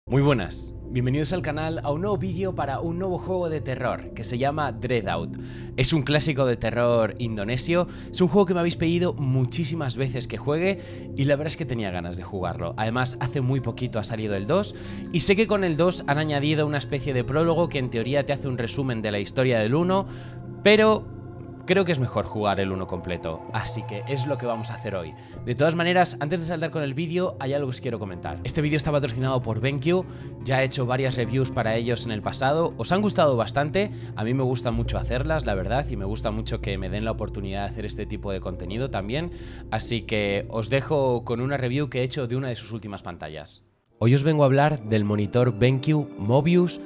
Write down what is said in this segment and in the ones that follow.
Muy buenas, bienvenidos al canal a un nuevo vídeo para un nuevo juego de terror que se llama DreadOut. Es un clásico de terror indonesio, es un juego que me habéis pedido muchísimas veces que juegue y la verdad es que tenía ganas de jugarlo. Además, hace muy poquito ha salido el 2 y sé que con el 2 han añadido una especie de prólogo que en teoría te hace un resumen de la historia del 1, pero creo que es mejor jugar el 1 completo, así que es lo que vamos a hacer hoy. De todas maneras, antes de saltar con el vídeo, hay algo que os quiero comentar. Este vídeo está patrocinado por BenQ, ya he hecho varias reviews para ellos en el pasado, os han gustado bastante, a mí me gusta mucho hacerlas, la verdad, y me gusta mucho que me den la oportunidad de hacer este tipo de contenido también, así que os dejo con una review que he hecho de una de sus últimas pantallas. Hoy os vengo a hablar del monitor BenQ Mobius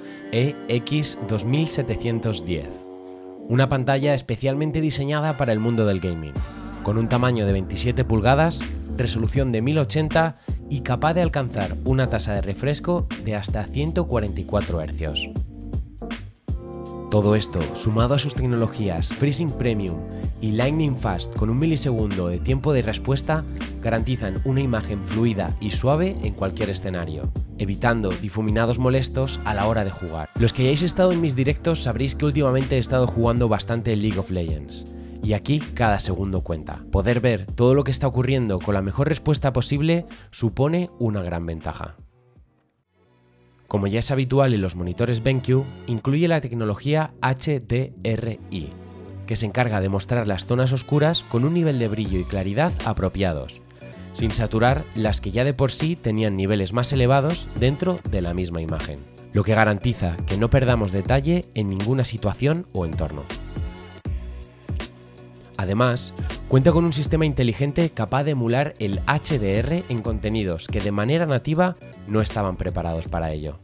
EX2710. Una pantalla especialmente diseñada para el mundo del gaming, con un tamaño de 27 pulgadas, resolución de 1080 y capaz de alcanzar una tasa de refresco de hasta 144 Hz. Todo esto, sumado a sus tecnologías Freezing Premium y Lightning Fast con 1 milisegundo de tiempo de respuesta, garantizan una imagen fluida y suave en cualquier escenario, evitando difuminados molestos a la hora de jugar. Los que hayáis estado en mis directos sabréis que últimamente he estado jugando bastante League of Legends, y aquí cada segundo cuenta. Poder ver todo lo que está ocurriendo con la mejor respuesta posible supone una gran ventaja. Como ya es habitual en los monitores BenQ, incluye la tecnología HDRI, que se encarga de mostrar las zonas oscuras con un nivel de brillo y claridad apropiados, sin saturar las que ya de por sí tenían niveles más elevados dentro de la misma imagen, lo que garantiza que no perdamos detalle en ninguna situación o entorno. Además, cuenta con un sistema inteligente capaz de emular el HDR en contenidos que de manera nativa no estaban preparados para ello.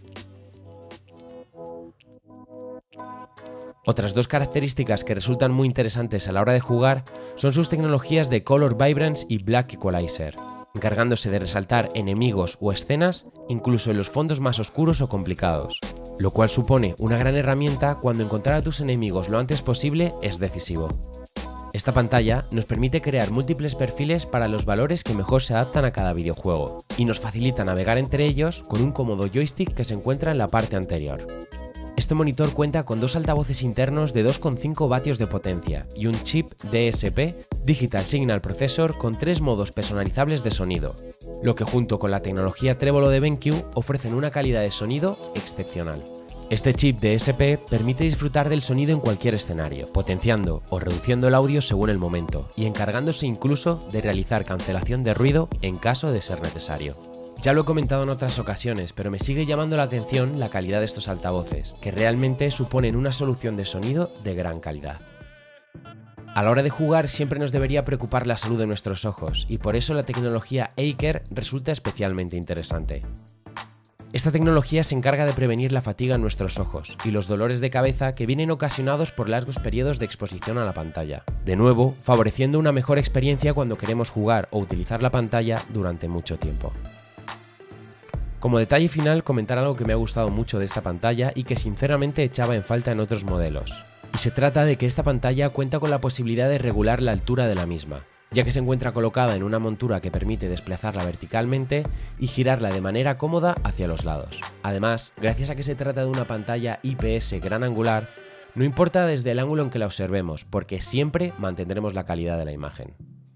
Otras dos características que resultan muy interesantes a la hora de jugar son sus tecnologías de Color Vibrance y Black Equalizer, encargándose de resaltar enemigos o escenas incluso en los fondos más oscuros o complicados, lo cual supone una gran herramienta cuando encontrar a tus enemigos lo antes posible es decisivo. Esta pantalla nos permite crear múltiples perfiles para los valores que mejor se adaptan a cada videojuego, y nos facilita navegar entre ellos con un cómodo joystick que se encuentra en la parte anterior. Este monitor cuenta con dos altavoces internos de 2,5 vatios de potencia y un chip DSP Digital Signal Processor con 3 modos personalizables de sonido, lo que junto con la tecnología Trévolo de BenQ ofrecen una calidad de sonido excepcional. Este chip DSP permite disfrutar del sonido en cualquier escenario, potenciando o reduciendo el audio según el momento y encargándose incluso de realizar cancelación de ruido en caso de ser necesario. Ya lo he comentado en otras ocasiones, pero me sigue llamando la atención la calidad de estos altavoces, que realmente suponen una solución de sonido de gran calidad. A la hora de jugar siempre nos debería preocupar la salud de nuestros ojos, y por eso la tecnología Aker resulta especialmente interesante. Esta tecnología se encarga de prevenir la fatiga en nuestros ojos y los dolores de cabeza que vienen ocasionados por largos periodos de exposición a la pantalla, de nuevo favoreciendo una mejor experiencia cuando queremos jugar o utilizar la pantalla durante mucho tiempo. Como detalle final, comentar algo que me ha gustado mucho de esta pantalla y que sinceramente echaba en falta en otros modelos. Y se trata de que esta pantalla cuenta con la posibilidad de regular la altura de la misma, ya que se encuentra colocada en una montura que permite desplazarla verticalmente y girarla de manera cómoda hacia los lados. Además, gracias a que se trata de una pantalla IPS gran angular, no importa desde el ángulo en que la observemos, porque siempre mantendremos la calidad de la imagen.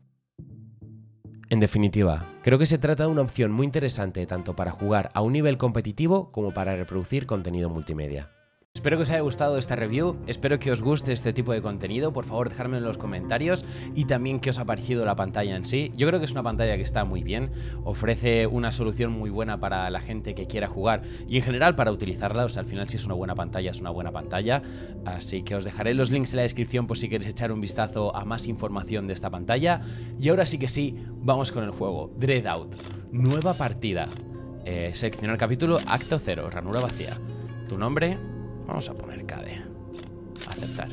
En definitiva, creo que se trata de una opción muy interesante tanto para jugar a un nivel competitivo como para reproducir contenido multimedia. Espero que os haya gustado esta review, espero que os guste este tipo de contenido, por favor dejadmelo en los comentarios y también qué os ha parecido la pantalla en sí. Yo creo que es una pantalla que está muy bien, ofrece una solución muy buena para la gente que quiera jugar y en general para utilizarla, o sea, al final si es una buena pantalla, es una buena pantalla, así que os dejaré los links en la descripción por si queréis echar un vistazo a más información de esta pantalla. Y ahora sí que sí, vamos con el juego, DreadOut, nueva partida, seleccionar capítulo, acto 0, ranura vacía, tu nombre. Vamos a poner KD. Aceptar.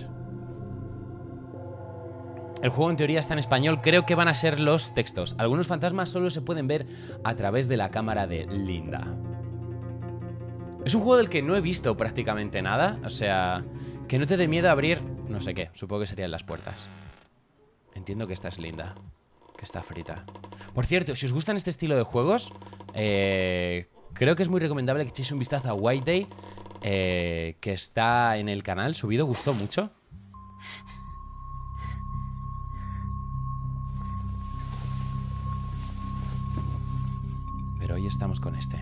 El juego en teoría está en español, creo que van a ser los textos. Algunos fantasmas solo se pueden ver a través de la cámara de Linda. Es un juego del que no he visto prácticamente nada, o sea, que no te dé miedo abrir, no sé qué, supongo que serían las puertas. Entiendo que esta es Linda, que está frita. Por cierto, si os gustan este estilo de juegos, creo que es muy recomendable que echéis un vistazo a White Day, que está en el canal subido, gustó mucho. Pero hoy estamos con este.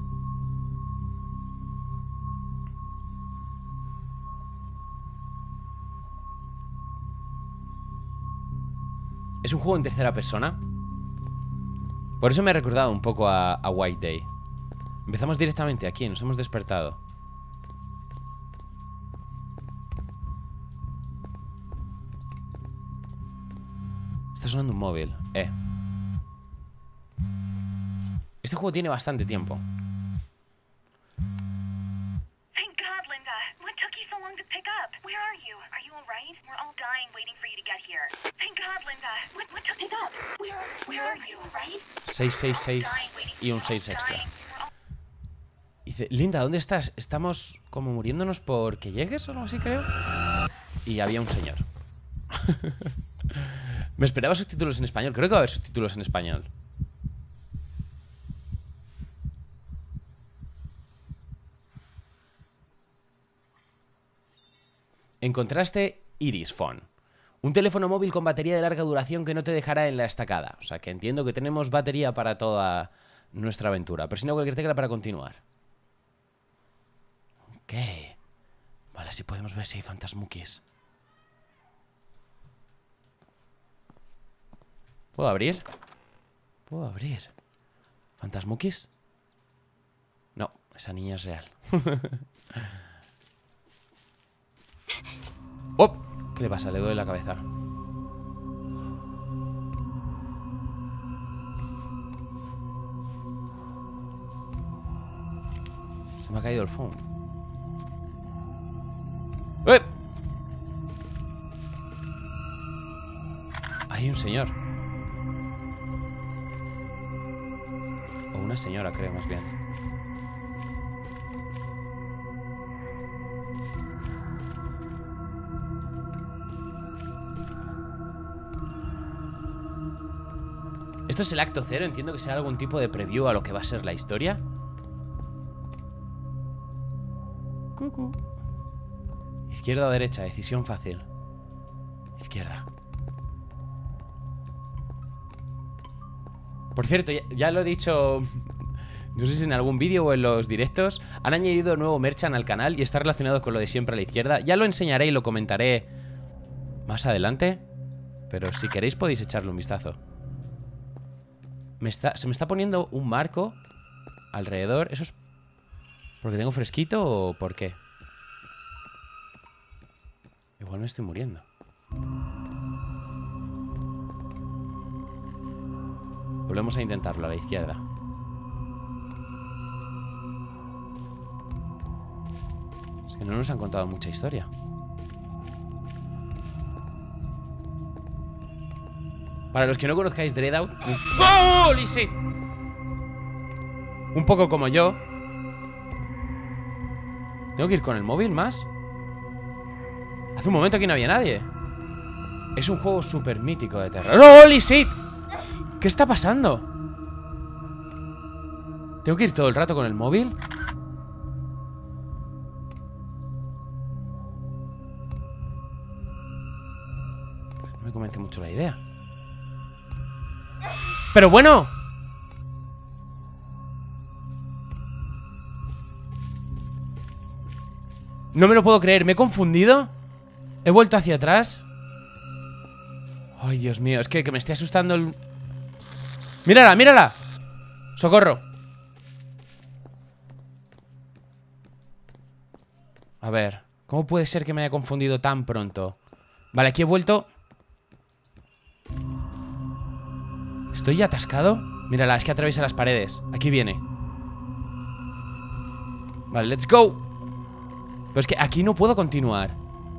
Es un juego en tercera persona. Por eso me ha recordado un poco a White Day. Empezamos directamente aquí, nos hemos despertado. Está sonando un móvil. Este juego tiene bastante tiempo. Thank God, Linda. What took you so long to pick up? Where are you? Are you all right? We're all dying waiting for you to get here. Thank God, Linda. What took you up? Where are you, right? 666 y un 6 extra. Dice, Linda, ¿dónde estás? Estamos como muriéndonos porque llegues o algo así, creo. Y había un señor. Me esperaba subtítulos en español. Creo que va a haber subtítulos en español. Encontraste Iris Phone, un teléfono móvil con batería de larga duración que no te dejará en la estacada. O sea que entiendo que tenemos batería para toda nuestra aventura. Presiona cualquier tecla para continuar. Ok. Vale, así podemos ver si hay fantasmukis. ¿Puedo abrir? ¿Puedo abrir? ¿Fantasmukis? No, esa niña es real. ¡Oh! ¿Qué le pasa? Le duele la cabeza. Se me ha caído el phone. ¡Eh! Hay un señor. O una señora, creo, más bien. ¿Esto es el acto cero? Entiendo que será algún tipo de preview a lo que va a ser la historia. Cucu. Izquierda o derecha, decisión fácil. Izquierda. Por cierto, ya lo he dicho, no sé si en algún vídeo o en los directos, han añadido nuevo merchant al canal y está relacionado con lo de siempre a la izquierda. Ya lo enseñaré y lo comentaré más adelante, pero si queréis podéis echarle un vistazo. Se me está poniendo un marco alrededor. ¿Eso es porque tengo fresquito o por qué? Igual me estoy muriendo. Volvemos a intentarlo a la izquierda. Es que no nos han contado mucha historia. Para los que no conozcáis Dreadout, ¡holy shit! Un poco como yo. ¿Tengo que ir con el móvil más? Hace un momento aquí no había nadie. Es un juego súper mítico de terror. ¡Holy shit! ¿Qué está pasando? ¿Tengo que ir todo el rato con el móvil? No me convence mucho la idea. ¡Pero bueno! No me lo puedo creer, ¿me he confundido? ¿He vuelto hacia atrás? Ay, Dios mío, es que me esté asustando el... ¡Mírala, mírala! ¡Socorro! A ver, ¿cómo puede ser que me haya confundido tan pronto? Vale, aquí he vuelto. ¿Estoy ya atascado? Mírala, es que atraviesa las paredes. Aquí viene. Vale, let's go. Pero es que aquí no puedo continuar.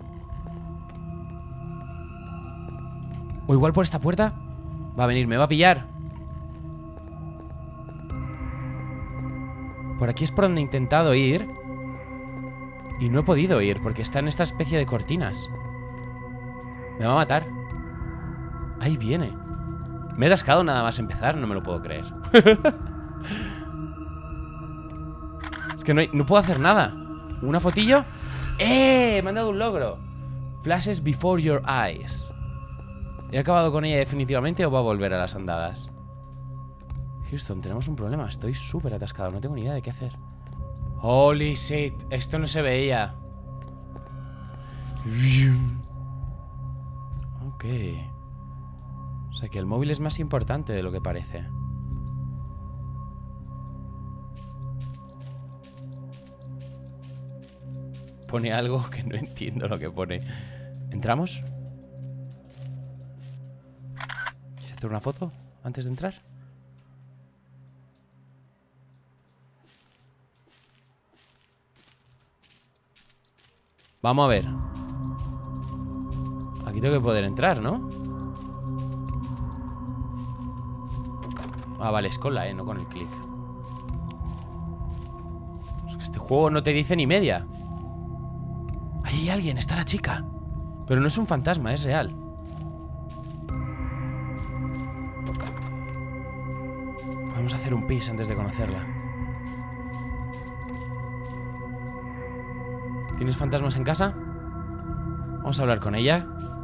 O igual por esta puerta va a venir, me va a pillar. Por aquí es por donde he intentado ir y no he podido ir porque está en esta especie de cortinas. Me va a matar. Ahí viene. Me he atascado nada más empezar, no me lo puedo creer. Es que no puedo hacer nada. ¿Una fotillo? ¡Eh! Me han dado un logro. Flashes before your eyes. ¿He acabado con ella definitivamente o va a volver a las andadas? Houston, tenemos un problema. Estoy súper atascado. No tengo ni idea de qué hacer. Holy shit. Esto no se veía. Ok. O sea que el móvil es más importante de lo que parece. Pone algo que no entiendo lo que pone. ¿Entramos? ¿Quieres hacer una foto antes de entrar? Vamos a ver. Aquí tengo que poder entrar, ¿no? Ah, vale, es con la E, no con el clic. Es que este juego no te dice ni media. Ahí hay alguien, está la chica. Pero no es un fantasma, es real. Vamos a hacer un pis antes de conocerla. ¿Tienes fantasmas en casa? Vamos a hablar con ella.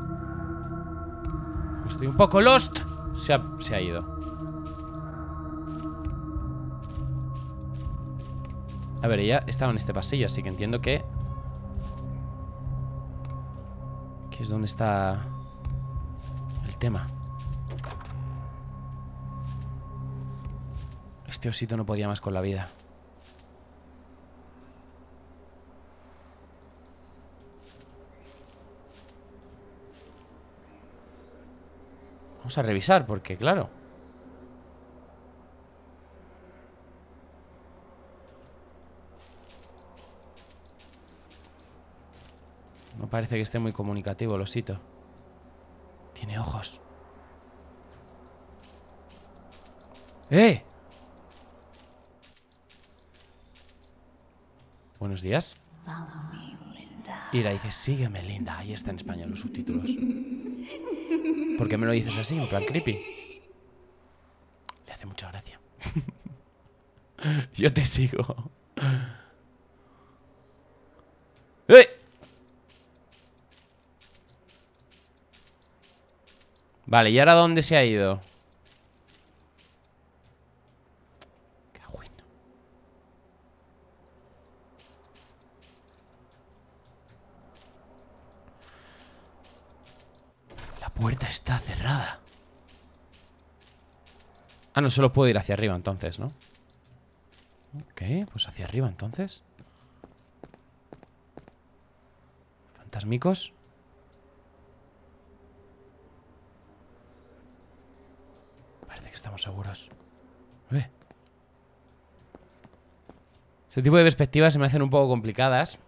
Estoy un poco lost. Se ha ido. A ver, ella estaba en este pasillo, así que entiendo que es donde está el tema. Este osito no podía más con la vida. Vamos a revisar, porque claro, no parece que esté muy comunicativo el osito. Tiene ojos. ¡Eh! Buenos días. Y la dice, sígueme, Linda. Ahí está en español los subtítulos. ¿Por qué me lo dices así, en plan creepy? Le hace mucha gracia. Yo te sigo. ¡Eh! Vale, ¿y ahora dónde se ha ido? Qué bueno. La puerta está cerrada. Ah, no, solo puedo ir hacia arriba entonces, ¿no? Ok, pues hacia arriba entonces. Fantasmicos. Parece que estamos seguros. Este tipo de perspectivas se me hacen un poco complicadas.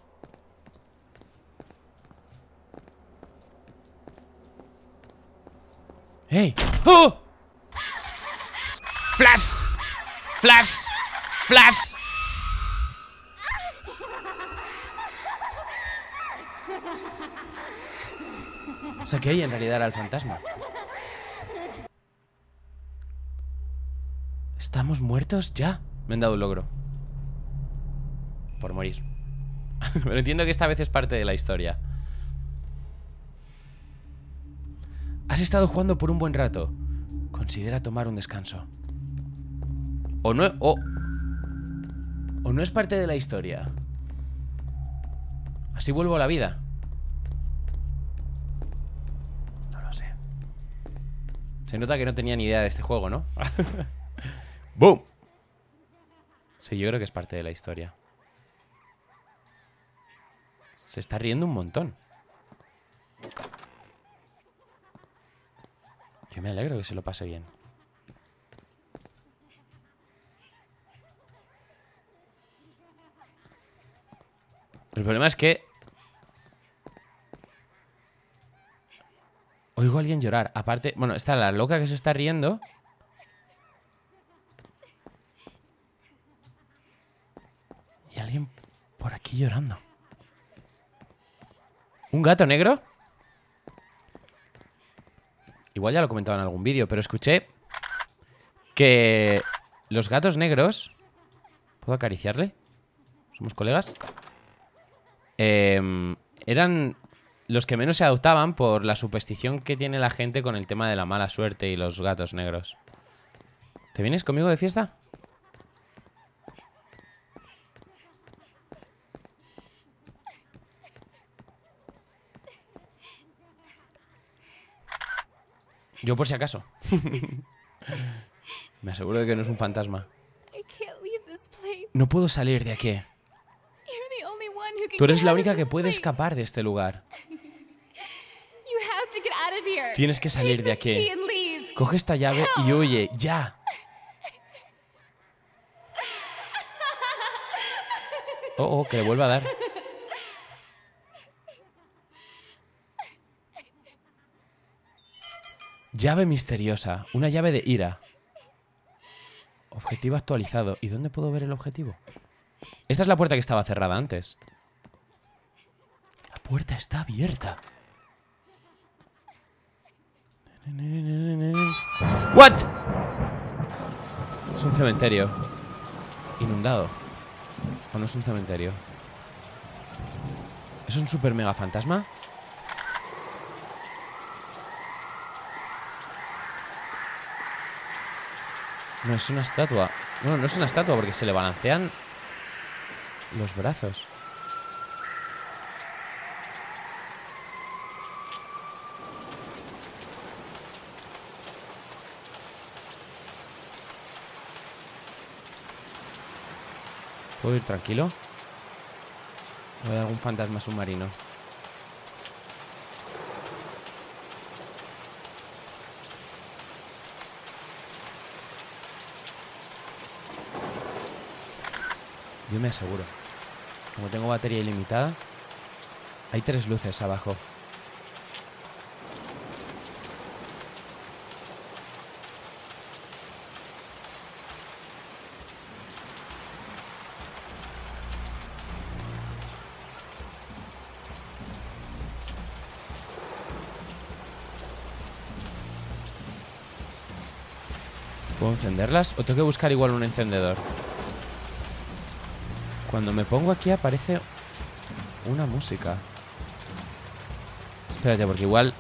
¡Hey! ¡Oh! ¡Flash! ¡Flash! ¡Flash! O sea que ahí en realidad era el fantasma. ¿Estamos muertos ya? Me han dado un logro. Por morir. Pero entiendo que esta vez es parte de la historia. Has estado jugando por un buen rato. Considera tomar un descanso. O no es parte de la historia. Así vuelvo a la vida. No lo sé. Se nota que no tenía ni idea de este juego, ¿no? ¡Boom! Sí, yo creo que es parte de la historia. Se está riendo un montón. Yo me alegro que se lo pase bien. El problema es que oigo a alguien llorar. Aparte, bueno, está la loca que se está riendo. Y alguien por aquí llorando. ¿Un gato negro? Igual ya lo comentaba en algún vídeo, pero escuché que los gatos negros... ¿Puedo acariciarle? ¿Somos colegas? Eran los que menos se adoptaban por la superstición que tiene la gente con el tema de la mala suerte y los gatos negros. ¿Te vienes conmigo de fiesta? Yo por si acaso. Me aseguro de que no es un fantasma. No puedo salir de aquí. Tú eres la única que puede escapar de este lugar. Tienes que salir de aquí. Coge esta llave y huye, ya. Oh, que le vuelva a dar. Llave misteriosa. Una llave de ira. Objetivo actualizado. ¿Y dónde puedo ver el objetivo? Esta es la puerta que estaba cerrada antes. La puerta está abierta. ¿What? Es un cementerio. Inundado. ¿O no es un cementerio? ¿Es un super mega fantasma? No, es una estatua. No, no es una estatua porque se le balancean los brazos. ¿Puedo ir tranquilo? ¿O hay algún fantasma submarino? Yo me aseguro. Como tengo batería ilimitada, hay 3 luces abajo. ¿Puedo encenderlas? ¿O tengo que buscar igual un encendedor? Cuando me pongo aquí aparece una música. Espérate, porque igual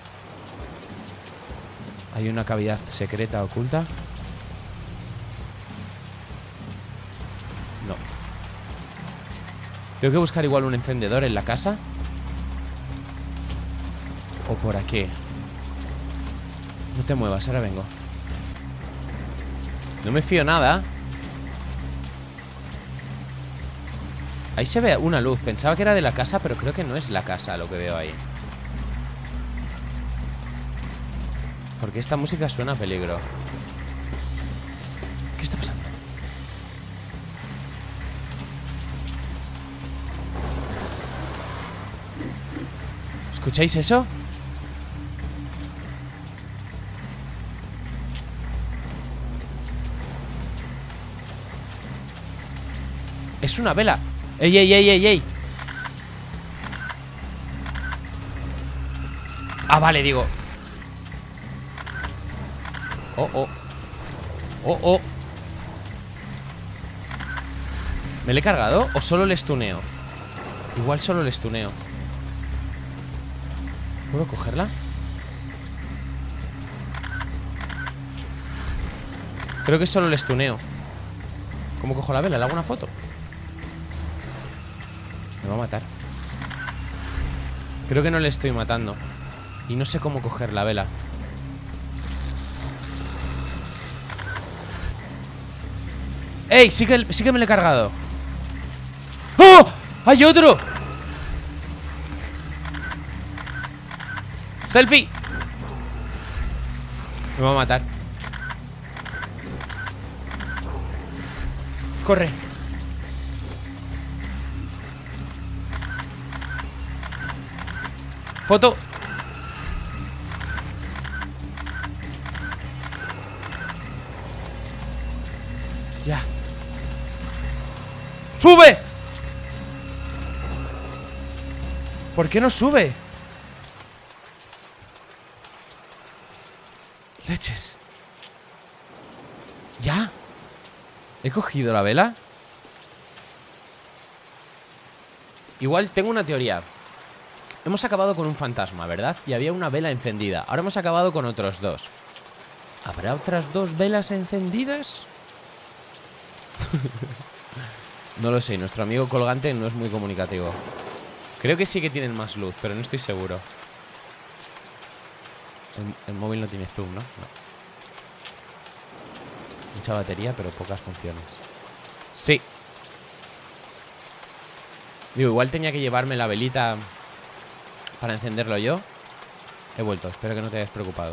hay una cavidad secreta oculta. No. Tengo que buscar igual un encendedor en la casa. O por aquí. No te muevas, ahora vengo. No me fío nada. Ahí se ve una luz. Pensaba que era de la casa, pero creo que no es la casa lo que veo ahí. Porque esta música suena a peligro. ¿Qué está pasando? ¿Escucháis eso? Es una vela. ¡Ey, ey, ey, ey, ey! Ah, vale, digo. Oh, oh. Oh, oh. ¿Me le he cargado o solo le estuneo? Igual solo le estuneo. ¿Puedo cogerla? Creo que solo le estuneo. ¿Cómo cojo la vela? ¿Le hago una foto? Me va a matar. Creo que no le estoy matando. Y no sé cómo coger la vela. ¡Ey! Sí que me lo he cargado. ¡Oh! ¡Hay otro! ¡Selfie! Me va a matar. Corre. Foto. Ya. ¡Sube! ¿Por qué no sube? Leches. ¿Ya? ¿He cogido la vela? Igual tengo una teoría. Hemos acabado con un fantasma, ¿verdad? Y había una vela encendida. Ahora hemos acabado con otros dos. ¿Habrá otras dos velas encendidas? No lo sé, nuestro amigo colgante no es muy comunicativo. Creo que sí que tienen más luz, pero no estoy seguro. El móvil no tiene zoom, ¿no? No. Mucha batería, pero pocas funciones. Sí. Digo, igual tenía que llevarme la velita para encenderlo yo. He vuelto, espero que no te hayas preocupado.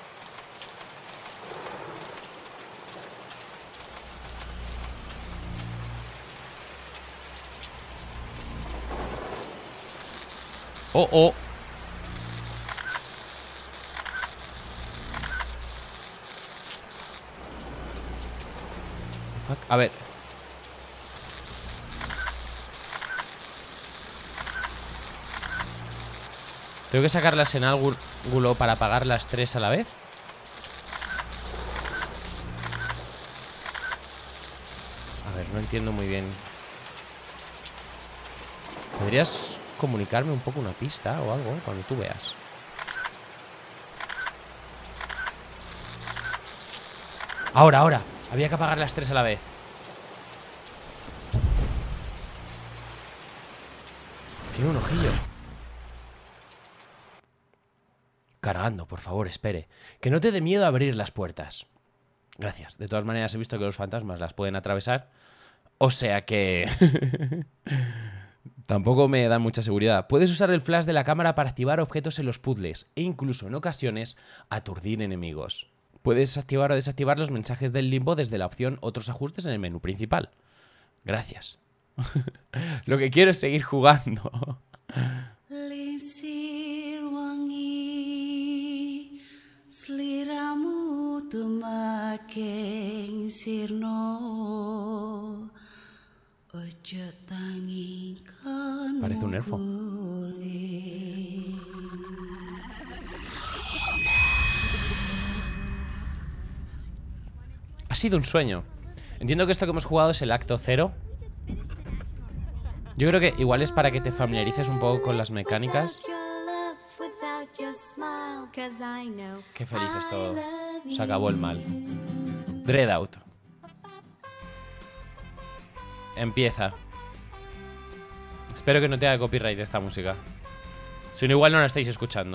Oh, oh. Fuck. A ver. ¿Tengo que sacarlas en ángulo para apagar las tres a la vez? A ver, no entiendo muy bien. ¿Podrías comunicarme un poco una pista o algo cuando tú veas? Ahora. Había que apagar las tres a la vez. Tiene un ojillo. Cargando, por favor, espere. Que no te dé miedo abrir las puertas. Gracias. De todas maneras he visto que los fantasmas las pueden atravesar. O sea que... Tampoco me dan mucha seguridad. Puedes usar el flash de la cámara para activar objetos en los puzzles e incluso en ocasiones aturdir enemigos. Puedes activar o desactivar los mensajes del limbo desde la opción Otros ajustes en el menú principal. Gracias. Lo que quiero es seguir jugando. Parece un elfo. Ha sido un sueño. Entiendo que esto que hemos jugado es el acto 0. Yo creo que igual es para que te familiarices un poco con las mecánicas. Qué feliz es todo. Se acabó el mal. Dreadout. Empieza. Espero que no tenga copyright esta música. Si no, igual no la estáis escuchando.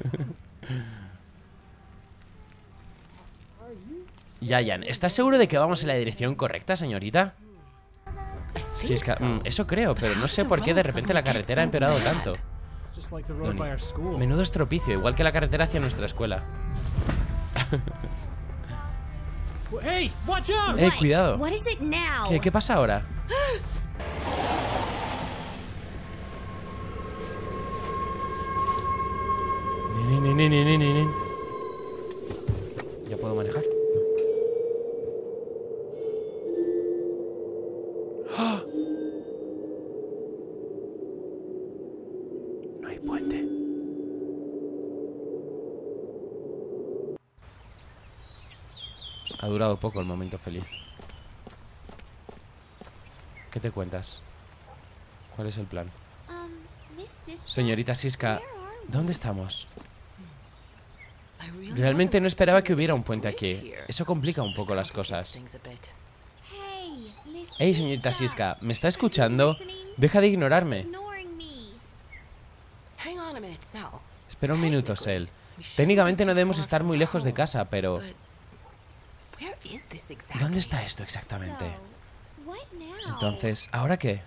Yayan, ¿estás seguro de que vamos en la dirección correcta, señorita? Sí, es que, eso creo, pero no sé por qué de repente la carretera ha empeorado tanto. Donnie, menudo estropicio, igual que la carretera hacia nuestra escuela. Cuidado. ¿Qué pasa ahora? ¿Ya puedo manejar? ¡Ah! No hay puente. Ha durado poco el momento feliz. ¿Qué te cuentas? ¿Cuál es el plan? Señorita Siska, ¿dónde estamos? Realmente no esperaba que hubiera un puente aquí. Eso complica un poco las cosas. Hey, señorita Siska, ¿me está escuchando? Deja de ignorarme. Espera un minuto, Sel. Técnicamente no debemos estar muy lejos de casa, pero... ¿dónde está esto exactamente? Entonces, ¿ahora qué?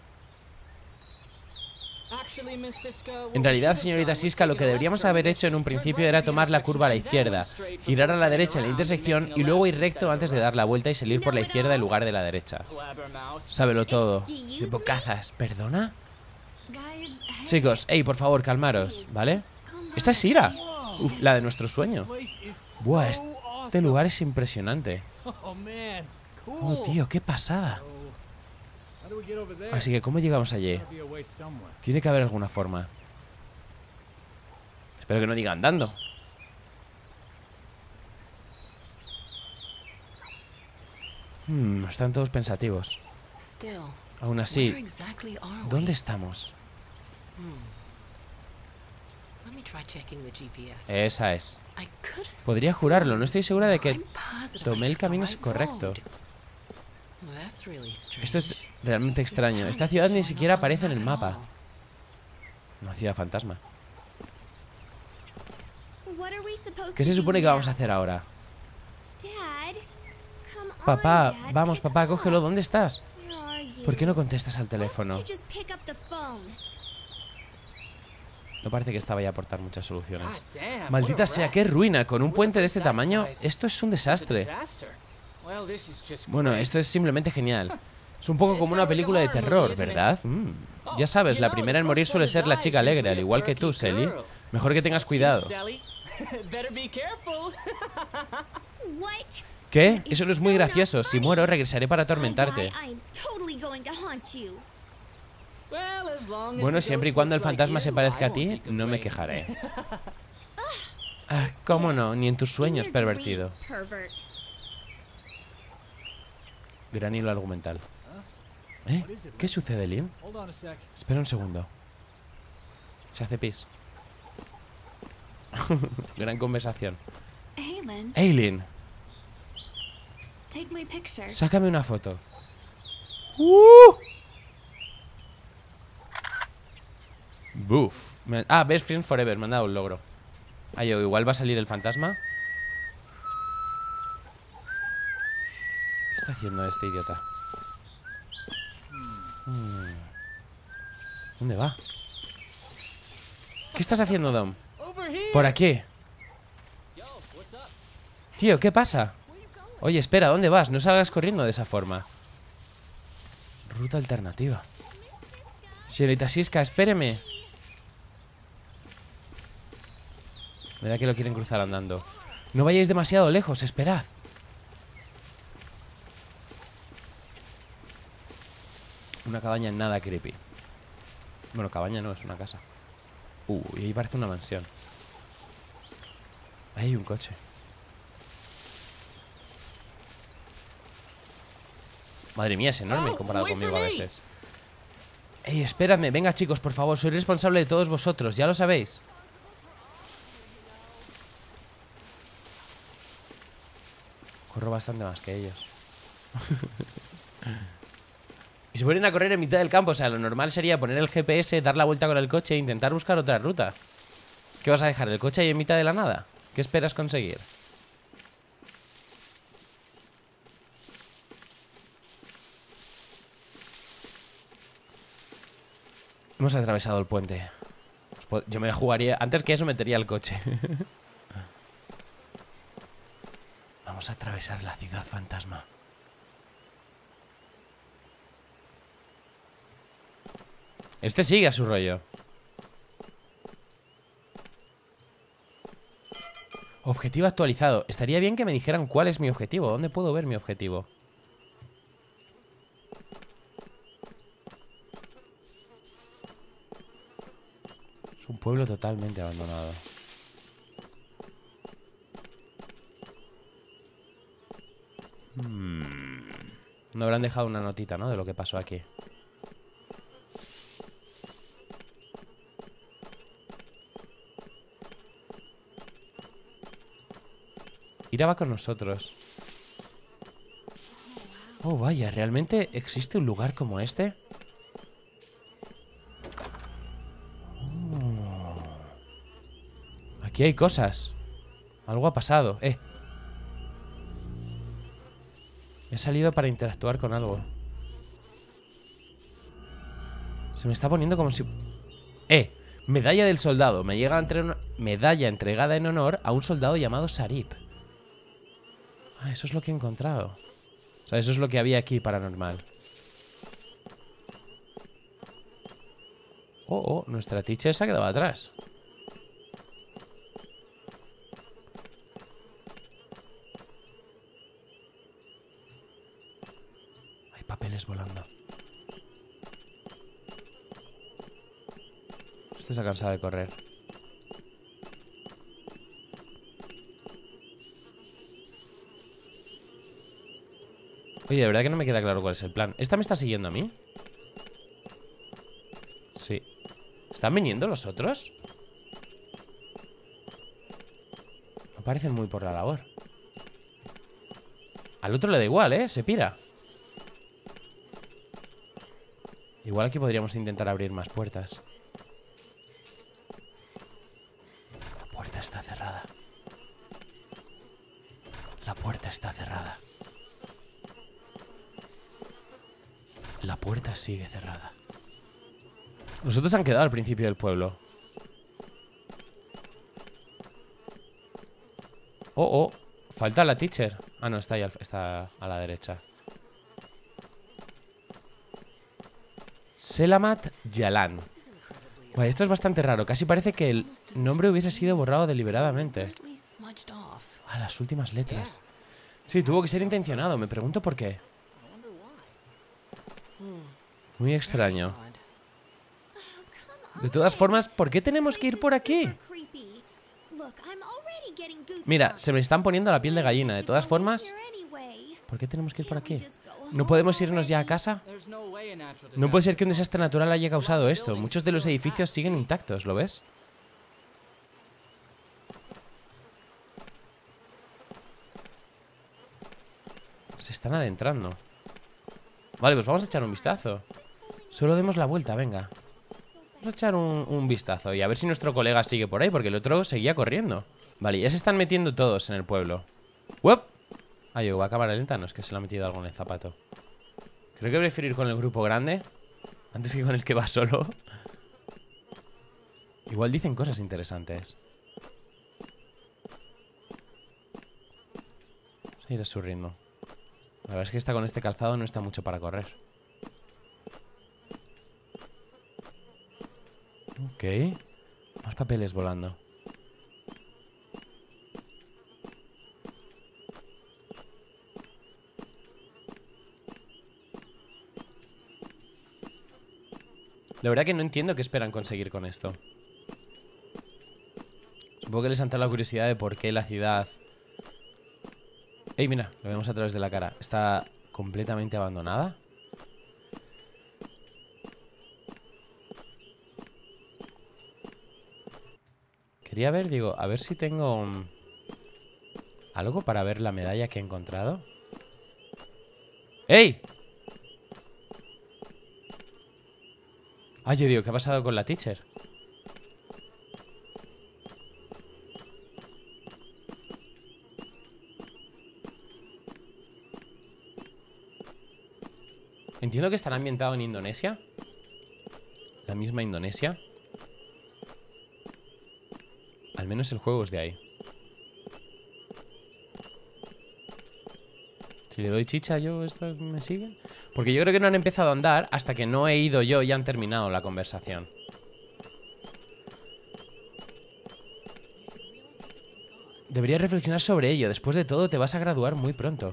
En realidad, señorita Siska, lo que deberíamos haber hecho en un principio era tomar la curva a la izquierda, girar a la derecha en la intersección y luego ir recto antes de dar la vuelta y salir por la izquierda en lugar de la derecha. Sábelo todo. ¡Qué bocazas! ¿Perdona? Chicos, hey, por favor, calmaros, ¿vale? Esta es Ira. Uf, la de nuestro sueño. Buah, este lugar es impresionante. Oh, tío, qué pasada. Así que, ¿cómo llegamos allí? Tiene que haber alguna forma. Espero que no diga andando. Están todos pensativos. Aún así, ¿dónde estamos? Esa es. Podría jurarlo, no estoy segura de que tomé el camino correcto. Esto es realmente extraño. Esta ciudad ni siquiera aparece en el mapa. Una ciudad fantasma. ¿Qué se supone que vamos a hacer ahora? Papá, vamos, papá, cógelo. ¿Dónde estás? ¿Por qué no contestas al teléfono? No parece que esta vaya a aportar muchas soluciones. Maldita sea, qué ruina. Con un puente de este tamaño, esto es un desastre. Bueno, esto es simplemente genial. Es un poco como una película de terror, ¿verdad? Ya sabes, la primera en morir suele ser la chica alegre, al igual que tú, Sally. Mejor que tengas cuidado. ¿Qué? Eso no es muy gracioso. Si muero, regresaré para atormentarte. Bueno, siempre y cuando el fantasma se parezca a ti, no me quejaré. Ah, ¿cómo no? Ni en tus sueños, pervertido. Gran hilo argumental. ¿Eh? ¿Qué sucede, Lynn? Espera un segundo. Se hace pis. Gran conversación. Aileen, sácame una foto. Buf. Ah, Best Friend Forever, me han dado un logro. Ah, yo, igual va a salir el fantasma. ¿Qué está haciendo este idiota? ¿Dónde va? ¿Qué estás haciendo, Dom? ¿Por aquí? Tío, ¿qué pasa? Oye, espera, ¿dónde vas? No salgas corriendo de esa forma. Ruta alternativa. Señorita Siska, espéreme. Me da que lo quieren cruzar andando. No vayáis demasiado lejos, esperad. Una cabaña nada creepy. Bueno, cabaña no, es una casa. Y ahí parece una mansión. Ahí hay un coche. Madre mía, es enorme comparado conmigo a veces. Ey, espéradme, venga chicos, por favor. Soy responsable de todos vosotros, ya lo sabéis. Corro bastante más que ellos. Y se ponen a correr en mitad del campo. O sea, lo normal sería poner el GPS, dar la vuelta con el coche e intentar buscar otra ruta. ¿Qué vas a dejar? ¿El coche ahí en mitad de la nada? ¿Qué esperas conseguir? Hemos atravesado el puente. Yo me la jugaría... Antes que eso metería el coche. Vamos a atravesar la ciudad fantasma. Este sigue a su rollo. Objetivo actualizado. Estaría bien que me dijeran cuál es mi objetivo. ¿Dónde puedo ver mi objetivo? Es un pueblo totalmente abandonado. No habrán dejado una notita, ¿no? De lo que pasó aquí. Ira va con nosotros. Oh, vaya, ¿realmente existe un lugar como este? Aquí hay cosas. Algo ha pasado, He salido para interactuar con algo. Se me está poniendo como si... Medalla del soldado. Me llega medalla entregada en honor a un soldado llamado Sarip. Ah, eso es lo que he encontrado. O sea, eso es lo que había aquí paranormal. Nuestra teacher se ha quedado atrás. Hay papeles volando. Este se ha cansado de correr. Oye, de verdad que no me queda claro cuál es el plan. ¿Esta me está siguiendo a mí? Sí. ¿Están viniendo los otros? No parecen muy por la labor. Al otro le da igual, ¿eh? Se pira. Igual aquí podríamos intentar abrir más puertas. La puerta está cerrada. La puerta está cerrada. La puerta sigue cerrada. Nosotros han quedado al principio del pueblo. Oh, falta la teacher. Ah, no, está ahí, está a la derecha. Selamat Yalan. Vale, esto es bastante raro. Casi parece que el nombre hubiese sido borrado deliberadamente. Ah, las últimas letras. Sí, tuvo que ser intencionado. Me pregunto por qué. Muy extraño. De todas formas, ¿por qué tenemos que ir por aquí? Mira, se me están poniendo la piel de gallina. De todas formas, ¿por qué tenemos que ir por aquí? ¿No podemos irnos ya a casa? No puede ser que un desastre natural haya causado esto. Muchos de los edificios siguen intactos, ¿lo ves? Se están adentrando. Vale, pues vamos a echar un vistazo. Solo demos la vuelta, venga. Vamos a echar un vistazo y a ver si nuestro colega sigue por ahí, porque el otro seguía corriendo. Vale, ya se están metiendo todos en el pueblo. ¡Wup! Ah, yo voy a cámara lenta, no es que se le ha metido algo en el zapato. Creo que prefiero ir con el grupo grande antes que con el que va solo. Igual dicen cosas interesantes. Vamos a ir a su ritmo. La verdad es que con este calzado no está mucho para correr. Ok. Más papeles volando. La verdad que no entiendo qué esperan conseguir con esto. Supongo que les ha entrado la curiosidad de por qué la ciudad... ¡Ey, mira! Lo vemos a través de la cara. Está completamente abandonada. Quería ver, digo, a ver si tengo... algo para ver la medalla que he encontrado. ¡Ey! Ay, yo digo, ¿qué ha pasado con la teacher? Entiendo que estará ambientado en Indonesia. La misma Indonesia. Al menos el juego es de ahí. Si le doy chicha yo, ¿estos me siguen? Porque yo creo que no han empezado a andar hasta que no he ido yo y han terminado la conversación. Deberías reflexionar sobre ello. Después de todo, te vas a graduar muy pronto.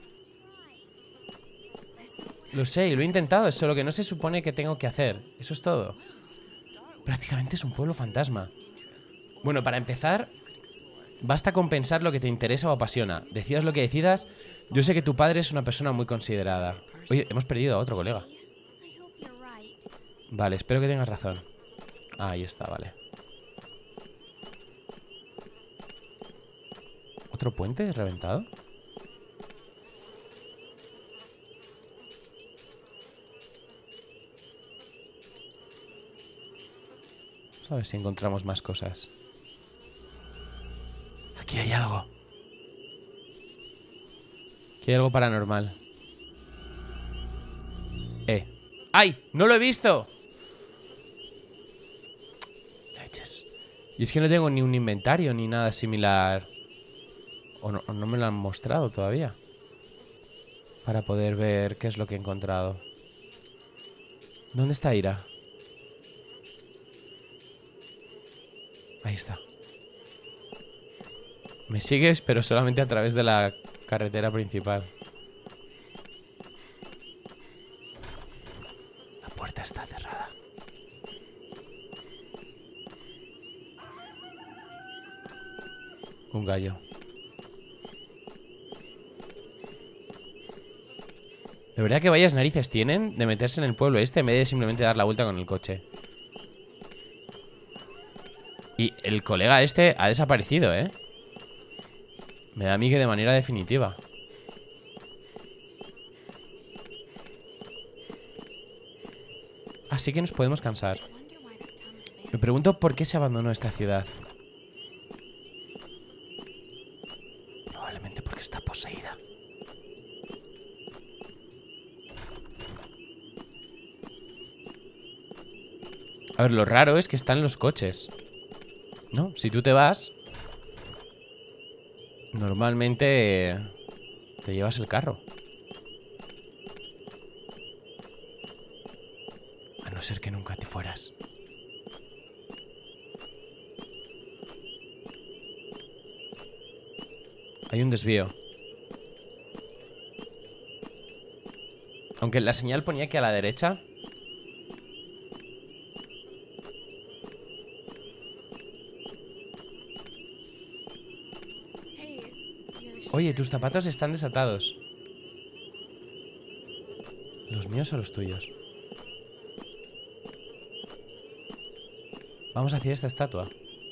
Lo sé, y lo he intentado. Es solo que no se supone que tengo que hacer. Eso es todo. Prácticamente es un pueblo fantasma. Bueno, para empezar, basta con pensar lo que te interesa o apasiona. Decidas lo que decidas. Yo sé que tu padre es una persona muy considerada. Oye, hemos perdido a otro colega. Vale, espero que tengas razón. Ah, ahí está, vale. ¿Otro puente reventado? Vamos a ver si encontramos más cosas. Aquí hay algo. Aquí hay algo paranormal. ¡Ay! ¡No lo he visto! Leches. Y es que no tengo ni un inventario ni nada similar. O no me lo han mostrado todavía. Para poder ver qué es lo que he encontrado. ¿Dónde está Ira? Ahí está. Me sigues, pero solamente a través de la carretera principal. La puerta está cerrada. Un gallo. ¿De verdad que vayas narices tienen de meterse en el pueblo este en vez de simplemente dar la vuelta con el coche? Y el colega este ha desaparecido, ¿eh? Me da a mí que de manera definitiva. Así que nos podemos cansar. Me pregunto por qué se abandonó esta ciudad. Probablemente porque está poseída. A ver, lo raro es que están los coches. ¿No? Si tú te vas, normalmente te llevas el carro. A no ser que nunca te fueras. Hay un desvío. Aunque la señal ponía que a la derecha. Oye, tus zapatos están desatados. ¿Los míos o los tuyos? Vamos hacia esta estatua.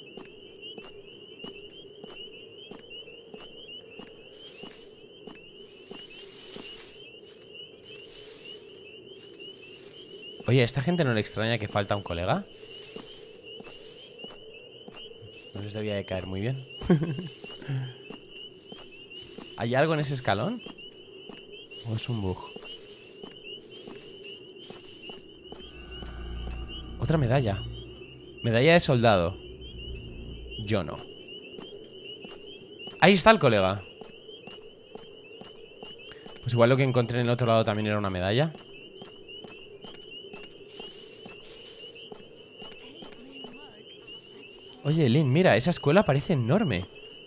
Oye, ¿a esta gente no le extraña que falta un colega? No les debía de caer muy bien. ¿Hay algo en ese escalón? ¿O es un bug? Otra medalla. Medalla de soldado. Yo no. Ahí está el colega. Pues igual lo que encontré en el otro lado también era una medalla. Oye, Lynn, mira, esa escuela parece enorme.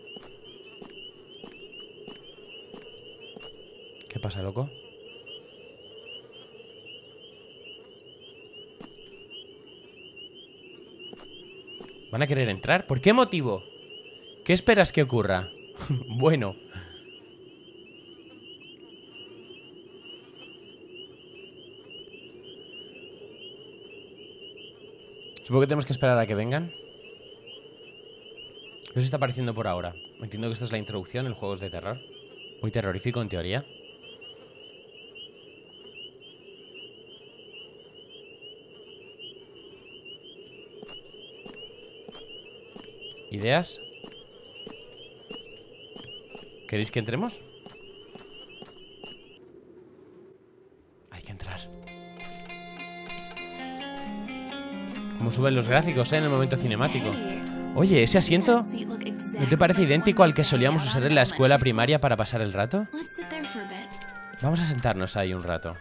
¿Qué pasa, loco? ¿Van a querer entrar? ¿Por qué motivo? ¿Qué esperas que ocurra? Bueno. Supongo que tenemos que esperar a que vengan. ¿Qué os está pareciendo por ahora? Entiendo que esto es la introducción en juegos de terror. Muy terrorífico en teoría. ¿Ideas? ¿Queréis que entremos? Hay que entrar. Como suben los gráficos, en el momento cinemático. Oye, ¿ese asiento no te parece idéntico al que solíamos usar en la escuela primaria para pasar el rato? Vamos a sentarnos ahí un rato.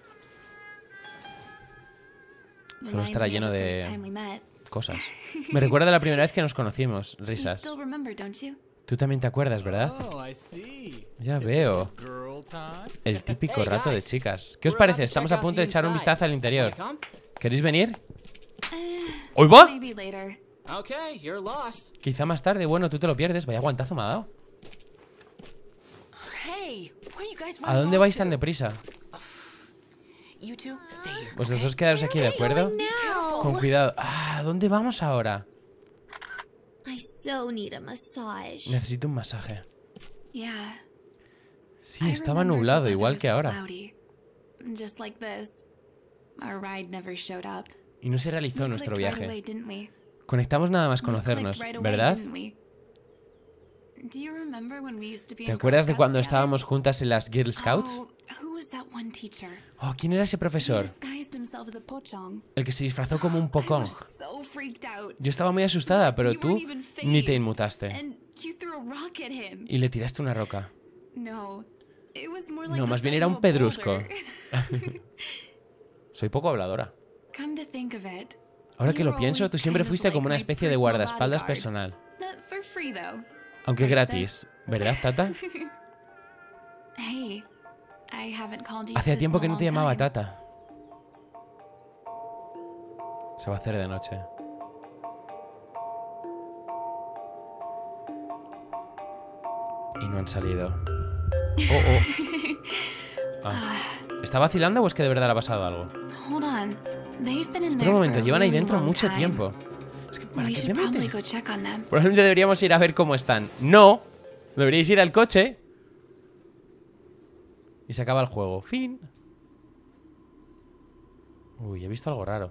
Solo estará lleno de cosas. Me recuerda a la primera vez que nos conocimos. Risas. Tú también te acuerdas, ¿verdad? Ya veo. El típico rato de chicas. ¿Qué os parece? Estamos a punto de echar un vistazo al interior. ¿Queréis venir? ¿Hoy va? Quizá más tarde. Bueno, tú te lo pierdes. Vaya guantazo me ha dado. ¿A dónde vais tan deprisa? Vosotros quedaros aquí, ¿de acuerdo? Con cuidado. ¿A dónde vamos ahora? Necesito un masaje. Sí, estaba nublado, igual que ahora. Y no se realizó nuestro viaje. Conectamos nada más conocernos, ¿verdad? ¿Te acuerdas de cuando esestábamos juntas en las Girl Scouts? Oh, ¿quién era ese profesor? El que se disfrazó como un pocong. Yo estaba muy asustada, pero tú ni te inmutaste. Y le tiraste una roca. No, más bien era un pedrusco. Soy poco habladora. Ahora que lo pienso, tú siempre fuiste como una especie de guardaespaldas personal. Aunque gratis, ¿verdad, Tata? Hacía tiempo que no te llamaba Tata. Se va a hacer de noche. Y no han salido. ¿Está vacilando o es que de verdad le ha pasado algo? Espera un momento, llevan ahí dentro mucho tiempo. Es que, ¿para We qué te should probably metes? go check on them. Probablemente deberíamos ir a ver cómo están. No. Deberíais ir al coche. Y se acaba el juego. Fin. Uy, he visto algo raro.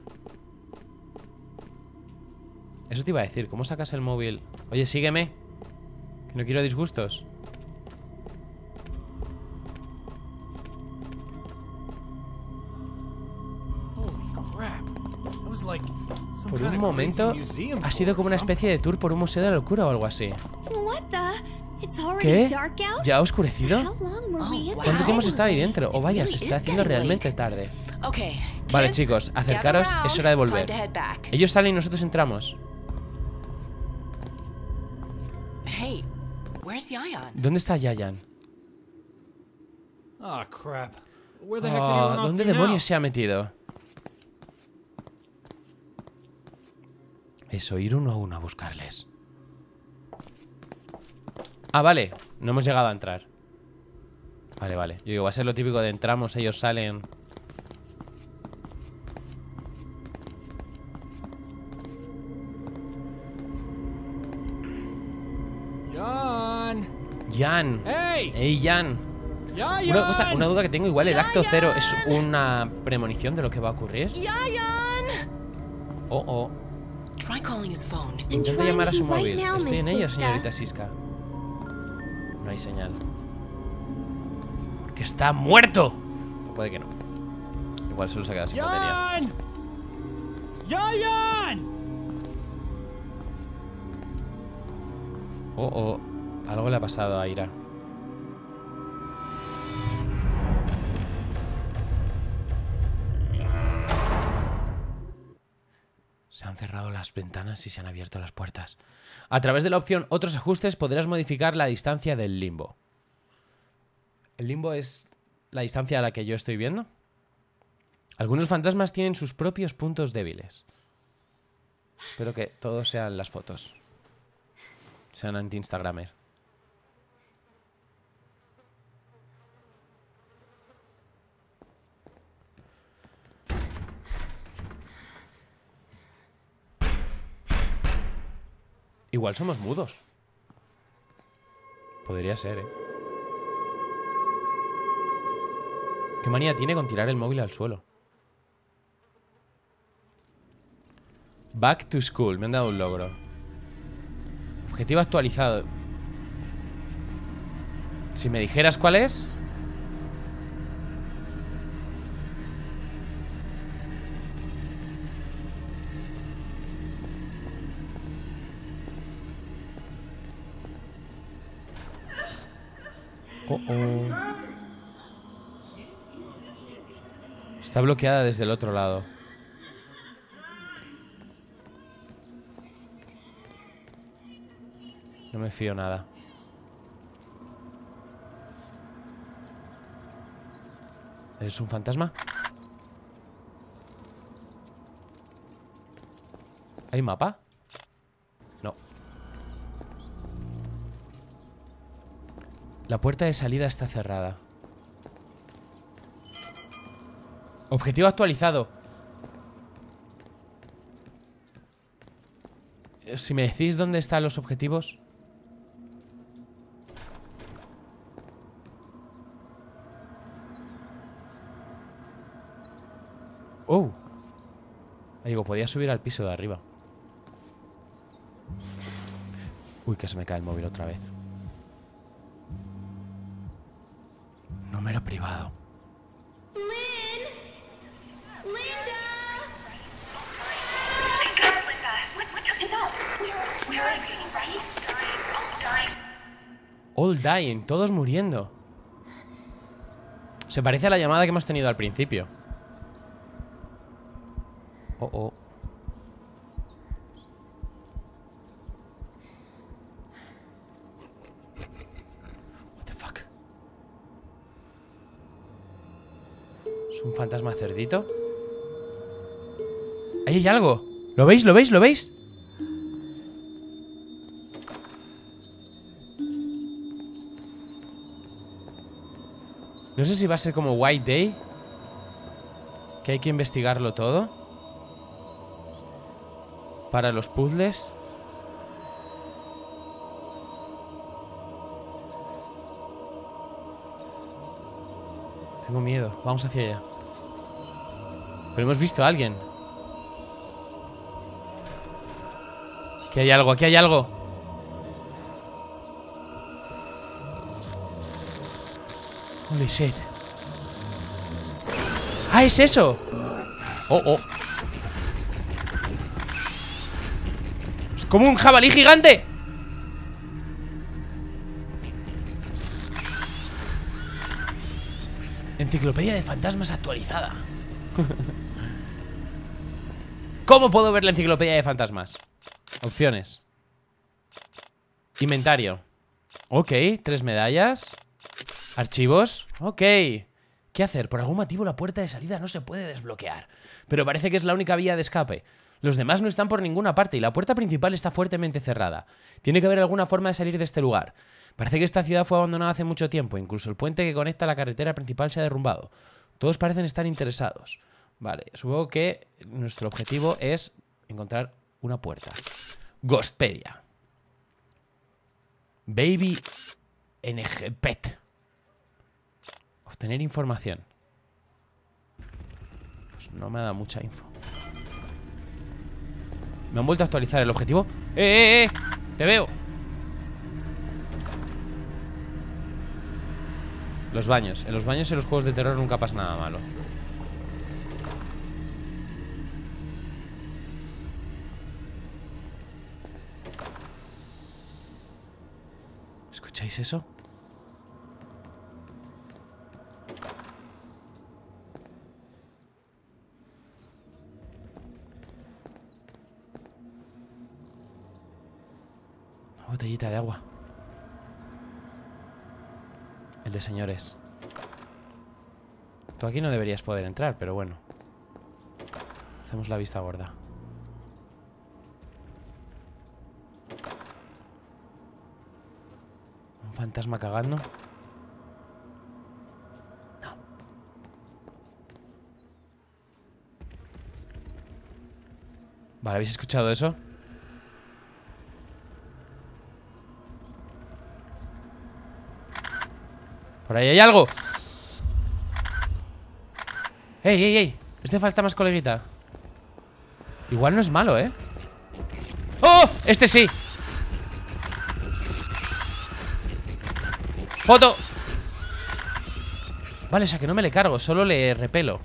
Eso te iba a decir. ¿Cómo sacas el móvil? Oye, sígueme. Que no quiero disgustos. Por un momento ha sido como una especie de tour por un museo de la locura o algo así. What the? It's already ¿Qué? dark out? ¿Ya ha oscurecido? How long were we in ¿Cuánto there? tiempo hemos estado ahí dentro? Oh, vaya, se está haciendo realmente tarde. Okay. Vale, kids, chicos, acercaros, gather es hora de around. volver. Time to head back. Ellos salen y nosotros entramos. Hey, where's Yayan? ¿Dónde está Yayan? Ah, crap. Where the heck did he run off ¿Dónde to now? demonios se ha metido? Eso, ir uno a uno a buscarles. Ah, vale, no hemos llegado a entrar. Vale, vale. Yo digo, va a ser lo típico de entramos, ellos salen. Jan! Jan. Hey! Ey, Jan. Yayan! Una duda que tengo, igual el acto cero es una premonición de lo que va a ocurrir. Yayan! Oh, oh. Try calling his phone. Intenta trying llamar a to su right móvil. now, Estoy en Miss ello, Siska. señorita Siska. No hay señal. Porque está muerto. O puede que no. Igual solo se ha quedado sin batería. Jan! Yayan! Oh, oh. Algo le ha pasado a Ira. Se han cerrado las ventanas y se han abierto las puertas. A través de la opción Otros ajustes podrás modificar la distancia del limbo. ¿El limbo es la distancia a la que yo estoy viendo? Algunos fantasmas tienen sus propios puntos débiles. Espero que todos sean las fotos. Sean anti-instagramer. Igual somos mudos. Podría ser, ¿eh? ¿Qué manía tiene con tirar el móvil al suelo? Back to school. Me han dado un logro. Objetivo actualizado. Si me dijeras cuál es. Oh, oh. Está bloqueada desde el otro lado. No me fío nada. ¿Eres un fantasma? ¿Hay mapa? No. La puerta de salida está cerrada. Objetivo actualizado. Si me decís dónde están los objetivos. ¡Oh! Digo, podía subir al piso de arriba. Uy, que se me cae el móvil otra vez. Número privado. Thank God, Linda. What took it up? Where are you, right? Dying. All dying, todos muriendo. Se parece a la llamada que hemos tenido al principio. Oh, oh. What the fuck. ¿Es un fantasma cerdito? Ahí hay algo. ¿Lo veis? ¿Lo veis? ¿Lo veis? No sé si va a ser como White Day, que hay que investigarlo todo. Para los puzzles. Tengo miedo. Vamos hacia allá. Pero hemos visto a alguien. Aquí hay algo, aquí hay algo. Holy shit. ¡Ah, es eso! Oh, oh. Es como un jabalí gigante. Enciclopedia de fantasmas actualizada. ¿Cómo puedo ver la enciclopedia de fantasmas? Opciones. Inventario. Ok, 3 medallas. Archivos. Ok. ¿Qué hacer? Por algún motivo la puerta de salida no se puede desbloquear, pero parece que es la única vía de escape. Los demás no están por ninguna parte y la puerta principal está fuertemente cerrada. Tiene que haber alguna forma de salir de este lugar. Parece que esta ciudad fue abandonada hace mucho tiempo. Incluso el puente que conecta a la carretera principal se ha derrumbado. Todos parecen estar interesados. Vale, supongo que nuestro objetivo es encontrar una puerta. Ghostpedia. Baby NG Pet. Obtener información. Pues no me ha dado mucha info. Me han vuelto a actualizar el objetivo. ¡Eh! ¡Te veo! Los baños. En los baños y en los juegos de terror nunca pasa nada malo. ¿Escucháis eso? Una botellita de agua. El de señores. Tú aquí no deberías poder entrar, pero bueno. Hacemos la vista gorda. ¿Un fantasma cagando? No. Vale, ¿habéis escuchado eso? Por ahí hay algo. ¡Ey, ey, ey! Este falta más coleguita. Igual no es malo, ¿eh? ¡Oh! Este sí. ¡Foto! Vale, o sea que no me le cargo, solo le repelo.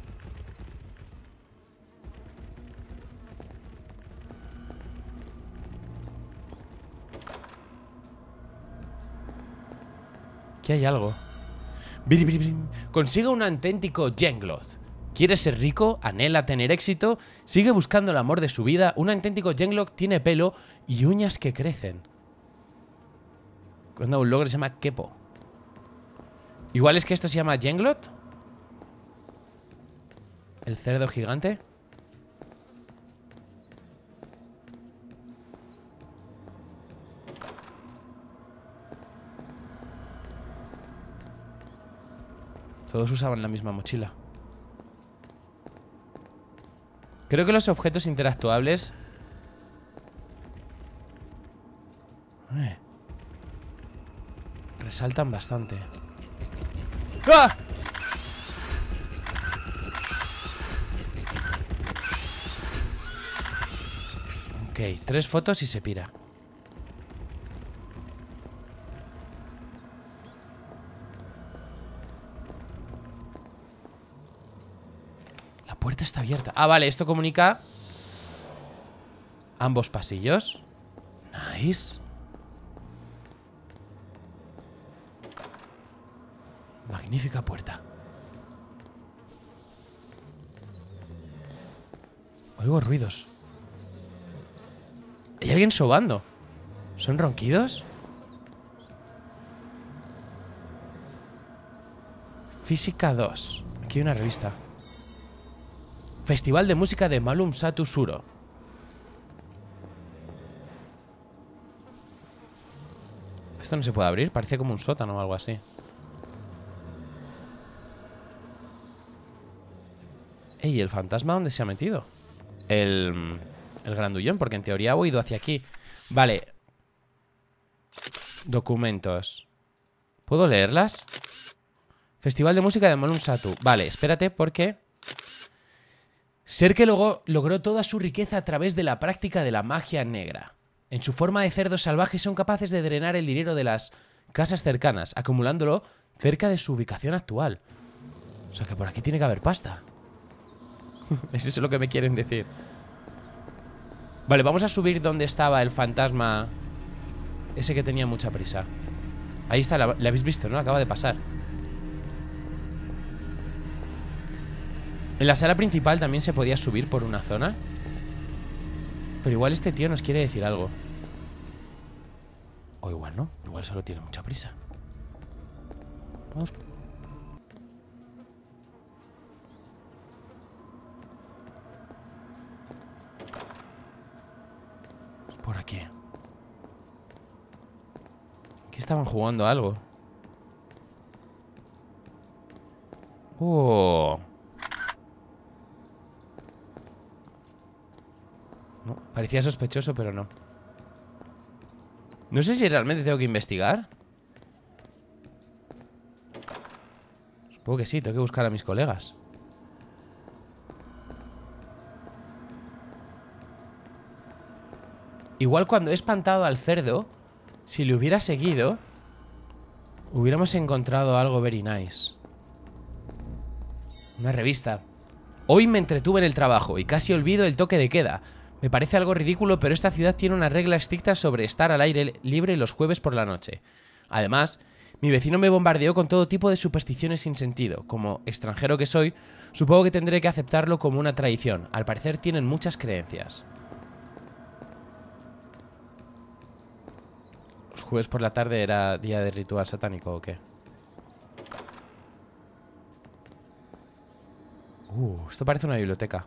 Aquí hay algo. Consiga un auténtico Jenglot. ¿Quiere ser rico? ¿Anhela tener éxito? ¿Sigue buscando el amor de su vida? Un auténtico Jenglot tiene pelo y uñas que crecen. Cuando un logro se llama Kepo. Igual es que esto se llama Jenglot. El cerdo gigante. Todos usaban la misma mochila. Creo que los objetos interactuables resaltan bastante. ¡Ah! Ok, 3 fotos y se pira. La puerta está abierta. Ah, vale, esto comunica ambos pasillos. Nice. Magnífica puerta. Oigo ruidos. ¿Hay alguien sobando? ¿Son ronquidos? Física 2. Aquí hay una revista. Festival de música de Malum Satu Suro. Esto no se puede abrir, parece como un sótano o algo así. Ey, ¿el fantasma dónde se ha metido? El el grandullón, porque en teoría he ido hacia aquí. Vale. Documentos. ¿Puedo leerlas? Festival de música de Molum Satu. Vale, espérate, porque... Serke logró toda su riqueza a través de la práctica de la magia negra. En su forma de cerdos salvajes son capaces de drenar el dinero de las casas cercanas, acumulándolo cerca de su ubicación actual. O sea que por aquí tiene que haber pasta. ¿Es eso lo que me quieren decir? Vale, vamos a subir donde estaba el fantasma ese que tenía mucha prisa. Ahí está, la habéis visto, ¿no? Acaba de pasar. En la sala principal también se podía subir por una zona. Pero igual este tío nos quiere decir algo. O igual no, igual solo tiene mucha prisa. Vamos. Es por aquí. Aquí estaban jugando a algo. No, parecía sospechoso, pero no. No sé si realmente tengo que investigar. Supongo que sí, tengo que buscar a mis colegas. Igual cuando he espantado al cerdo, si le hubiera seguido, hubiéramos encontrado algo very nice. Una revista. Hoy me entretuve en el trabajo y casi olvido el toque de queda. Me parece algo ridículo, pero esta ciudad tiene una regla estricta sobre estar al aire libre los jueves por la noche. Además, mi vecino me bombardeó con todo tipo de supersticiones sin sentido. Como extranjero que soy, supongo que tendré que aceptarlo como una tradición. Al parecer tienen muchas creencias. ¿Los jueves por la tarde era día de ritual satánico o qué? Esto parece una biblioteca.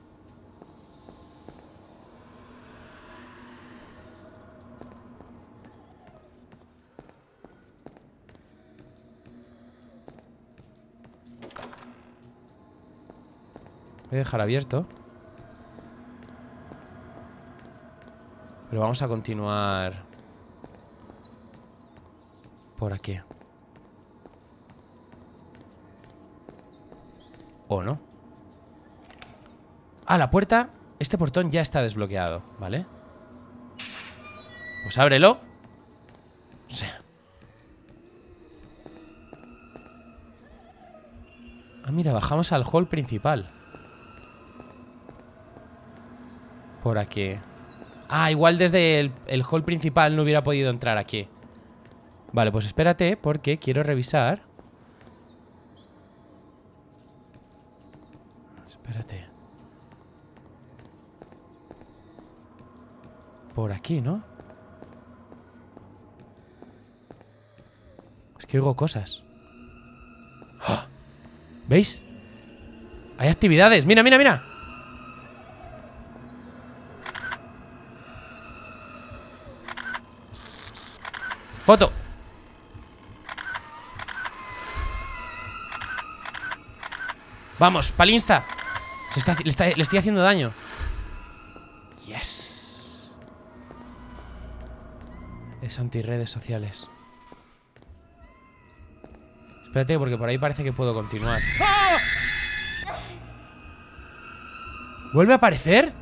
Voy a dejar abierto. Pero vamos a continuar por aquí. ¿O no? Ah, la puerta. Este portón ya está desbloqueado, ¿vale? Pues ábrelo. O sea. Ah, mira, bajamos al hall principal. Por aquí. Ah, igual desde el hall principal no hubiera podido entrar aquí. Vale, pues espérate, porque quiero revisar. Espérate. Por aquí, ¿no? Es que oigo cosas. ¡Ah! ¿Veis? Hay actividades. ¡Mira, mira, mira! ¡Foto! Vamos, pa'l Insta. Le estoy haciendo daño. Yes. Es anti-redes sociales. Espérate, porque por ahí parece que puedo continuar. ¡Ah! ¿Vuelve a aparecer?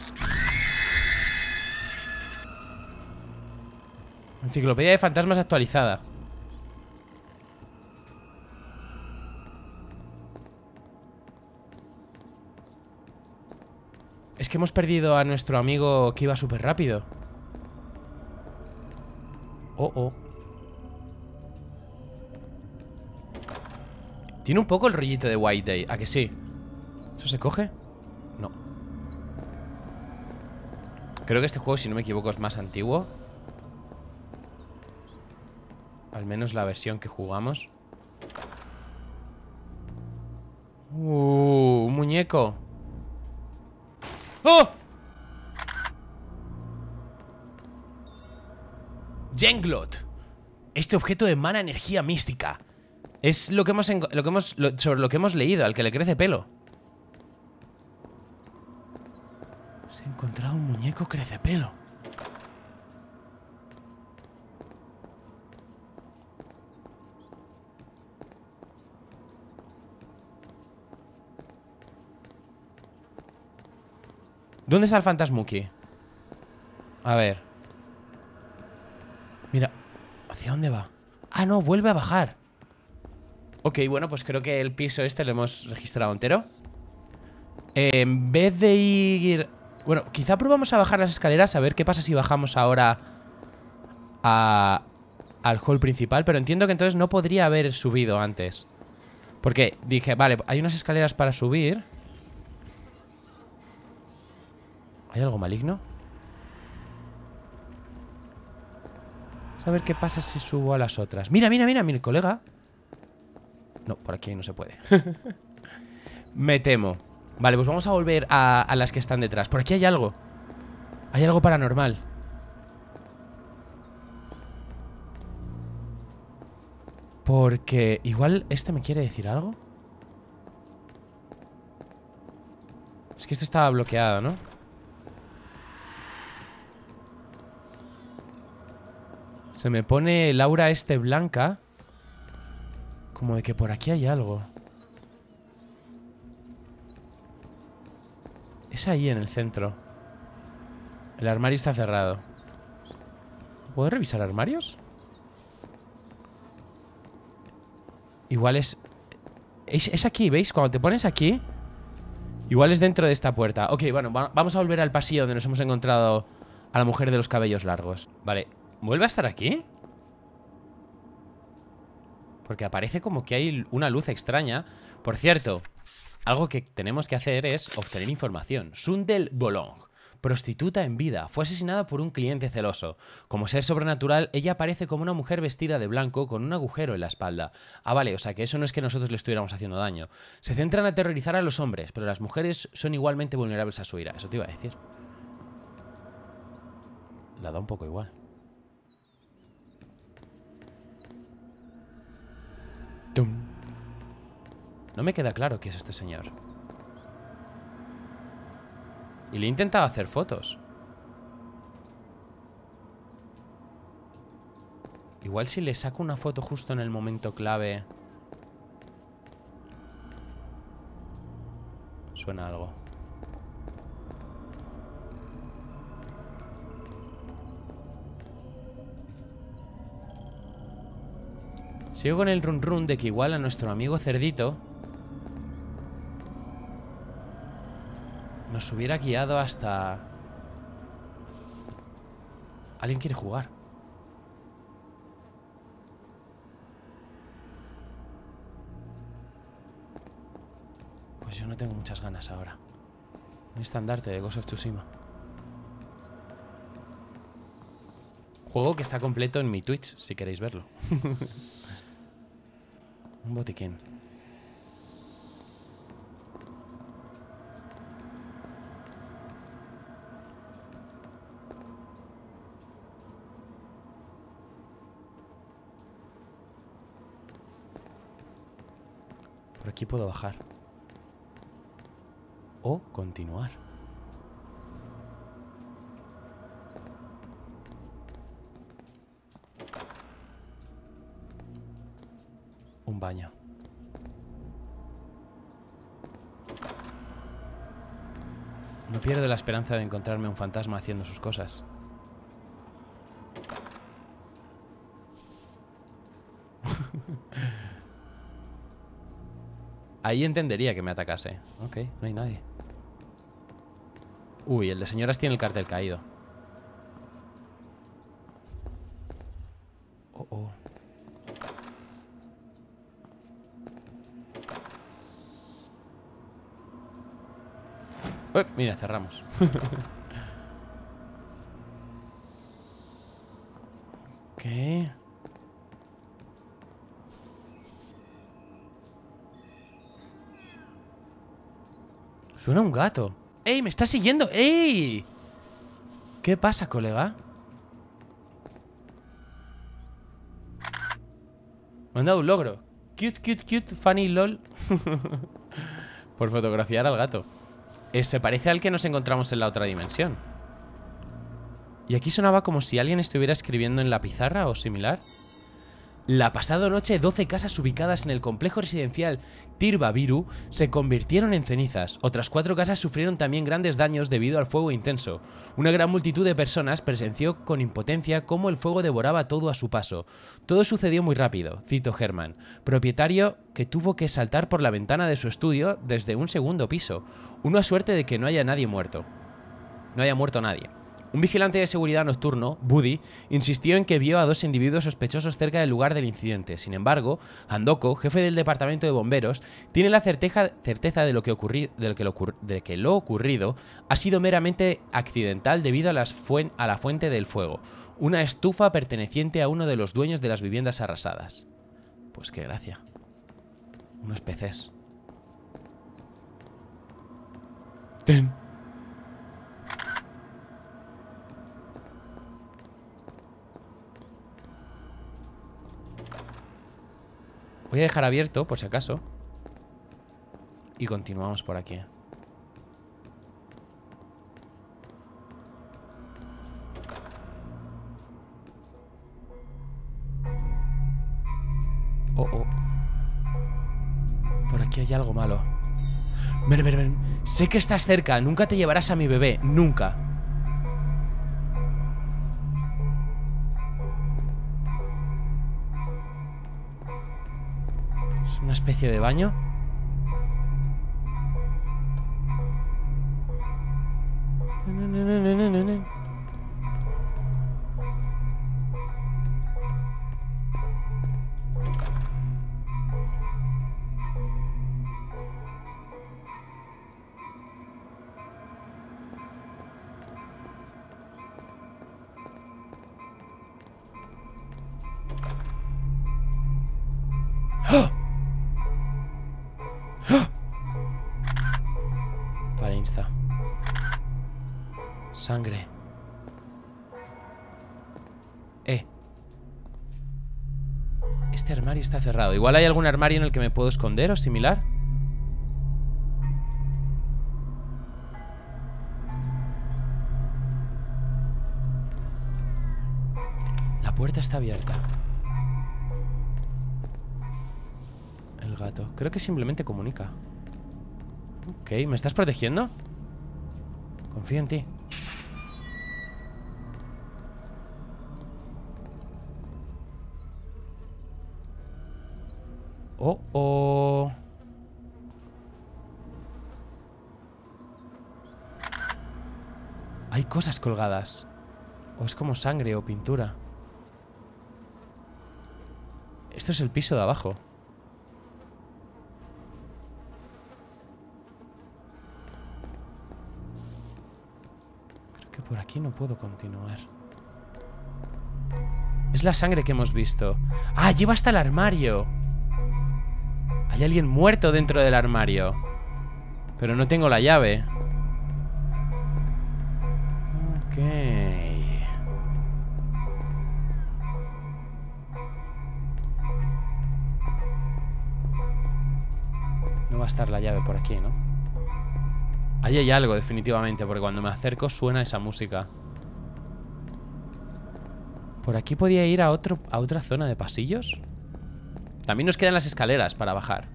Enciclopedia de fantasmas actualizada. Es que hemos perdido a nuestro amigo que iba súper rápido. Oh. Tiene un poco el rollito de White Day. ¿A que sí? ¿Eso se coge? No. Creo que este juego, si no me equivoco, es más antiguo. Al menos la versión que jugamos. Un muñeco. ¡Oh! Jenglot. Este objeto emana energía mística. Es lo que hemos sobre lo que hemos leído, al que le crece pelo. Se ha encontrado un muñeco crecepelo. ¿Dónde está el fantasmuki? A ver. Mira. ¿Hacia dónde va? Ah, no, vuelve a bajar. Ok, bueno, pues creo que el piso este lo hemos registrado entero. En vez de ir... Bueno, quizá probamos a bajar las escaleras. A ver qué pasa si bajamos ahora al hall principal. Pero entiendo que entonces no podría haber subido antes. Porque dije, vale, hay unas escaleras para subir. ¿Hay algo maligno? Vamos a ver qué pasa si subo a las otras. Mira, mira, mira, mi colega. No, por aquí no se puede. Me temo. Vale, pues vamos a volver a las que están detrás. Por aquí hay algo. Hay algo paranormal. Porque igual este me quiere decir algo. Es que esto estaba bloqueado, ¿no? Se me pone el aura blanca. Como de que por aquí hay algo. Es ahí en el centro. El armario está cerrado. ¿Puedo revisar armarios? Igual es aquí, ¿veis? Cuando te pones aquí, igual es dentro de esta puerta. Ok, bueno, vamos a volver al pasillo donde nos hemos encontrado a la mujer de los cabellos largos. Vale, ¿vuelve a estar aquí? Porque aparece como que hay una luz extraña. Por cierto, algo que tenemos que hacer es obtener información. Sundel Bolong, prostituta en vida, fue asesinada por un cliente celoso. Como ser sobrenatural, ella aparece como una mujer vestida de blanco con un agujero en la espalda. Ah, vale, o sea que eso no es que nosotros le estuviéramos haciendo daño. Se centra en aterrorizar a los hombres, pero las mujeres son igualmente vulnerables a su ira. Eso te iba a decir. La da un poco igual. No me queda claro qué es este señor. Y le he intentado hacer fotos. Igual si le saco una foto justo en el momento clave. Suena algo. Sigo con el run run de que igual a nuestro amigo cerdito nos hubiera guiado hasta... Alguien quiere jugar. Pues yo no tengo muchas ganas ahora. Un estandarte de Ghost of Tsushima. Juego que está completo en mi Twitch, si queréis verlo. Un botiquín. Por aquí puedo bajar. O continuar. Un baño. No pierdo la esperanza de encontrarme un fantasma haciendo sus cosas. Ahí entendería que me atacase. Ok, no hay nadie. Uy, el de señoras tiene el cartel caído. Oh, oh. Mira, cerramos. Ok. Suena un gato. ¡Ey! ¡Me está siguiendo! ¡Ey! ¿Qué pasa, colega? Me han dado un logro. Cute, cute, cute, funny, lol. Por fotografiar al gato. Se parece al que nos encontramos en la otra dimensión. Y aquí sonaba como si alguien estuviera escribiendo en la pizarra o similar. La pasada noche, 12 casas ubicadas en el complejo residencial Tirbabiru se convirtieron en cenizas. Otras 4 casas sufrieron también grandes daños debido al fuego intenso. Una gran multitud de personas presenció con impotencia cómo el fuego devoraba todo a su paso. Todo sucedió muy rápido, cito Herman, propietario que tuvo que saltar por la ventana de su estudio desde un segundo piso. Una suerte de que no haya nadie muerto. No haya muerto nadie. Un vigilante de seguridad nocturno, Buddy, insistió en que vio a 2 individuos sospechosos cerca del lugar del incidente. Sin embargo, Andoko, jefe del departamento de bomberos, tiene la certeza de que lo ocurrido ha sido meramente accidental debido a la fuente del fuego, una estufa perteneciente a uno de los dueños de las viviendas arrasadas. Pues qué gracia. Unos peces. ¡Ten! Voy a dejar abierto, por si acaso. Y continuamos por aquí. Oh, oh. Por aquí hay algo malo. Ven, ven, ven. Sé que estás cerca. Nunca te llevarás a mi bebé. Nunca. Una especie de baño. ¡Oh! Para Insta. Sangre. Este armario está cerrado. Igual hay algún armario en el que me puedo esconder o similar. La puerta está abierta. El gato. Creo que simplemente comunica. Ok, ¿me estás protegiendo? Confío en ti. Oh, oh. Hay cosas colgadas. O es como sangre o pintura. Esto es el piso de abajo. Creo que por aquí no puedo continuar. Es la sangre que hemos visto. ¡Ah! Lleva hasta el armario. Hay alguien muerto dentro del armario. Pero no tengo la llave. Ok. No va a estar la llave por aquí, ¿no? Ahí hay algo, definitivamente, porque cuando me acerco suena esa música. ¿Por aquí podía ir a otra zona de pasillos? También nos quedan las escaleras para bajar.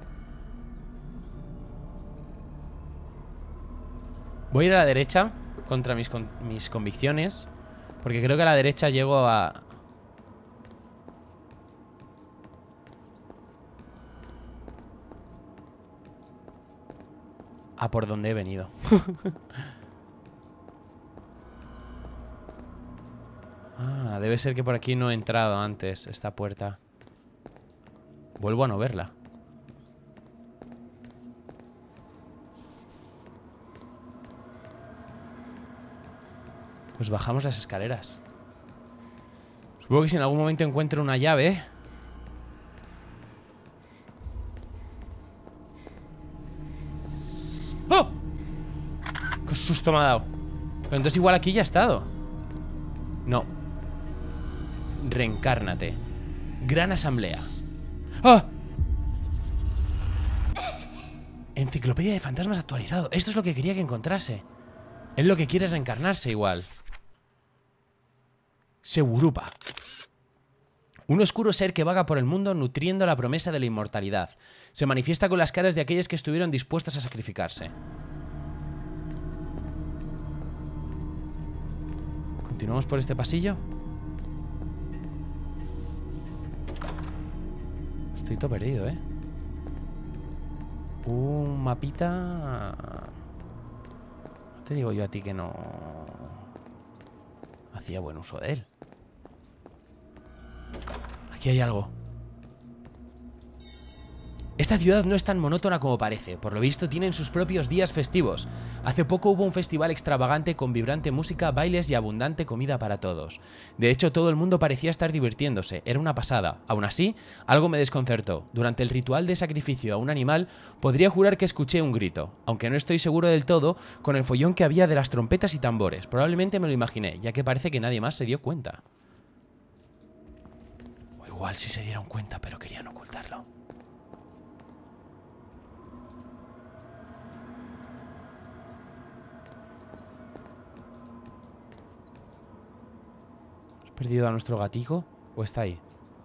Voy a ir a la derecha contra mis convicciones, porque creo que a la derecha llego a por donde he venido. Ah, debe ser que por aquí no he entrado antes, esta puerta. Vuelvo a no verla. Pues bajamos las escaleras. Supongo que si en algún momento encuentro una llave. ¡Oh! ¡Qué susto me ha dado! Pero entonces igual aquí ya he estado. No. Reencárnate. Gran asamblea. ¡Ah! Enciclopedia de fantasmas actualizado. Esto es lo que quería que encontrase. Él lo que quiere es reencarnarse igual. Segurupa. Un oscuro ser que vaga por el mundo nutriendo la promesa de la inmortalidad. Se manifiesta con las caras de aquellos que estuvieron dispuestos a sacrificarse. Continuamos por este pasillo. Estoy todo perdido, ¿eh? Un mapita... No te digo yo a ti que no... hacía buen uso de él. Aquí hay algo. Esta ciudad no es tan monótona como parece. Por lo visto tienen sus propios días festivos. Hace poco hubo un festival extravagante con vibrante música, bailes y abundante comida para todos. De hecho, todo el mundo parecía estar divirtiéndose. Era una pasada. Aún así, algo me desconcertó. Durante el ritual de sacrificio a un animal, podría jurar que escuché un grito. Aunque no estoy seguro del todo, con el follón que había de las trompetas y tambores. Probablemente me lo imaginé, ya que parece que nadie más se dio cuenta. O igual sí se dieron cuenta, pero querían ocultarlo. ¿Perdido a nuestro gatico? ¿O está ahí?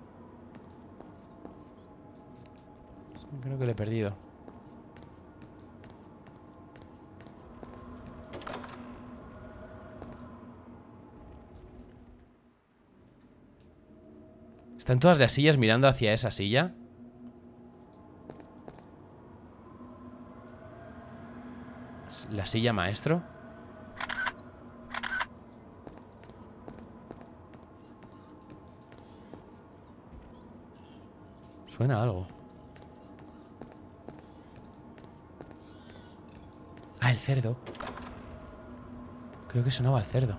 Creo que lo he perdido. ¿Están todas las sillas mirando hacia esa silla? ¿La silla maestro? Suena algo. Ah, el cerdo. Creo que sonaba el cerdo.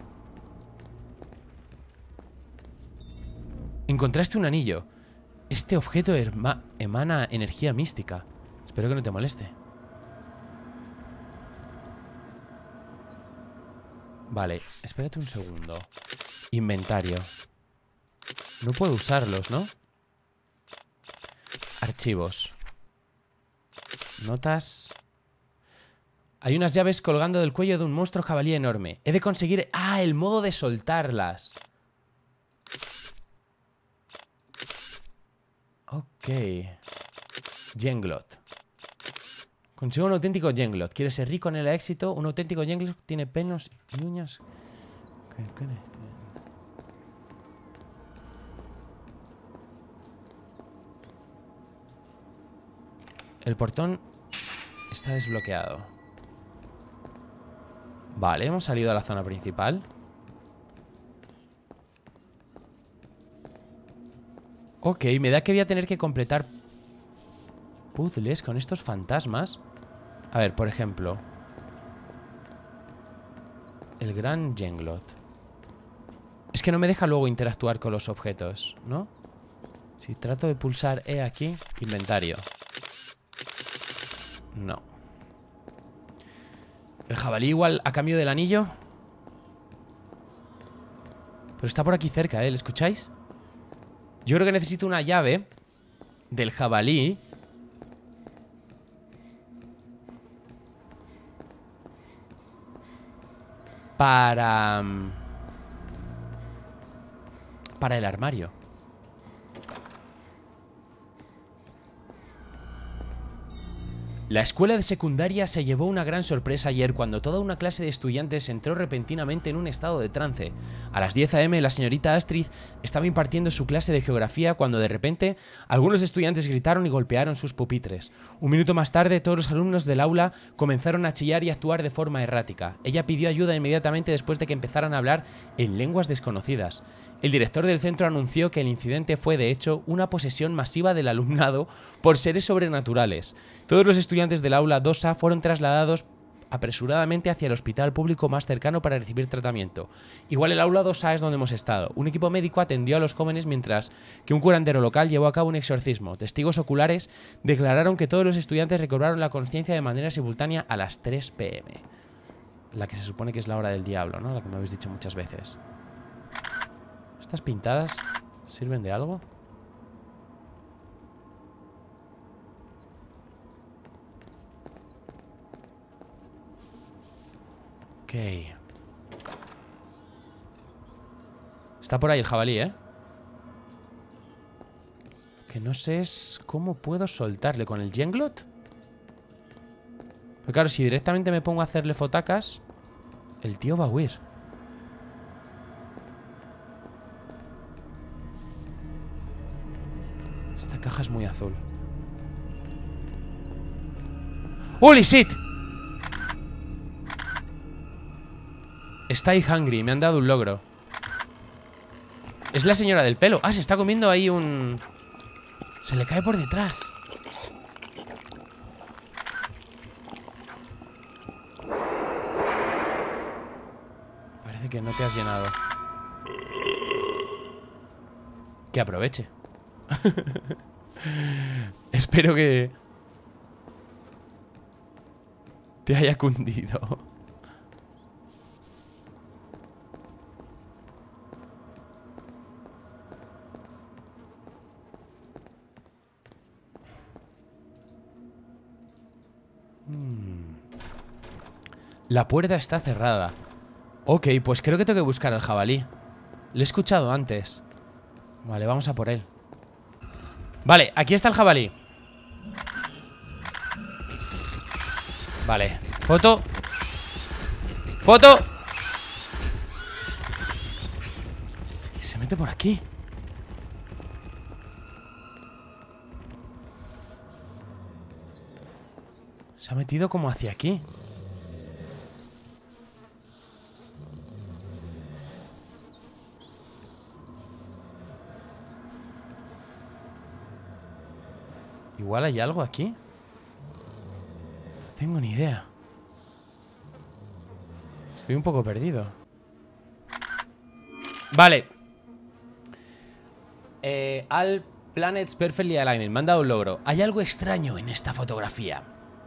Encontraste un anillo. Este objeto emana energía mística. Espero que no te moleste. Vale, espérate un segundo. Inventario. No puedo usarlos, ¿no? Archivos. Notas. Hay unas llaves colgando del cuello de un monstruo jabalí enorme. He de conseguir... ¡Ah! El modo de soltarlas. Ok. Jenglot. Consigo un auténtico Jenglot. ¿Quieres ser rico en el éxito? Un auténtico Jenglot tiene pelos y uñas. ¿Qué? El portón está desbloqueado. Vale, hemos salido a la zona principal. Ok, me da que voy a tener que completar puzzles con estos fantasmas. A ver, por ejemplo, el gran Jenglot. Es que no me deja luego interactuar con los objetos, ¿no? Si trato de pulsar E aquí, inventario. No. El jabalí igual a cambio del anillo. Pero está por aquí cerca, ¿eh? ¿Le escucháis? Yo creo que necesito una llave del jabalí para el armario. La escuela de secundaria se llevó una gran sorpresa ayer cuando toda una clase de estudiantes entró repentinamente en un estado de trance. A las 10 AM la señorita Astrid estaba impartiendo su clase de geografía cuando de repente algunos estudiantes gritaron y golpearon sus pupitres. Un minuto más tarde todos los alumnos del aula comenzaron a chillar y actuar de forma errática. Ella pidió ayuda inmediatamente después de que empezaran a hablar en lenguas desconocidas. El director del centro anunció que el incidente fue de hecho una posesión masiva del alumnado por seres sobrenaturales. Todos los estudiantes del aula 2A fueron trasladados apresuradamente hacia el hospital público más cercano para recibir tratamiento. Igual el aula 2A es donde hemos estado. Un equipo médico atendió a los jóvenes mientras que un curandero local llevó a cabo un exorcismo. Testigos oculares declararon que todos los estudiantes recobraron la conciencia de manera simultánea a las 3 PM. La que se supone que es la hora del diablo, ¿no? La que me habéis dicho muchas veces. ¿Estas pintadas sirven de algo? Ok. Está por ahí el jabalí, ¿eh? Lo que no sé es cómo puedo soltarle con el Genglot. Pero claro, si directamente me pongo a hacerle fotacas, el tío va a huir. Esta caja es muy azul. ¡Holy shit! Stay hungry, me han dado un logro. Es la señora del pelo. Ah, se está comiendo ahí un... Se le cae por detrás. Parece que no te has llenado. Que aproveche. Espero que te haya cundido. La puerta está cerrada. Ok, pues creo que tengo que buscar al jabalí. Le he escuchado antes. Vale, vamos a por él. Vale, aquí está el jabalí. Vale, foto. ¡Foto! Y se mete por aquí. Se ha metido como hacia aquí. Igual hay algo aquí. No tengo ni idea. Estoy un poco perdido. Vale. All planets perfectly aligned. Me han dado un logro. Hay algo extraño en esta fotografía.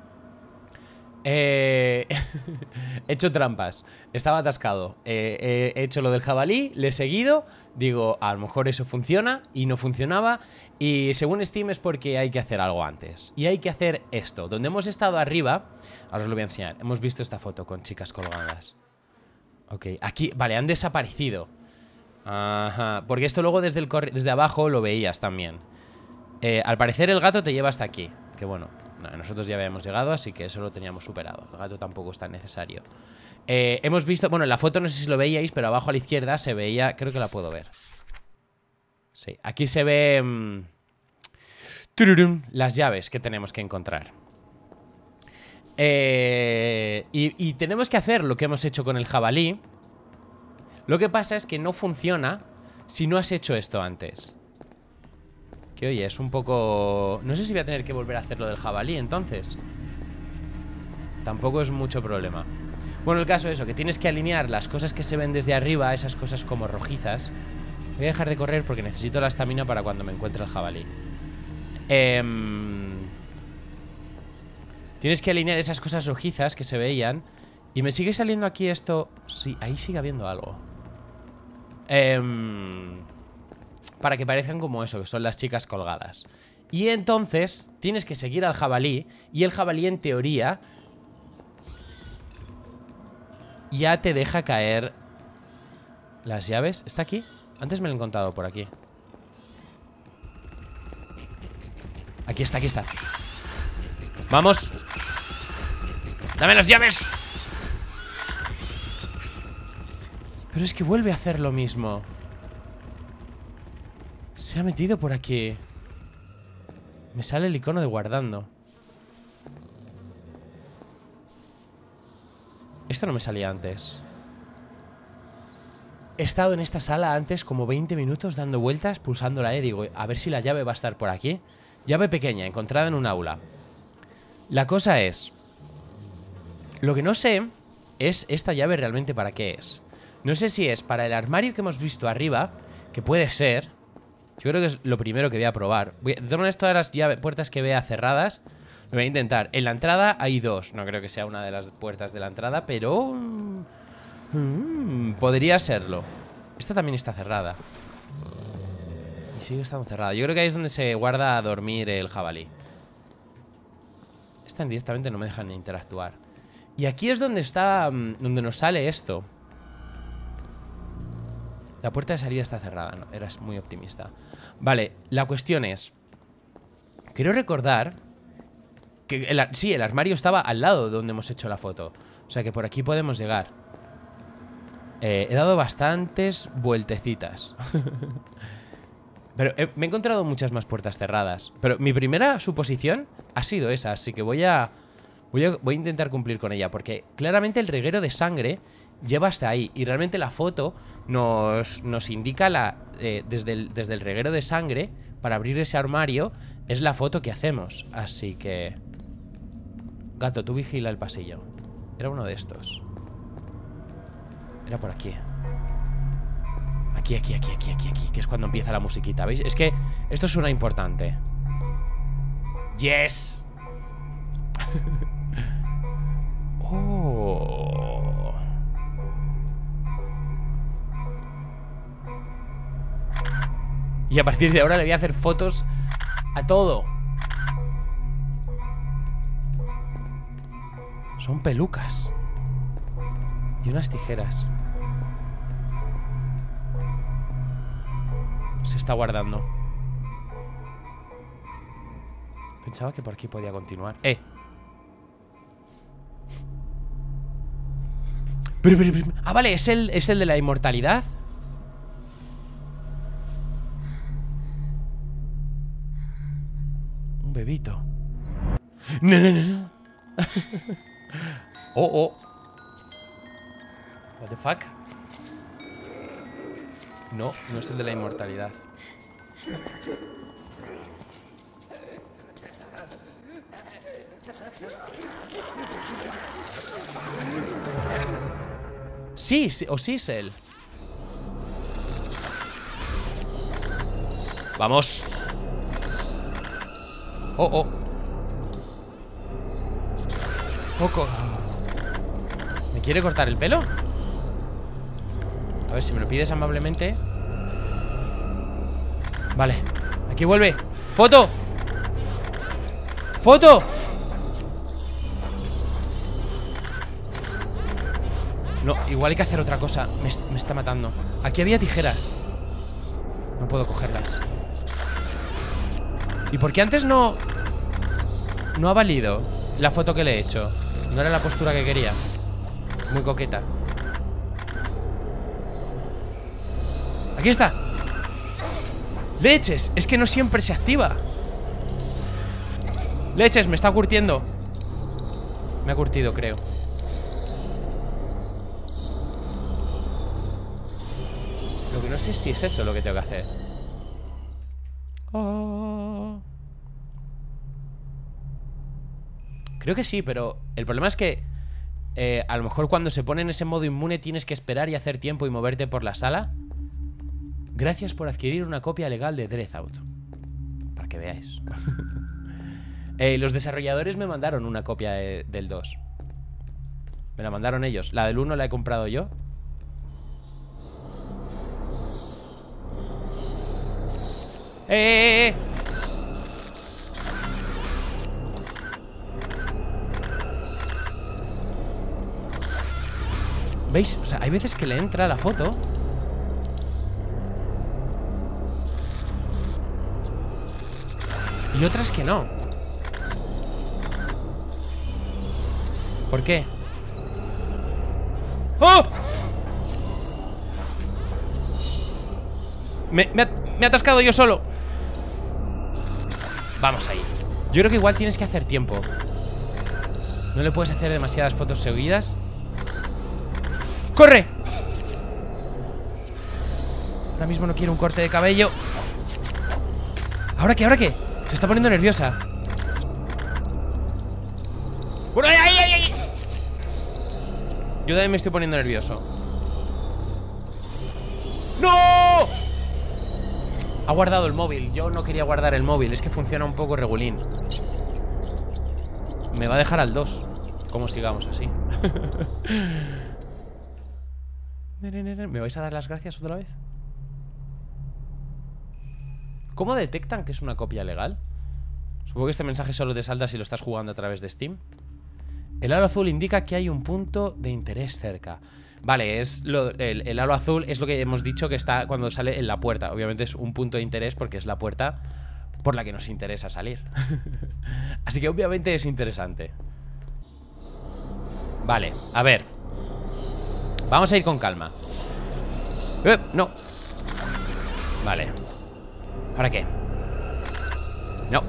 He hecho trampas. Estaba atascado. He hecho lo del jabalí. Le he seguido. Digo, a lo mejor eso funciona. Y no funcionaba. Y según Steam es porque hay que hacer algo antes. Y hay que hacer esto. Donde hemos estado arriba. Ahora os lo voy a enseñar. Hemos visto esta foto con chicas colgadas. Ok, aquí, vale, han desaparecido. Ajá, porque esto luego desde abajo lo veías también. Al parecer el gato te lleva hasta aquí. Que bueno, nosotros ya habíamos llegado, así que eso lo teníamos superado. El gato tampoco es tan necesario. Hemos visto, bueno, en la foto no sé si lo veíais, pero abajo a la izquierda se veía, creo que la puedo ver. Sí, aquí se ve las llaves que tenemos que encontrar. Y tenemos que hacer lo que hemos hecho con el jabalí. Lo que pasa es que no funciona si no has hecho esto antes. Que oye, es un poco... No sé si voy a tener que volver a hacer lo del jabalí entonces. Tampoco es mucho problema. Bueno, el caso es eso, que tienes que alinear las cosas que se ven desde arriba, esas cosas como rojizas. Voy a dejar de correr porque necesito la estamina para cuando me encuentre el jabalí. Tienes que alinear esas cosas rojizas que se veían. Y me sigue saliendo aquí esto. Sí, ahí sigue habiendo algo. Para que parezcan como eso, que son las chicas colgadas. Y entonces tienes que seguir al jabalí. Y el jabalí en teoría ya te deja caer las llaves. ¿Está aquí? Antes me lo he encontrado por aquí. Aquí está, aquí está. ¡Vamos! ¡Dame las llaves! Pero es que vuelve a hacer lo mismo. Se ha metido por aquí. Me sale el icono de guardando. Esto no me salía antes. He estado en esta sala antes como 20 minutos dando vueltas, pulsando la E. Digo, a ver si la llave va a estar por aquí. Llave pequeña, encontrada en un aula. La cosa es... Lo que no sé es esta llave realmente para qué es. No sé si es para el armario que hemos visto arriba, que puede ser. Yo creo que es lo primero que voy a probar. De todas maneras, todas las puertas que vea cerradas, lo voy a intentar. En la entrada hay dos. No creo que sea una de las puertas de la entrada, pero... podría serlo. Esta también está cerrada. Y sigue estando cerrada. Yo creo que ahí es donde se guarda a dormir el jabalí. Esta directamente no me dejan interactuar. Y aquí es donde está... donde nos sale esto. La puerta de salida está cerrada, ¿no? Eras muy optimista. Vale, la cuestión es... Quiero recordar... que sí, el armario estaba al lado de donde hemos hecho la foto. O sea que por aquí podemos llegar. He dado bastantes vueltecitas. Pero me he encontrado muchas más puertas cerradas. Pero mi primera suposición ha sido esa. Así que voy a intentar cumplir con ella. Porque claramente el reguero de sangre lleva hasta ahí. Y realmente la foto nos indica desde el reguero de sangre. Para abrir ese armario es la foto que hacemos. Así que... Gato, tú vigila el pasillo. Era uno de estos. Era por aquí. Aquí, que es cuando empieza la musiquita, ¿veis? Es que esto suena importante. ¡Yes! ¡Oh! Y a partir de ahora le voy a hacer fotos a todo. Son pelucas. Y unas tijeras. Se está guardando. Pensaba que por aquí podía continuar. Pero, ah, vale, ¿es el de la inmortalidad? Un bebito. No. Oh. What the fuck? No es el de la inmortalidad. Sí, o sí es él. Vamos. Oh. Poco. ¿Me quiere cortar el pelo? A ver si me lo pides amablemente. Vale, aquí vuelve. ¡Foto! ¡Foto! No, igual hay que hacer otra cosa. Me está matando. Aquí había tijeras. No puedo cogerlas. ¿Y por qué antes no ha valido la foto que le he hecho? No era la postura que quería. Muy coqueta. Aquí está. ¡Leches! Es que no siempre se activa. ¡Leches! Me está curtiendo. Me ha curtido, creo. Lo que no sé si es eso lo que tengo que hacer. Oh. Creo que sí, pero el problema es que a lo mejor cuando se pone en ese modo inmune tienes que esperar y hacer tiempo y moverte por la sala. Gracias por adquirir una copia legal de Dreadout. Para que veáis. Los desarrolladores me mandaron una copia del 2. Me la mandaron ellos. La del 1 la he comprado yo. ¿Veis? O sea, hay veces que le entra la foto. Y otras que no. ¿Por qué? ¡Oh! Me he atascado yo solo. Vamos ahí. Yo creo que igual tienes que hacer tiempo. No le puedes hacer demasiadas fotos seguidas. ¡Corre! Ahora mismo no quiero un corte de cabello. ¿Ahora qué? ¿Ahora qué? Se está poniendo nerviosa. ¡Bueno, ahí! Yo también me estoy poniendo nervioso. ¡No! Ha guardado el móvil. Yo no quería guardar el móvil. Es que funciona un poco regulín. Me va a dejar al 2. ¿Cómo sigamos así? ¿Me vais a dar las gracias otra vez? ¿Cómo detectan que es una copia legal? Supongo que este mensaje solo te salta si lo estás jugando a través de Steam. El halo azul indica que hay un punto de interés cerca. Vale, el halo azul es lo que hemos dicho que está cuando sale en la puerta. Obviamente es un punto de interés porque es la puerta por la que nos interesa salir. Así que obviamente es interesante. Vale, a ver. Vamos a ir con calma. No. Vale. ¿Ahora qué? No.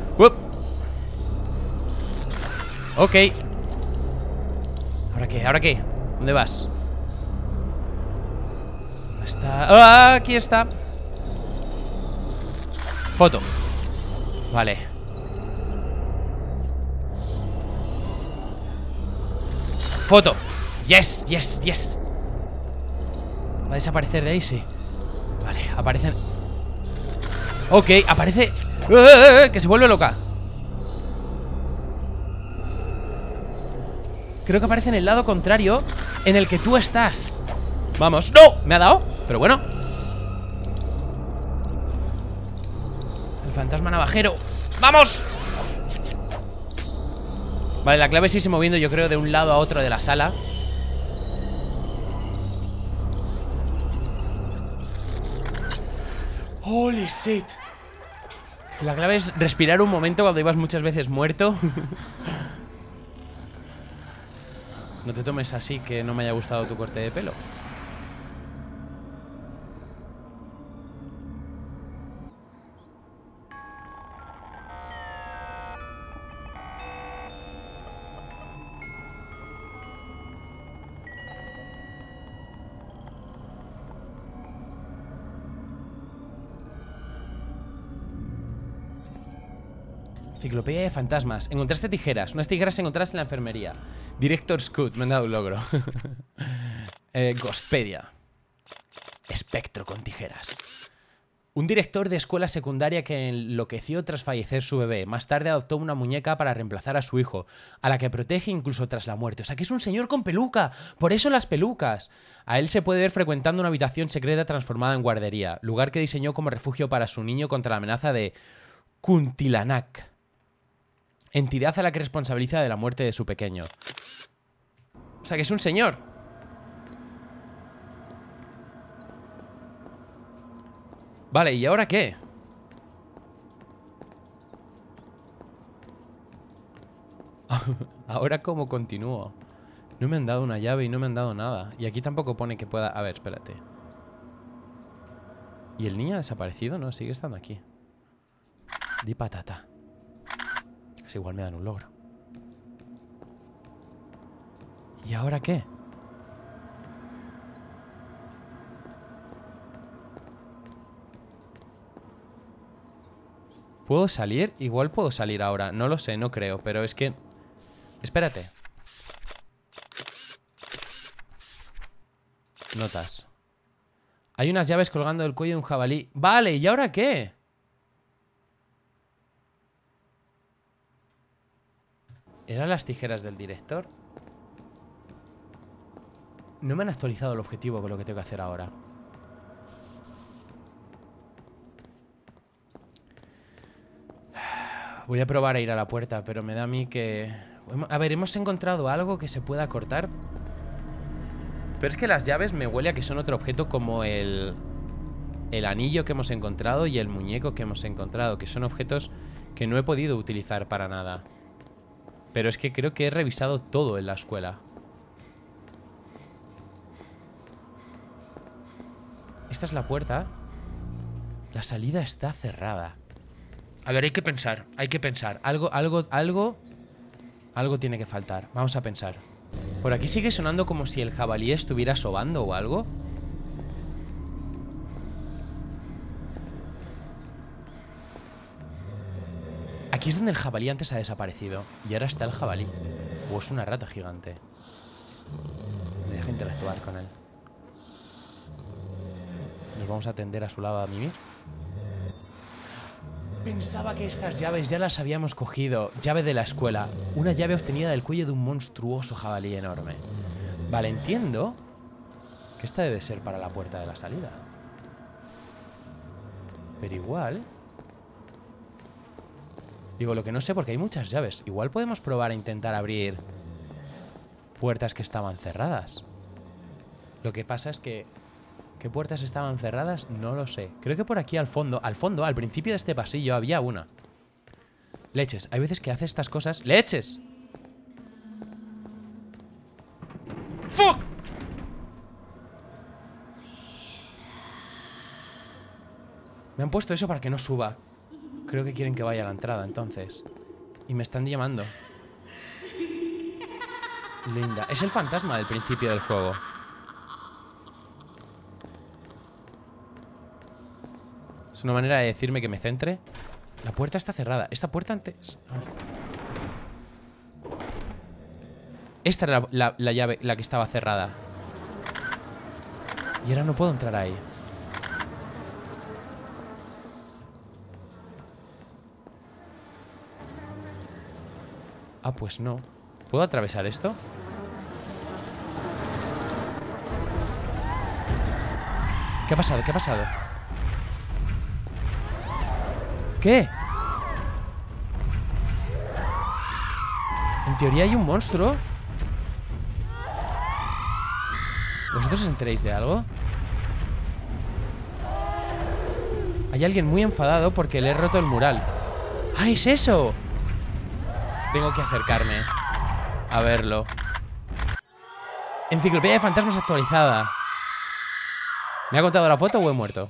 Ok. ¿Ahora qué? ¿Ahora qué? ¿Dónde vas? ¿Dónde está? ¡Ah! Aquí está. Foto. Vale. Foto. Yes, yes, yes. ¿Va a desaparecer de ahí? Sí. Vale, aparecen. Ok, aparece. Que se vuelve loca. Creo que aparece en el lado contrario en el que tú estás. Vamos. ¡No! Me ha dado, pero bueno. El fantasma navajero. ¡Vamos! Vale, la clave es irse moviendo, yo creo, de un lado a otro de la sala. Holy shit. La clave es respirar un momento cuando ibas muchas veces muerto. No te tomes así que no me haya gustado tu corte de pelo. Enciclopedia de fantasmas. Encontraste tijeras. Unas tijeras encontradas en la enfermería. Director's Cut. Me han dado un logro. Ghostpedia. Espectro con tijeras. Un director de escuela secundaria que enloqueció tras fallecer su bebé. Más tarde adoptó una muñeca para reemplazar a su hijo, a la que protege incluso tras la muerte. O sea que es un señor con peluca. Por eso las pelucas. A él se puede ver frecuentando una habitación secreta transformada en guardería. Lugar que diseñó como refugio para su niño contra la amenaza de Kuntilanak, entidad a la que responsabiliza de la muerte de su pequeño. O sea que es un señor. Vale, ¿y ahora qué? ¿Ahora cómo continúo? No me han dado una llave y no me han dado nada. Y aquí tampoco pone que pueda... A ver, espérate. ¿Y el niño ha desaparecido? No, sigue estando aquí. Di patata. Pues igual me dan un logro. ¿Y ahora qué? ¿Puedo salir? Igual puedo salir ahora. No lo sé, no creo, pero es que... Espérate. Notas. Hay unas llaves colgando del cuello de un jabalí. Vale, ¿y ahora qué? ¿Eran las tijeras del director? No me han actualizado el objetivo con lo que tengo que hacer ahora. Voy a probar a ir a la puerta, pero me da a mí que... A ver, hemos encontrado algo que se pueda cortar. Pero es que las llaves me huele a que son otro objeto como el anillo que hemos encontrado y el muñeco que hemos encontrado, que son objetos que no he podido utilizar para nada. Pero es que creo que he revisado todo en la escuela. Esta es la puerta. La salida está cerrada. A ver, hay que pensar, hay que pensar. Algo tiene que faltar. Vamos a pensar. Por aquí sigue sonando como si el jabalí estuviera sobando o algo. Aquí es donde el jabalí antes ha desaparecido. Y ahora está el jabalí. O es una rata gigante. Me deja interactuar con él. Nos vamos a tender a su lado a mimir. Pensaba que estas llaves ya las habíamos cogido. Llave de la escuela. Una llave obtenida del cuello de un monstruoso jabalí enorme. Vale, entiendo que esta debe ser para la puerta de la salida. Pero igual... Digo, lo que no sé, porque hay muchas llaves. Igual podemos probar a intentar abrir puertas que estaban cerradas. Lo que pasa es que... ¿Qué puertas estaban cerradas? No lo sé. Creo que por aquí al fondo, al principio de este pasillo había una. Leches, hay veces que hace estas cosas... ¡Leches! ¡Fuck! Me han puesto eso para que no suba. Creo que quieren que vaya a la entrada, entonces. Y me están llamando. Linda. Es el fantasma del principio del juego. Es una manera de decirme que me centre. La puerta está cerrada. Esta puerta antes... Esta era la llave, la que estaba cerrada. Y ahora no puedo entrar ahí. Ah, pues no. ¿Puedo atravesar esto? ¿Qué ha pasado? ¿Qué ha pasado? ¿Qué? En teoría hay un monstruo. ¿Vosotros os enteréis de algo? Hay alguien muy enfadado porque le he roto el mural. ¡Ah, es eso! Tengo que acercarme a verlo. Enciclopedia de fantasmas actualizada. ¿Me ha contado la foto o he muerto?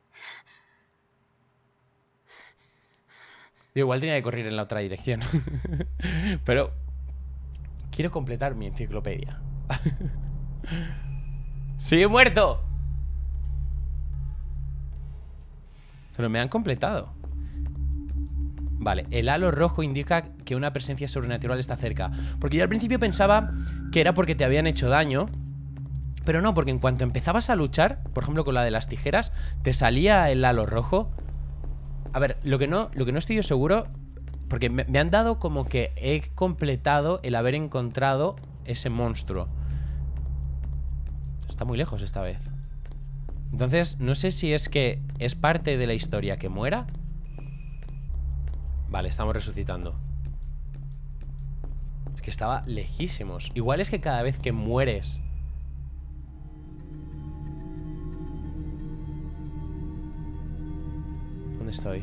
Yo igual tenía que correr en la otra dirección. Pero quiero completar mi enciclopedia. ¡Sí, he muerto! Pero me han completado. Vale, el halo rojo indica que una presencia sobrenatural está cerca. Porque yo al principio pensaba que era porque te habían hecho daño. Pero no, porque en cuanto empezabas a luchar, por ejemplo con la de las tijeras, te salía el halo rojo. A ver, lo que no estoy yo seguro, porque me han dado como que he completado el haber encontrado ese monstruo. Está muy lejos esta vez. Entonces, no sé si es que es parte de la historia que muera. Vale, estamos resucitando. Es que estaba lejísimos. Igual es que cada vez que mueres... ¿Dónde estoy?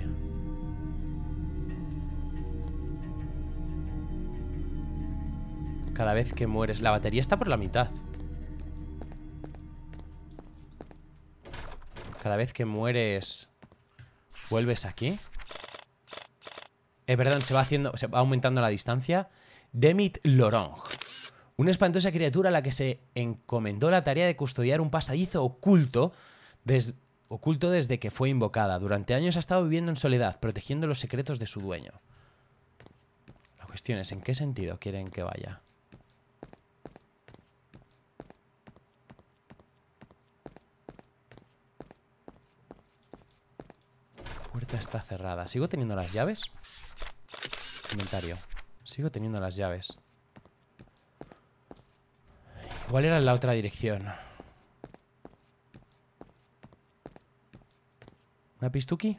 Cada vez que mueres... La batería está por la mitad. Cada vez que mueres... ¿Vuelves aquí? Perdón, se va aumentando la distancia. Demit Lorange. Una espantosa criatura a la que se encomendó la tarea de custodiar un pasadizo oculto desde que fue invocada. Durante años ha estado viviendo en soledad, protegiendo los secretos de su dueño. La cuestión es, ¿en qué sentido quieren que vaya? La puerta está cerrada. ¿Sigo teniendo las llaves? Inventario. Sigo teniendo las llaves. Igual era en la otra dirección. ¿Una pistuki?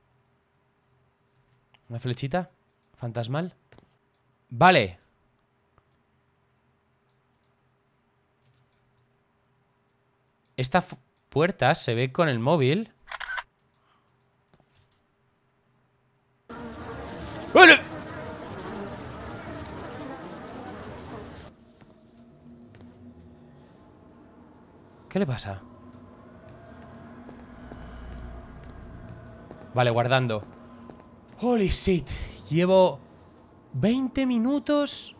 ¿Una flechita? ¿Fantasmal? Vale. Esta puerta se ve con el móvil. ¡Vale! ¿Qué le pasa? Vale, guardando. Holy shit. Llevo 20 minutos.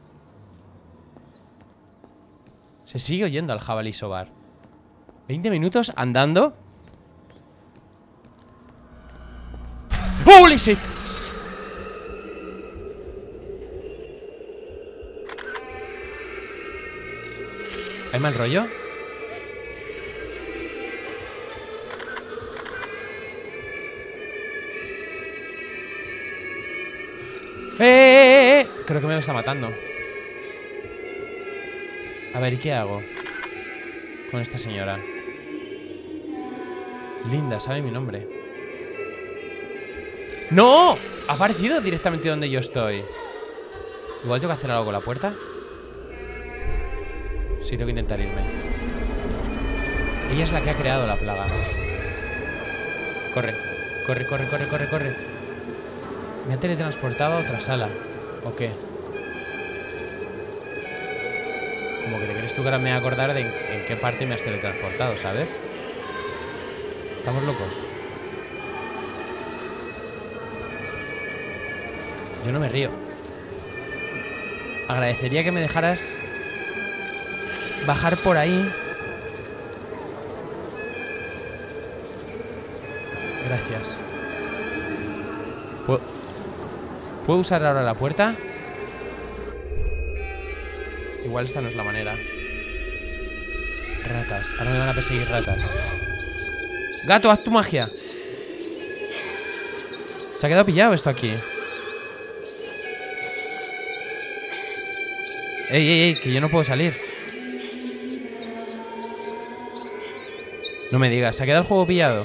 Se sigue oyendo al jabalí sobar. 20 minutos andando. Holy shit. ¿Hay mal rollo? Creo que me está matando. A ver, ¿y qué hago con esta señora? Linda, sabe mi nombre. ¡No! Ha aparecido directamente donde yo estoy. Igual tengo que hacer algo con la puerta. Sí, tengo que intentar irme. Ella es la que ha creado la plaga. Corre. Corre, corre, corre, corre, corre. Me ha teletransportado a otra sala. ¿O qué? Como que te crees tú que ahora me voy a acordar de en qué parte me has teletransportado, ¿sabes? Estamos locos. Yo no me río. Agradecería que me dejaras bajar por ahí. Gracias. ¿Puedo usar ahora la puerta? Igual esta no es la manera. Ratas. Ahora me van a perseguir ratas. Gato, haz tu magia. Se ha quedado pillado esto aquí. Ey, ey, ey, que yo no puedo salir. No me digas, ¿se ha quedado el juego pillado?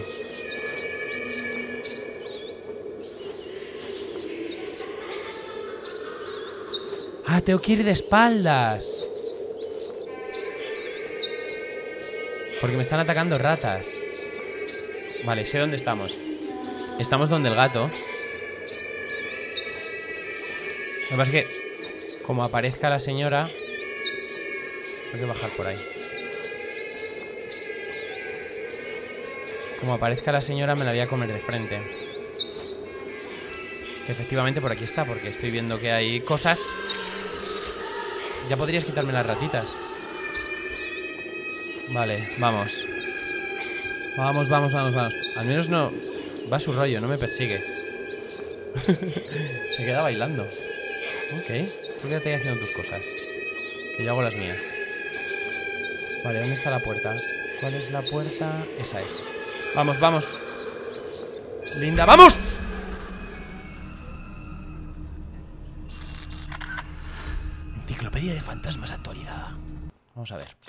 Ah, tengo que ir de espaldas. Porque me están atacando ratas. Vale, sé dónde estamos. Estamos donde el gato. Lo que pasa es que, como aparezca la señora, tengo que bajar por ahí. Como aparezca la señora, me la voy a comer de frente. Que efectivamente por aquí está, porque estoy viendo que hay cosas. Ya podrías quitarme las ratitas. Vale, vamos. Vamos, vamos, vamos, vamos. Al menos no... Va a su rollo, no me persigue. Se queda bailando. Ok, tú quédate ahí haciendo tus cosas, que yo hago las mías. Vale, ¿dónde está la puerta? ¿Cuál es la puerta? Esa es. Vamos, vamos. Linda, ¡vamos! Enciclopedia de fantasmas actualizada. Vamos a ver.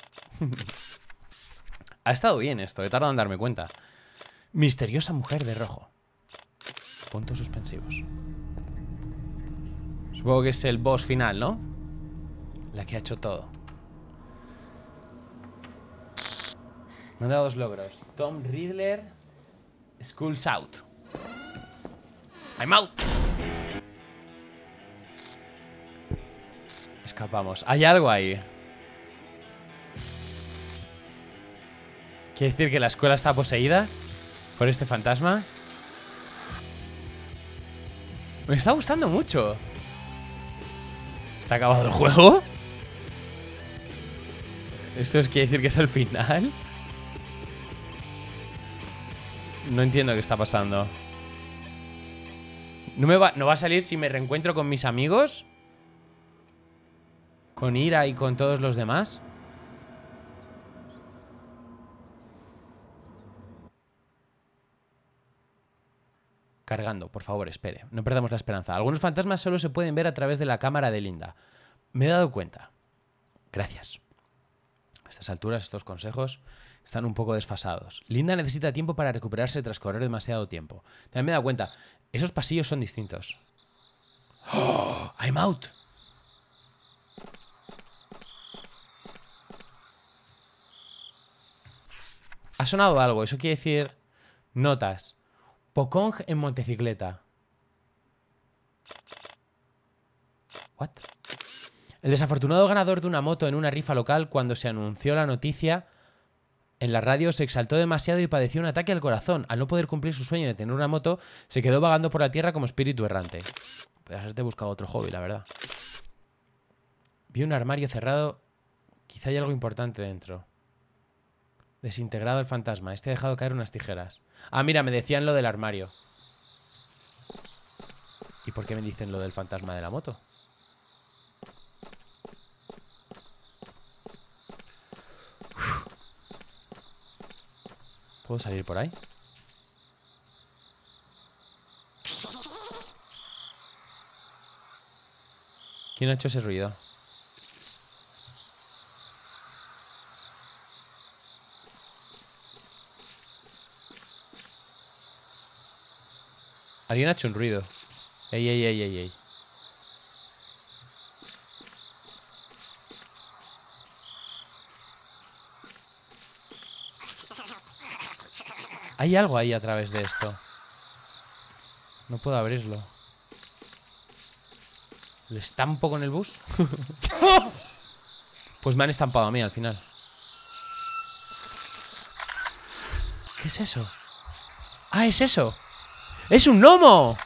Ha estado bien esto, he tardado en darme cuenta. Misteriosa mujer de rojo. Puntos suspensivos. Supongo que es el boss final, ¿no? La que ha hecho todo. Me han dado 2 logros. Tom Riddler. School's out. I'm out. Escapamos. Hay algo ahí. ¿Quiere decir que la escuela está poseída por este fantasma? Me está gustando mucho. ¿Se ha acabado el juego? ¿Esto quiere decir que es el final? No entiendo qué está pasando. ¿No va a salir si me reencuentro con mis amigos? ¿Con Ira y con todos los demás? Cargando, por favor, espere. No perdamos la esperanza. Algunos fantasmas solo se pueden ver a través de la cámara de Linda. Me he dado cuenta. Gracias. A estas alturas, estos consejos están un poco desfasados. Linda necesita tiempo para recuperarse tras correr demasiado tiempo. También me he dado cuenta. Esos pasillos son distintos. ¡Oh! ¡I'm out! Ha sonado algo. Eso quiere decir... Notas. Pocong en motocicleta. ¿What? El desafortunado ganador de una moto en una rifa local, cuando se anunció la noticia en la radio, se exaltó demasiado y padeció un ataque al corazón. Al no poder cumplir su sueño de tener una moto, se quedó vagando por la tierra como espíritu errante. Podrías haberte buscado otro hobby, la verdad. Vi un armario cerrado. Quizá hay algo importante dentro. Desintegrado el fantasma. Este ha dejado caer unas tijeras. Ah, mira, me decían lo del armario. ¿Y por qué me dicen lo del fantasma de la moto? ¿Puedo salir por ahí? ¿Quién ha hecho ese ruido? Alguien ha hecho un ruido. Ey, ey, ey, ey, ey. Hay algo ahí a través de esto. No puedo abrirlo. ¿Le estampo con el bus? Pues me han estampado a mí al final. ¿Qué es eso? ¡Ah, es eso! ¡Es un gnomo!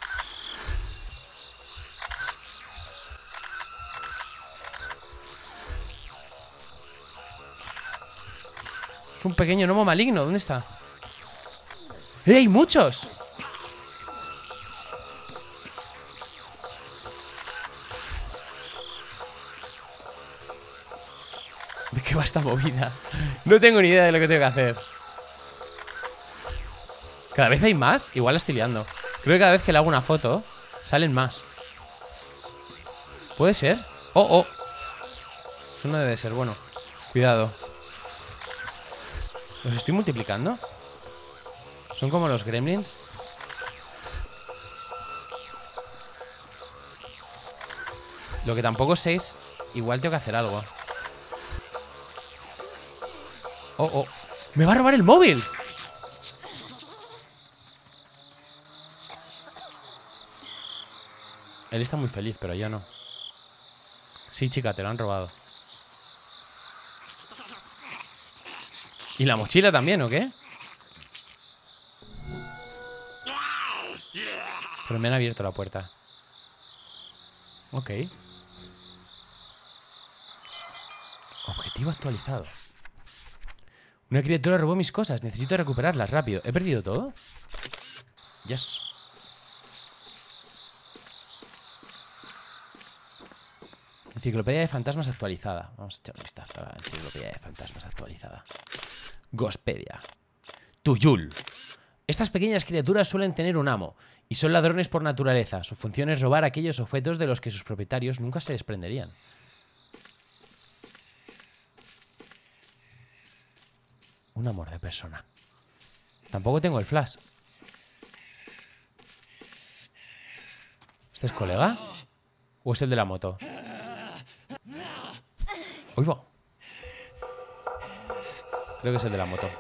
Es un pequeño gnomo maligno. ¿Dónde está? ¡Eh, hay muchos! ¿De qué va esta movida? No tengo ni idea de lo que tengo que hacer. ¿Cada vez hay más? Igual la estoy liando. Creo que cada vez que le hago una foto salen más. ¿Puede ser? ¡Oh, oh! Eso no debe ser bueno. Cuidado. ¿Los estoy multiplicando? ¿Son como los gremlins? Lo que tampoco sé es... Igual tengo que hacer algo. ¡Oh, oh! ¡Me va a robar el móvil! Él está muy feliz, pero yo no. Sí, chica, te lo han robado. ¿Y la mochila también, o qué? Pero me han abierto la puerta. Ok. Objetivo actualizado. Una criatura robó mis cosas. Necesito recuperarlas rápido. ¿He perdido todo? Yes. Enciclopedia de fantasmas actualizada. Vamos a echar un vistazo a la enciclopedia de fantasmas actualizada. Ghostpedia. Tuyul. Estas pequeñas criaturas suelen tener un amo y son ladrones por naturaleza. Su función es robar aquellos objetos de los que sus propietarios nunca se desprenderían. Un amor de persona. Tampoco tengo el flash. ¿Este es colega? ¿O es el de la moto? ¡Uy, va! Creo que es el de la moto.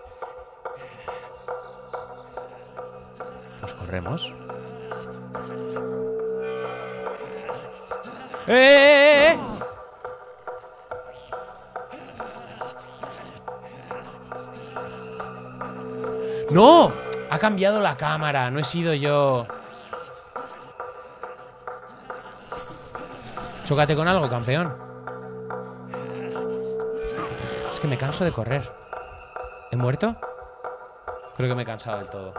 Nos corremos. ¡Eh! ¡No! Ha cambiado la cámara. No he sido yo. Chócate con algo, campeón. Es que me canso de correr. ¿He muerto? Creo que me he cansado del todo.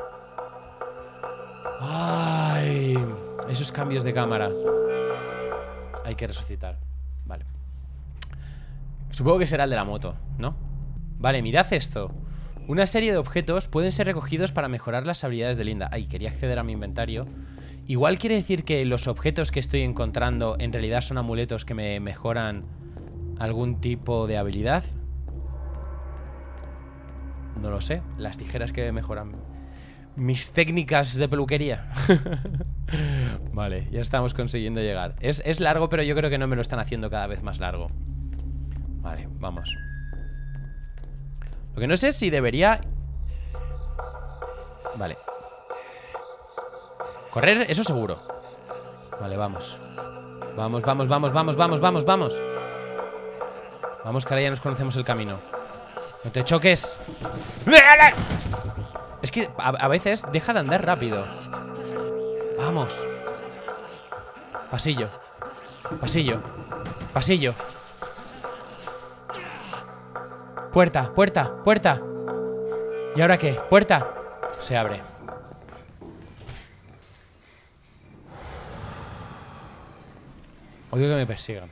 ¡Ay! Esos cambios de cámara. Hay que resucitar. Vale. Supongo que será el de la moto, ¿no? Vale, mirad esto. Una serie de objetos pueden ser recogidos para mejorar las habilidades de Linda. Ay, quería acceder a mi inventario. Igual quiere decir que los objetos que estoy encontrando en realidad son amuletos que me mejoran algún tipo de habilidad. No lo sé. Las tijeras que mejoran mis técnicas de peluquería. Vale, ya estamos consiguiendo llegar. Es largo, pero yo creo que no me lo están haciendo cada vez más largo. Vale, vamos. Lo que no sé es si debería... Vale. Correr, eso seguro. Vale, vamos. Vamos, vamos, vamos, vamos, vamos, vamos, vamos. Vamos, que ahora ya nos conocemos el camino. No te choques. Es que a veces deja de andar rápido. Vamos. Pasillo. Pasillo. Pasillo. Puerta, puerta, puerta. ¿Y ahora qué? Puerta. Se abre. Odio que me persigan.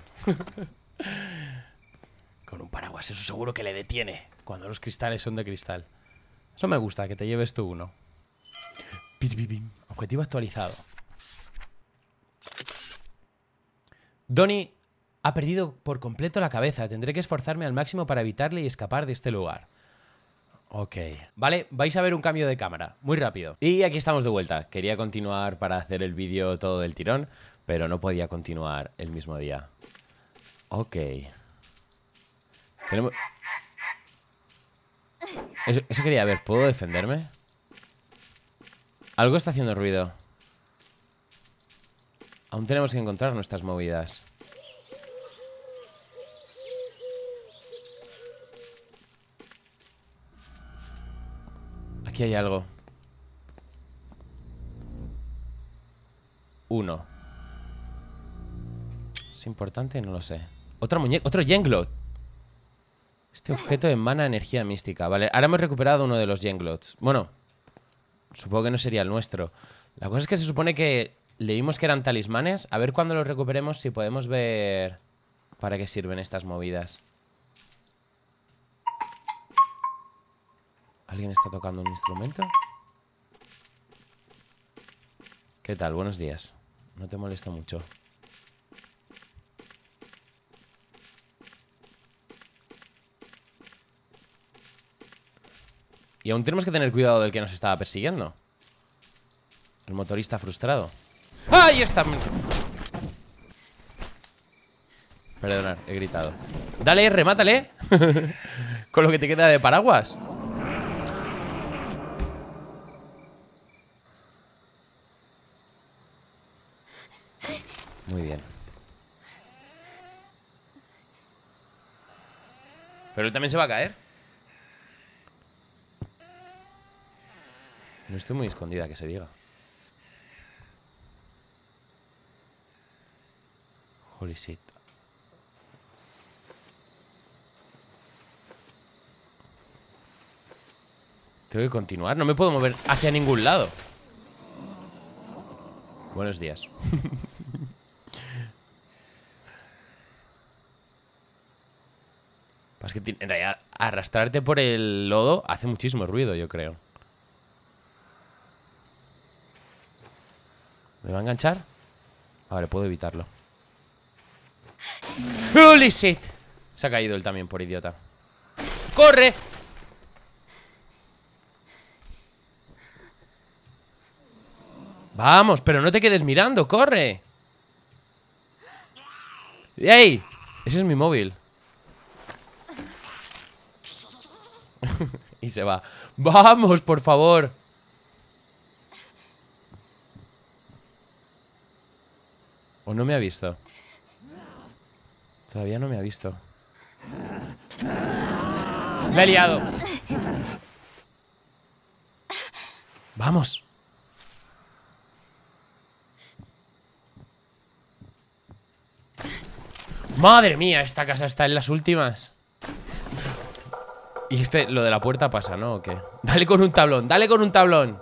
Con un paraguas, eso seguro que le detiene. Cuando los cristales son de cristal. Eso me gusta, que te lleves tú uno. Objetivo actualizado. Donnie ha perdido por completo la cabeza. Tendré que esforzarme al máximo para evitarle y escapar de este lugar. Ok. Vale, vais a ver un cambio de cámara. Muy rápido. Y aquí estamos de vuelta. Quería continuar para hacer el vídeo todo del tirón, pero no podía continuar el mismo día. Ok. Tenemos... Eso quería ver. ¿Puedo defenderme? Algo está haciendo ruido. Aún tenemos que encontrar nuestras movidas. Aquí hay algo. 1. ¿Es importante? No lo sé. Otra muñeca, otro Yenglot. Este objeto emana energía mística. Vale, ahora hemos recuperado uno de los Yenglots. Bueno, supongo que no sería el nuestro. La cosa es que se supone que leímos que eran talismanes. A ver cuando los recuperemos si podemos ver para qué sirven estas movidas. ¿Alguien está tocando un instrumento? ¿Qué tal? Buenos días. No te molesto mucho. Y aún tenemos que tener cuidado del que nos estaba persiguiendo. El motorista frustrado. ¡Ahí está! Perdonad, he gritado. Dale, remátale. Con lo que te queda de paraguas. Muy bien. Pero él también se va a caer. No estoy muy escondida, que se diga. Holy shit. Tengo que continuar, no me puedo mover hacia ningún lado. Buenos días. Es que en realidad arrastrarte por el lodo hace muchísimo ruido, yo creo. ¿Me va a enganchar? Vale, puedo evitarlo. ¡Holy shit! Se ha caído él también por idiota. ¡Corre! Vamos, pero no te quedes mirando, ¡corre! ¡Ey! Ese es mi móvil. Y se va. ¡Vamos, por favor! ¿O no me ha visto? Todavía no me ha visto. ¡Me he liado! ¡Vamos! ¡Madre mía! Esta casa está en las últimas. Y lo de la puerta pasa, ¿no? ¿O qué? Dale con un tablón, dale con un tablón.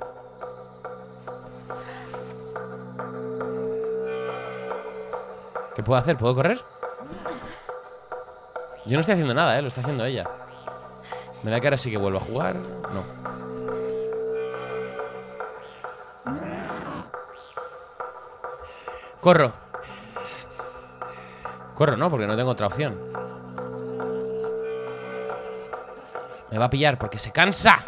¿Qué puedo hacer? ¿Puedo correr? Yo no estoy haciendo nada, lo está haciendo ella. Me da que ahora sí que vuelvo a jugar. No. Corro. Corro, no, porque no tengo otra opción. Me va a pillar porque se cansa.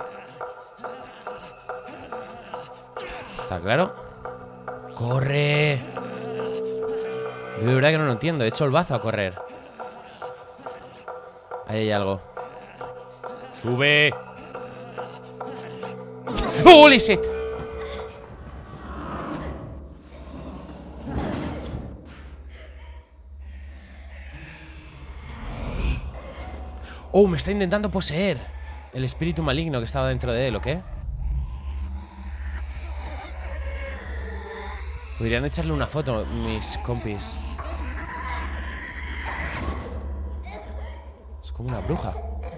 ¿Está claro? ¡Corre! Yo de verdad que no lo entiendo. He hecho el bazo a correr. Ahí hay algo. ¡Sube! ¡Holy shit! ¡Oh! Me está intentando poseer el espíritu maligno que estaba dentro de él, ¿o qué? Podrían echarle una foto, mis compis. Es como una bruja.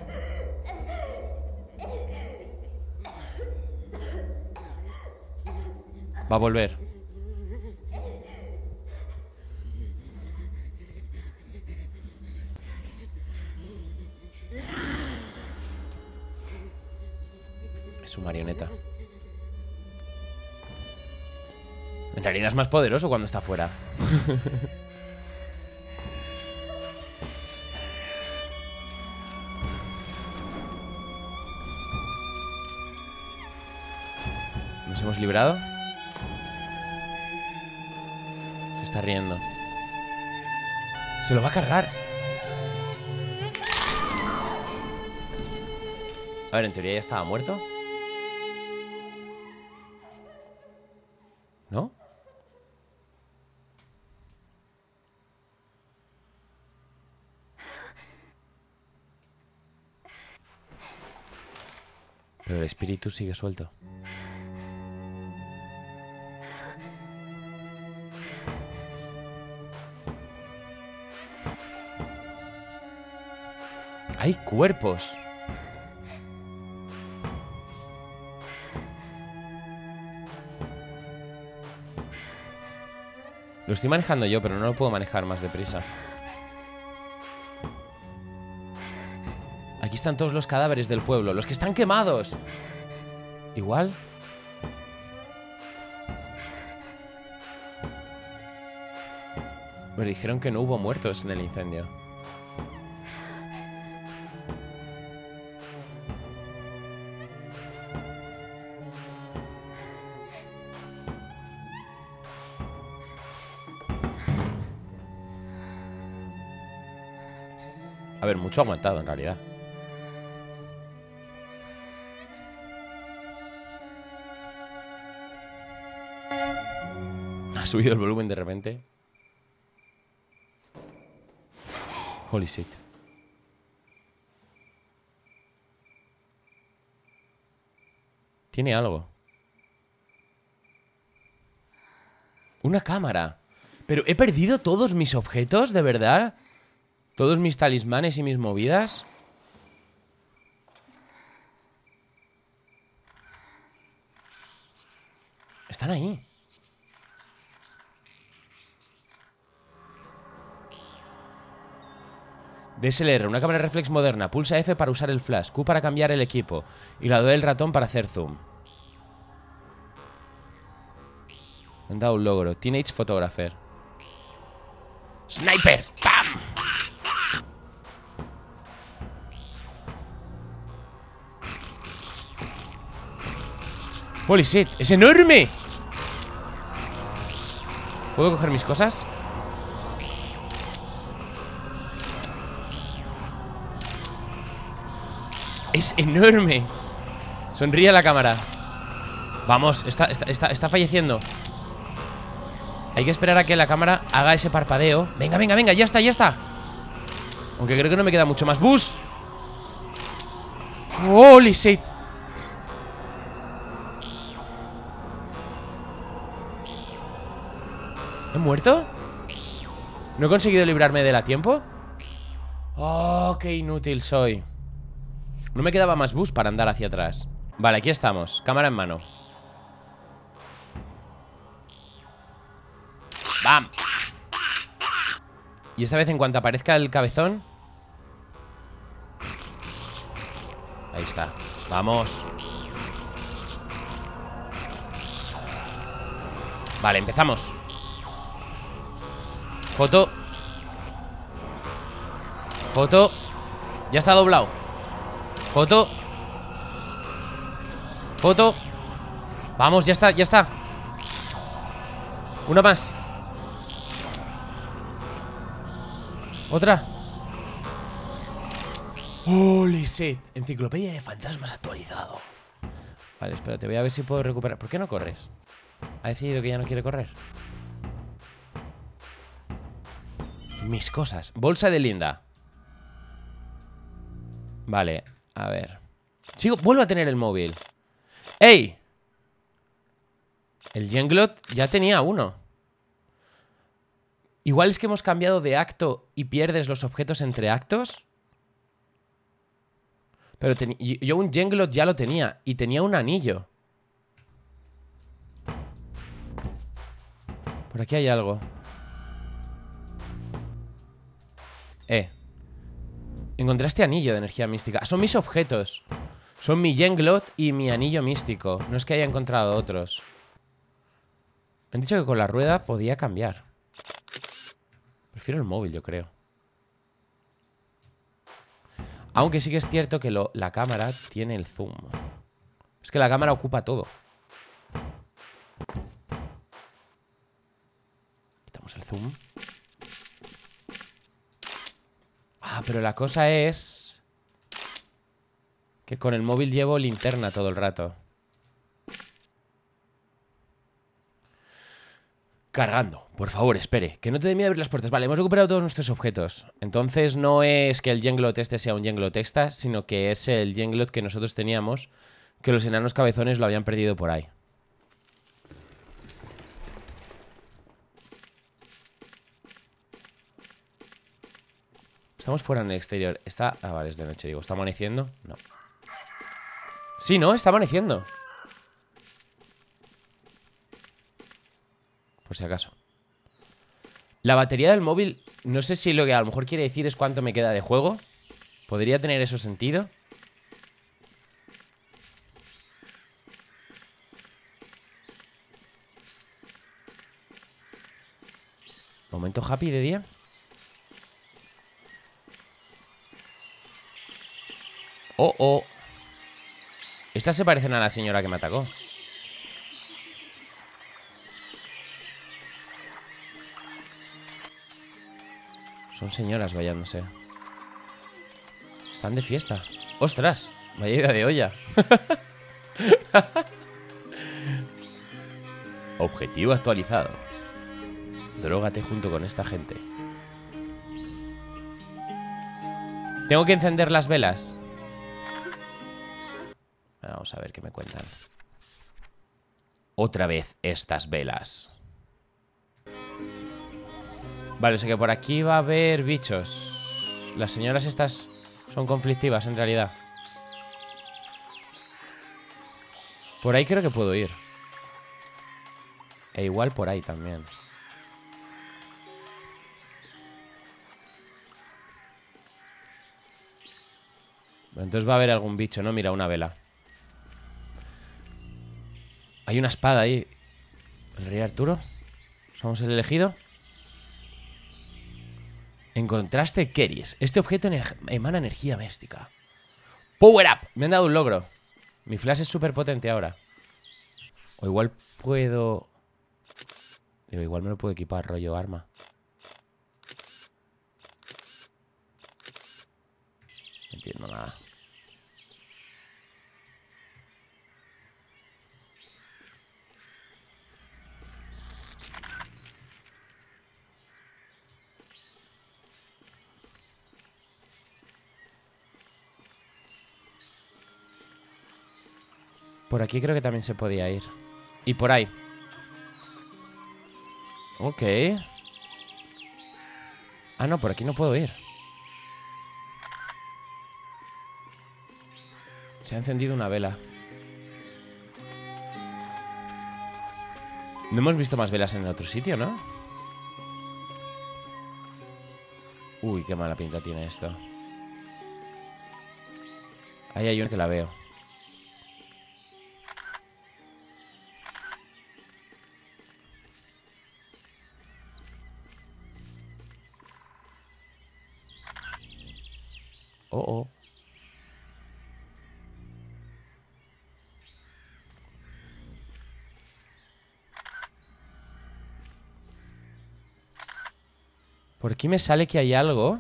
Va a volver. Es su marioneta. En realidad es más poderoso cuando está fuera. ¿Nos hemos librado? Se está riendo. Se lo va a cargar. A ver, en teoría ya estaba muerto. ¿No? Pero el espíritu sigue suelto. Hay cuerpos. Lo estoy manejando yo, pero no lo puedo manejar más deprisa. Aquí están todos los cadáveres del pueblo, los que están quemados. Igual. Me dijeron que no hubo muertos en el incendio. A ver, mucho aguantado en realidad. Ha subido el volumen de repente. Holy shit. Tiene algo. Una cámara. Pero he perdido todos mis objetos, ¿de verdad? Todos mis talismanes y mis movidas. Están ahí. DSLR, una cámara reflex moderna. Pulsa F para usar el flash, Q para cambiar el equipo y la D del ratón para hacer zoom. Me han dado un logro. Teenage Photographer. ¡Sniper! ¡Pam! ¡Holy shit! ¡Es enorme! ¿Puedo coger mis cosas? ¡Es enorme! Sonríe a la cámara. Vamos, está falleciendo. Hay que esperar a que la cámara haga ese parpadeo. Venga, venga, venga, ya está, ya está. Aunque creo que no me queda mucho más. ¡Bus! ¡Holy shit! ¿He muerto? ¿No he conseguido librarme de la tiempo? Oh, qué inútil soy. No me quedaba más bus para andar hacia atrás. Vale, aquí estamos, cámara en mano. ¡Bam! Y esta vez en cuanto aparezca el cabezón. Ahí está, vamos. Vale, empezamos. Foto. Foto. Ya está doblado. Foto. Foto. Vamos, ya está, ya está. Una más. Otra. Holy shit. Enciclopedia de fantasmas actualizado. Vale, espérate, voy a ver si puedo recuperar. ¿Por qué no corres? ¿Ha decidido que ya no quiere correr? Mis cosas. Bolsa de Linda. Vale, a ver. Vuelvo a tener el móvil. ¡Ey! El Jenglot ya tenía uno. Igual es que hemos cambiado de acto y pierdes los objetos entre actos. Pero yo un Jenglot ya lo tenía. Y tenía un anillo. Por aquí hay algo. Encontré este anillo de energía mística. Son mis objetos. Son mi Jenglot y mi anillo místico. No es que haya encontrado otros. Me han dicho que con la rueda podía cambiar. Prefiero el móvil, yo creo. Aunque sí que es cierto que la cámara tiene el zoom. Es que la cámara ocupa todo. Quitamos el zoom. Ah, pero la cosa es que con el móvil llevo linterna todo el rato. Cargando, por favor, espere. Que no te dé miedo abrir las puertas. Vale, hemos recuperado todos nuestros objetos. Entonces no es que el Yenglot este sea un Yenglot extra, sino que es el Yenglot que nosotros teníamos, que los enanos cabezones lo habían perdido por ahí. Estamos fuera en el exterior. Está... Ah, vale, es de noche, digo. ¿Está amaneciendo? No. Sí, ¿no? Está amaneciendo. Por si acaso. La batería del móvil, no sé si lo que a lo mejor quiere decir es cuánto me queda de juego. ¿Podría tener eso sentido? ¿Momento happy de día? Oh, oh. Estas se parecen a la señora que me atacó. Son señoras vallándose. Están de fiesta. ¡Ostras! Vaya idea de olla. Objetivo actualizado. Drógate junto con esta gente. Tengo que encender las velas. Vamos a ver qué me cuentan. Otra vez estas velas. Vale, o sea que por aquí va a haber bichos. Las señoras estas son conflictivas en realidad. Por ahí creo que puedo ir. E igual por ahí también. Bueno, entonces va a haber algún bicho, ¿no? Mira, una vela. Hay una espada ahí. ¿El rey Arturo? ¿Somos el elegido? Encontraste Keris. Este objeto emana energía mística. Power up. Me han dado un logro. Mi flash es súper potente ahora. O igual puedo... Digo, igual me lo puedo equipar, rollo arma. No entiendo nada. Por aquí creo que también se podía ir. Y por ahí. Ok. Ah, no, por aquí no puedo ir. Se ha encendido una vela. No hemos visto más velas en el otro sitio, ¿no? Uy, qué mala pinta tiene esto. Ahí hay una que la veo. Oh, oh. Por aquí me sale que hay algo.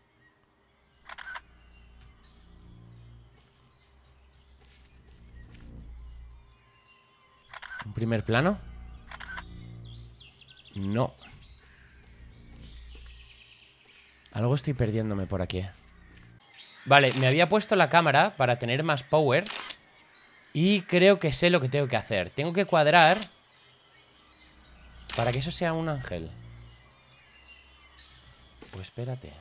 ¿Un primer plano? No. Algo estoy perdiéndome por aquí. Vale, me había puesto la cámara para tener más power. Y creo que sé lo que tengo que hacer. Tengo que cuadrar para que eso sea un ángel. Pues espérate.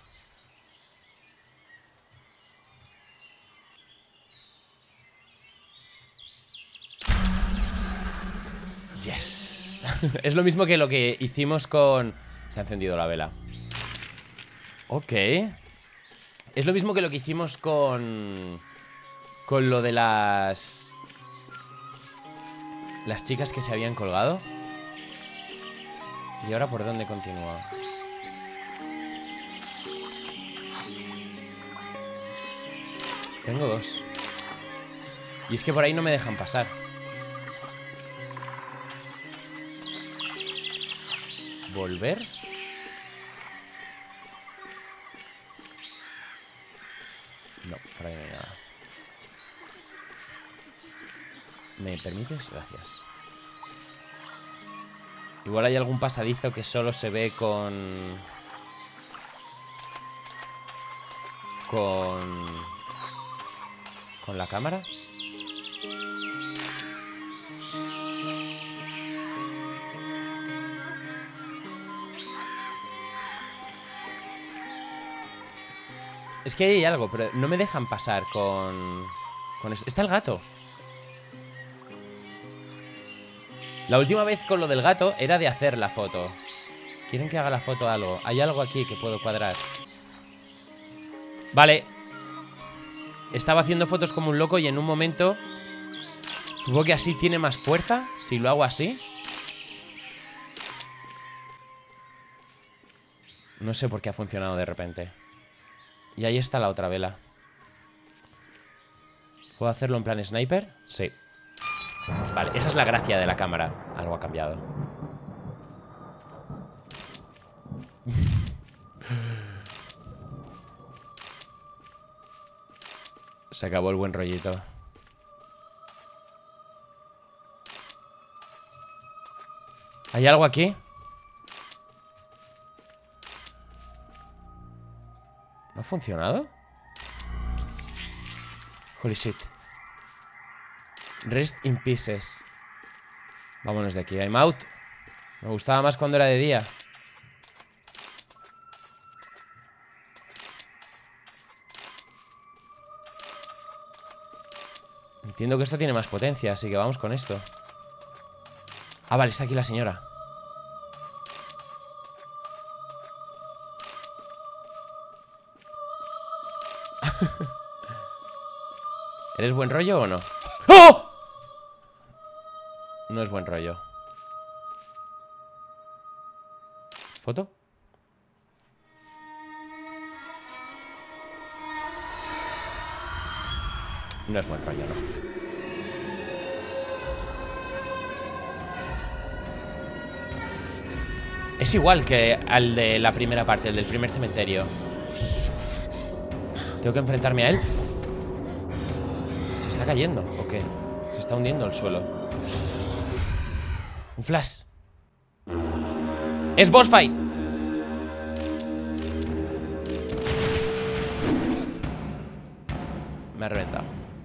Yes. Es lo mismo que lo que hicimos con... Se ha encendido la vela. Ok. Es lo mismo que lo que hicimos con lo de las chicas que se habían colgado. ¿Y ahora por dónde continúa? Tengo dos. Y es que por ahí no me dejan pasar. ¿Volver? No, por ahí no hay nada. ¿Me permites? Gracias. Igual hay algún pasadizo que solo se ve con la cámara. Es que hay algo, pero no me dejan pasar con esto. Está el gato. La última vez con lo del gato era de hacer la foto. ¿Quieren que haga la foto algo? Hay algo aquí que puedo cuadrar. Vale. Estaba haciendo fotos como un loco y en un momento... Supongo que así tiene más fuerza. Si lo hago así. No sé por qué ha funcionado de repente. Y ahí está la otra vela. ¿Puedo hacerlo en plan sniper? Sí. Vale, esa es la gracia de la cámara. Algo ha cambiado. Se acabó el buen rollito. ¿Hay algo aquí? ¿No ha funcionado? Holy shit. Rest in pieces. Vámonos de aquí. I'm out. Me gustaba más cuando era de día. Entiendo que esto tiene más potencia, así que vamos con esto. Ah, vale, está aquí la señora. ¿Eres buen rollo o no? ¡Oh! No es buen rollo. ¿Foto? No es buen rollo, no. Es igual que al de la primera parte, el del primer cementerio. Tengo que enfrentarme a él. ¿Se está cayendo o qué? Se está hundiendo el suelo. Un flash. ¡Es boss fight! Me ha reventado.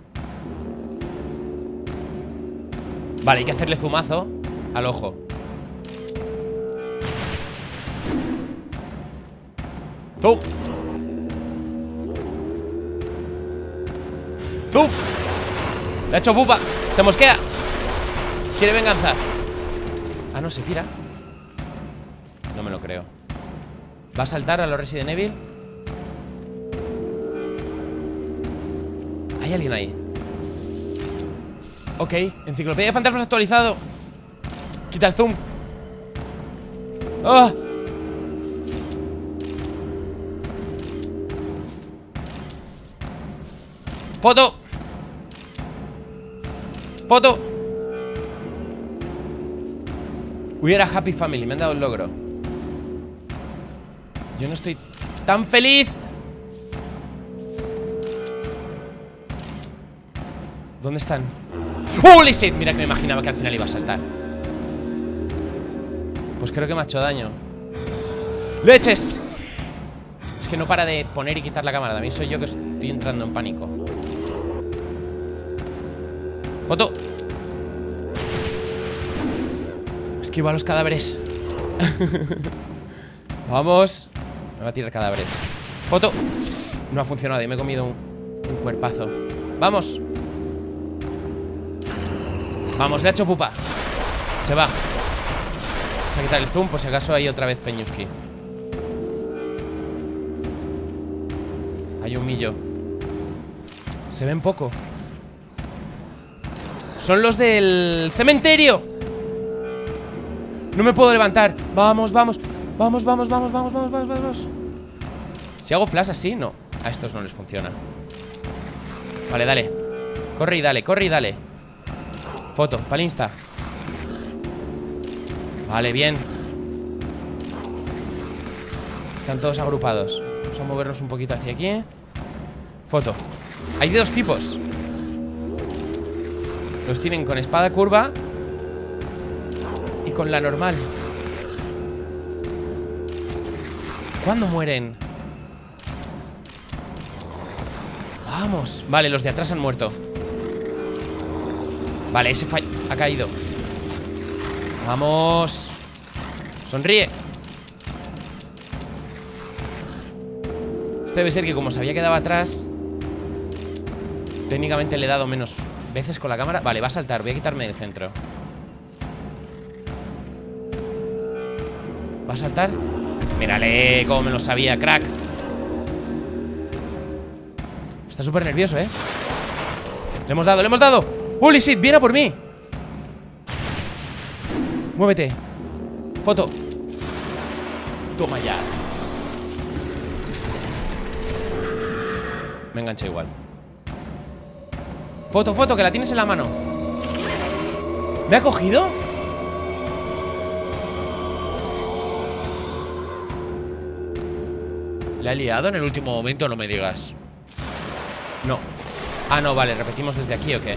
Vale, hay que hacerle zumazo al ojo. ¡Zum! ¡Zum! Le ha hecho pupa. Se mosquea. Quiere venganza. Ah, no, se pira. No me lo creo. ¿Va a saltar a los Resident Evil? Hay alguien ahí. Ok, enciclopedia de fantasmas actualizado. Quita el zoom. ¡Ah! ¡Foto! ¡Foto! We are a happy family. Me han dado el logro. Yo no estoy tan feliz. ¿Dónde están? ¡Holy shit! Mira que me imaginaba que al final iba a saltar. Pues creo que me ha hecho daño. ¡Leches! Es que no para de poner y quitar la cámara. También soy yo que estoy entrando en pánico. ¡Foto! Esquiva los cadáveres. Vamos. Me va a tirar cadáveres. ¡Foto! No ha funcionado y me he comido un cuerpazo. ¡Vamos! Vamos, le ha hecho pupa. Se va. Vamos a quitar el zoom por si acaso hay otra vez Peñuski. Hay un millo. Se ven poco. Son los del cementerio. No me puedo levantar. Vamos, vamos. Vamos, vamos, vamos, vamos, vamos, vamos, vamos. Si hago flash así, no. A estos no les funciona. Vale, dale. Corre y dale, corre y dale. Foto, para el Insta. Vale, bien. Están todos agrupados. Vamos a movernos un poquito hacia aquí. Foto. Hay de dos tipos. Los tienen con espada curva y con la normal. ¿Cuándo mueren? Vamos. Vale, los de atrás han muerto. Vale, ese ha caído. Vamos. Sonríe. Este debe ser que como se había quedado atrás, técnicamente le he dado menos veces con la cámara. Vale, va a saltar, voy a quitarme del centro. ¿Va a saltar? Mírale, cómo me lo sabía, crack. Está súper nervioso, ¿eh? Le hemos dado, le hemos dado. ¡Holy shit! ¡Viene a por mí! Muévete. Foto. Toma ya. Me engancha igual. Foto, foto, que la tienes en la mano. ¿Me ha cogido? ¿Le ha liado en el último momento? No me digas. No. Ah, no, vale, repetimos desde aquí, ¿o qué?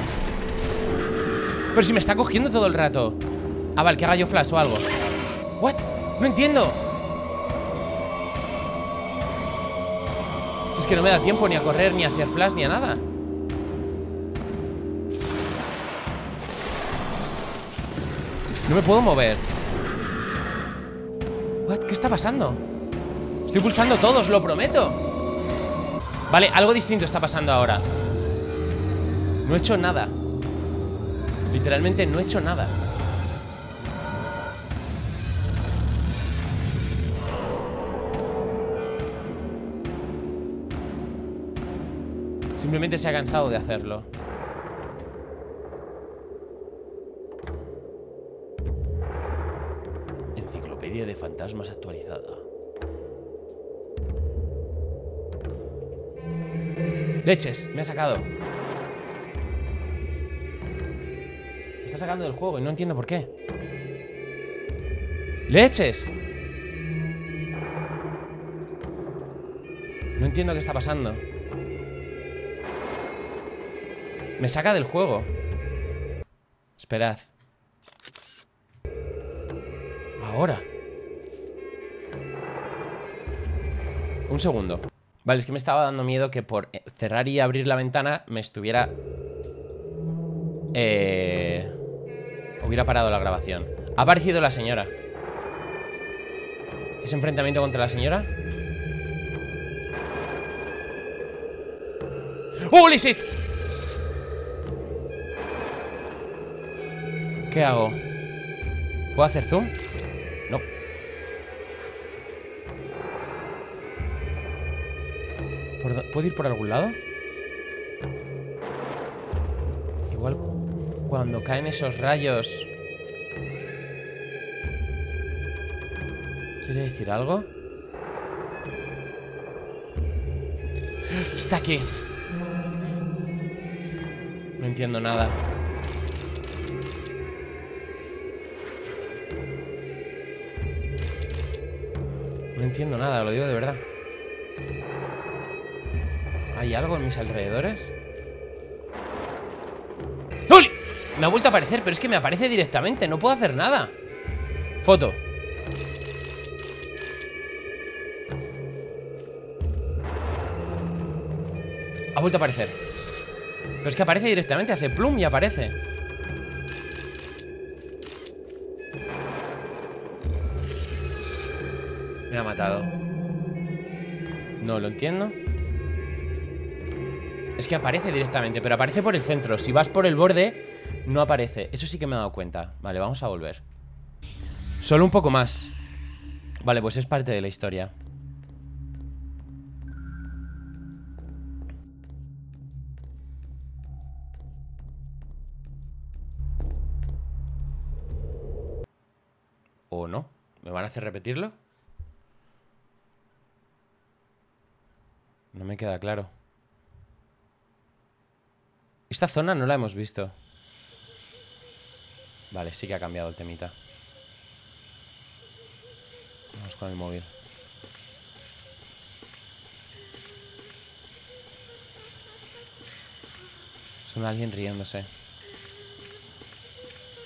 Pero si me está cogiendo todo el rato. Ah, vale, que haga yo flash o algo. ¿What? No entiendo. Si es que no me da tiempo ni a correr, ni a hacer flash, ni a nada. No me puedo mover. What? ¿Qué está pasando? Estoy pulsando todos, lo prometo. Vale, algo distinto está pasando ahora. No he hecho nada. Literalmente no he hecho nada. Simplemente se ha cansado de hacerlo. Enciclopedia de fantasmas actualizada. Leches, me ha sacado. Me está sacando del juego y no entiendo por qué. ¡Leches! No entiendo qué está pasando. Me saca del juego. Esperad. Ahora. Un segundo. Vale, es que me estaba dando miedo que por cerrar y abrir la ventana me estuviera... hubiera parado la grabación. Ha aparecido la señora. ¿Ese enfrentamiento contra la señora? ¡Holy shit! ¿Qué hago? ¿Puedo hacer zoom? No. ¿Puedo ir por algún lado? Igual cuando caen esos rayos... ¿Quiere decir algo? Está aquí. No entiendo nada. No entiendo nada, lo digo de verdad. ¿Hay algo en mis alrededores? ¡Uli! Me ha vuelto a aparecer, pero es que me aparece directamente. No puedo hacer nada. Foto. Ha vuelto a aparecer. Pero es que aparece directamente. Hace plum y aparece. Me ha matado. No lo entiendo. Es que aparece directamente, pero aparece por el centro. Si vas por el borde, no aparece. Eso sí que me he dado cuenta. Vale, vamos a volver. Solo un poco más. Vale, pues es parte de la historia. ¿O no? ¿Me van a hacer repetirlo? No me queda claro. Esta zona no la hemos visto. Vale, sí que ha cambiado el temita. Vamos con el móvil. Son alguien riéndose.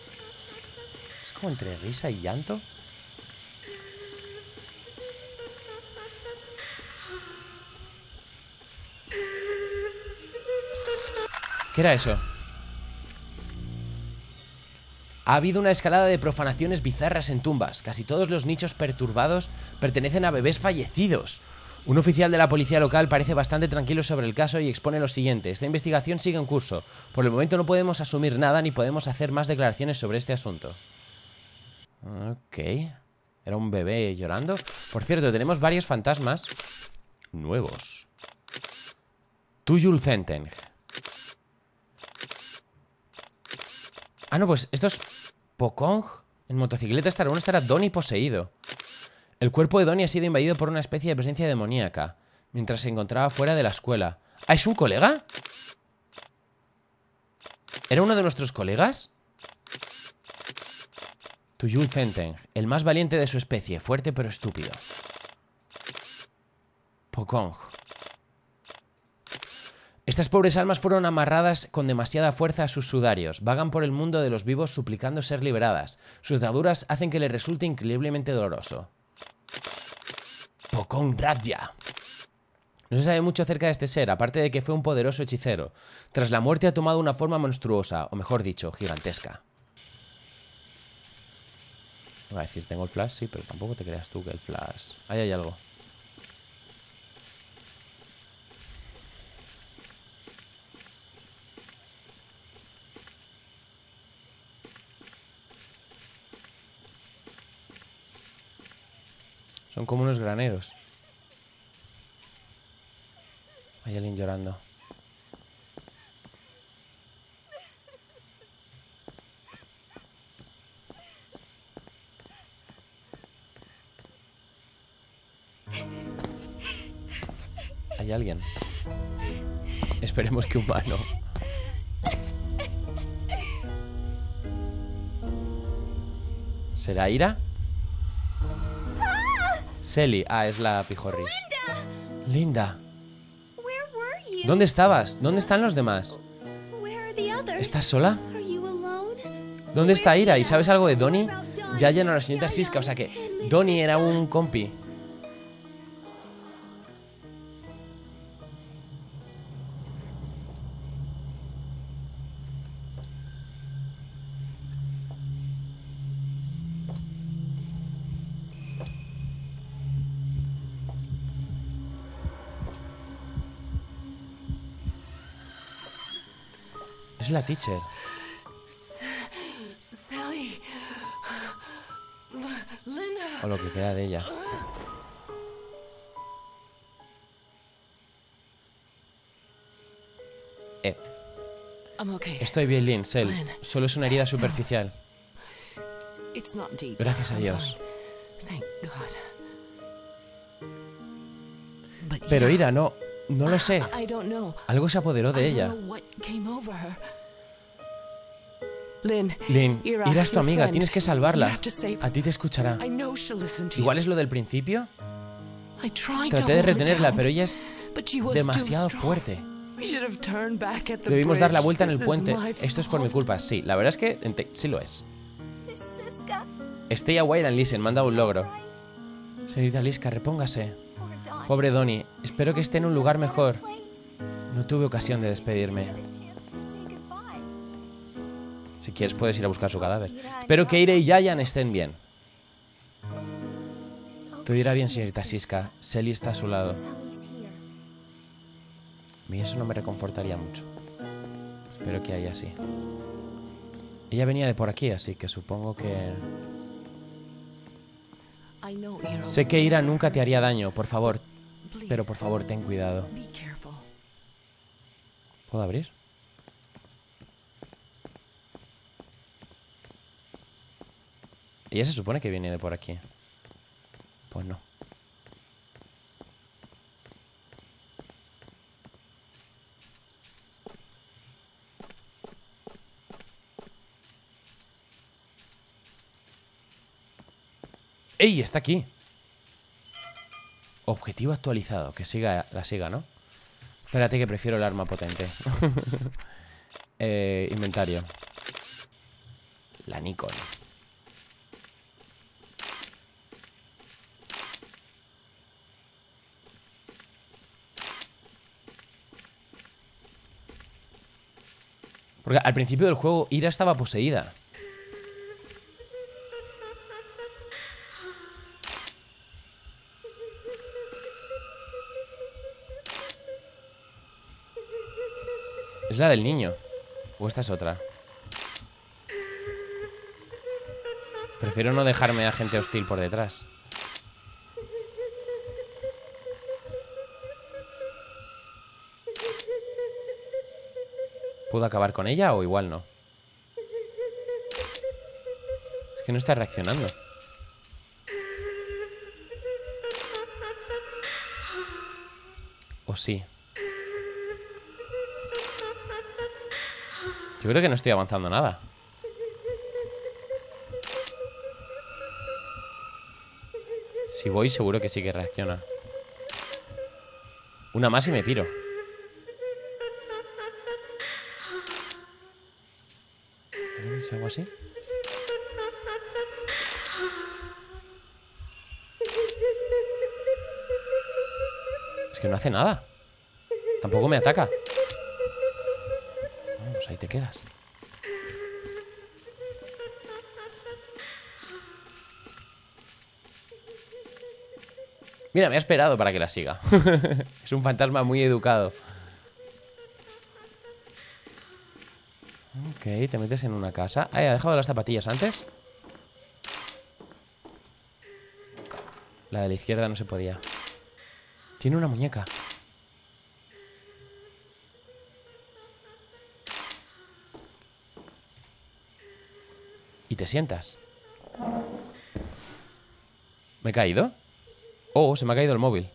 Es como entre risa y llanto. ¿Qué era eso? Ha habido una escalada de profanaciones bizarras en tumbas. Casi todos los nichos perturbados pertenecen a bebés fallecidos. Un oficial de la policía local parece bastante tranquilo sobre el caso y expone lo siguiente. Esta investigación sigue en curso. Por el momento no podemos asumir nada ni podemos hacer más declaraciones sobre este asunto. Ok. Era un bebé llorando. Por cierto, tenemos varios fantasmas nuevos. Tuyul Zenteng. Ah, no, pues esto es Pokong. En motocicleta estará Donnie poseído. El cuerpo de Donnie ha sido invadido por una especie de presencia demoníaca mientras se encontraba fuera de la escuela. ¿Ah, es un colega? ¿Era uno de nuestros colegas? Tuyul Zenteng, el más valiente de su especie, fuerte pero estúpido. Pokong. Estas pobres almas fueron amarradas con demasiada fuerza a sus sudarios. Vagan por el mundo de los vivos suplicando ser liberadas. Sus ataduras hacen que les resulte increíblemente doloroso. Pokong Radya. No se sabe mucho acerca de este ser, aparte de que fue un poderoso hechicero. Tras la muerte ha tomado una forma monstruosa, o mejor dicho, gigantesca. Voy a decir, tengo el flash, sí, pero tampoco te creas tú que el flash... Ahí hay algo. Son como unos graneros. Hay alguien llorando. Hay alguien. Esperemos que humano. ¿Será Ira? Selly. Ah, es la pijorris. Linda. Where were you? ¿Dónde estabas? ¿Dónde están los demás? Where are the others? ¿Estás sola? Are you alone? ¿Dónde está Ira? ¿Y Where's sabes algo de Donnie? What about Donnie? Ya llenó a la señorita Yaya Siska, o sea que and Miss Donnie era Siska. un compi. Es la teacher. Sally. Linda. O lo que queda de ella. I'm okay. Estoy bien, Lynn, Cell. Lynn. Solo es una herida Cell. superficial. It's not deep. Gracias a I'm Dios. fine. Thank God. But Pero Ira, no lo sé. I don't know. Algo se apoderó de I ella. don't know what came over her. Lynn, Lynn, Ira es tu your amiga, friend. tienes que You salvarla. have to save her. A ti te escuchará. I know she'll listen to you. Igual es lo del principio. I tried to Traté de hold her retenerla, down, pero ella es but she was demasiado too strong. fuerte. We should have turned back at the Debimos dar la bridge. vuelta en el This is puente. my Esto es por mi fault. culpa. Sí, la verdad es que sí lo es. Miss Siska. Stay away and listen, manda un logro. Right. Señorita Liska, repóngase. Poor Donnie. Pobre Donnie, espero que esté en un lugar mejor. Place. No tuve ocasión de despedirme. Get a chance to say goodbye. Si quieres puedes ir a buscar su cadáver. Espero que Ira y Yayan estén bien. It's okay, Todo irá bien, Miss señorita Siska. Selly está a su lado. Sally's here. A mí eso no me reconfortaría mucho. Espero que haya así. Ella venía de por aquí, así que supongo que... I know Ira Sé will que Ira never nunca te hurt haría daño, por favor. you. Please, Pero por favor, ten cuidado. be careful. ¿Puedo abrir? Ella se supone que viene de por aquí. Pues no. ¡Ey! Está aquí. Objetivo actualizado. Que siga, la siga, ¿no? Espérate que prefiero el arma potente. Inventario. La Nikon. Porque al principio del juego Ira estaba poseída. Es la del niño. ¿O esta es otra? Prefiero no dejarme a gente hostil por detrás. ¿Puedo acabar con ella o igual no? Es que no está reaccionando. ¿O sí? Yo creo que no estoy avanzando nada. Si voy, seguro que sí que reacciona. Una más y me piro. ¿Es algo así? Es que no hace nada. Tampoco me ataca. Vamos, ahí te quedas. Mira, me ha esperado para que la siga. Es un fantasma muy educado. Ok, te metes en una casa. Ah, ¿ha dejado las zapatillas antes? La de la izquierda no se podía. Tiene una muñeca. Y te sientas. ¿Me he caído? Oh, se me ha caído el móvil.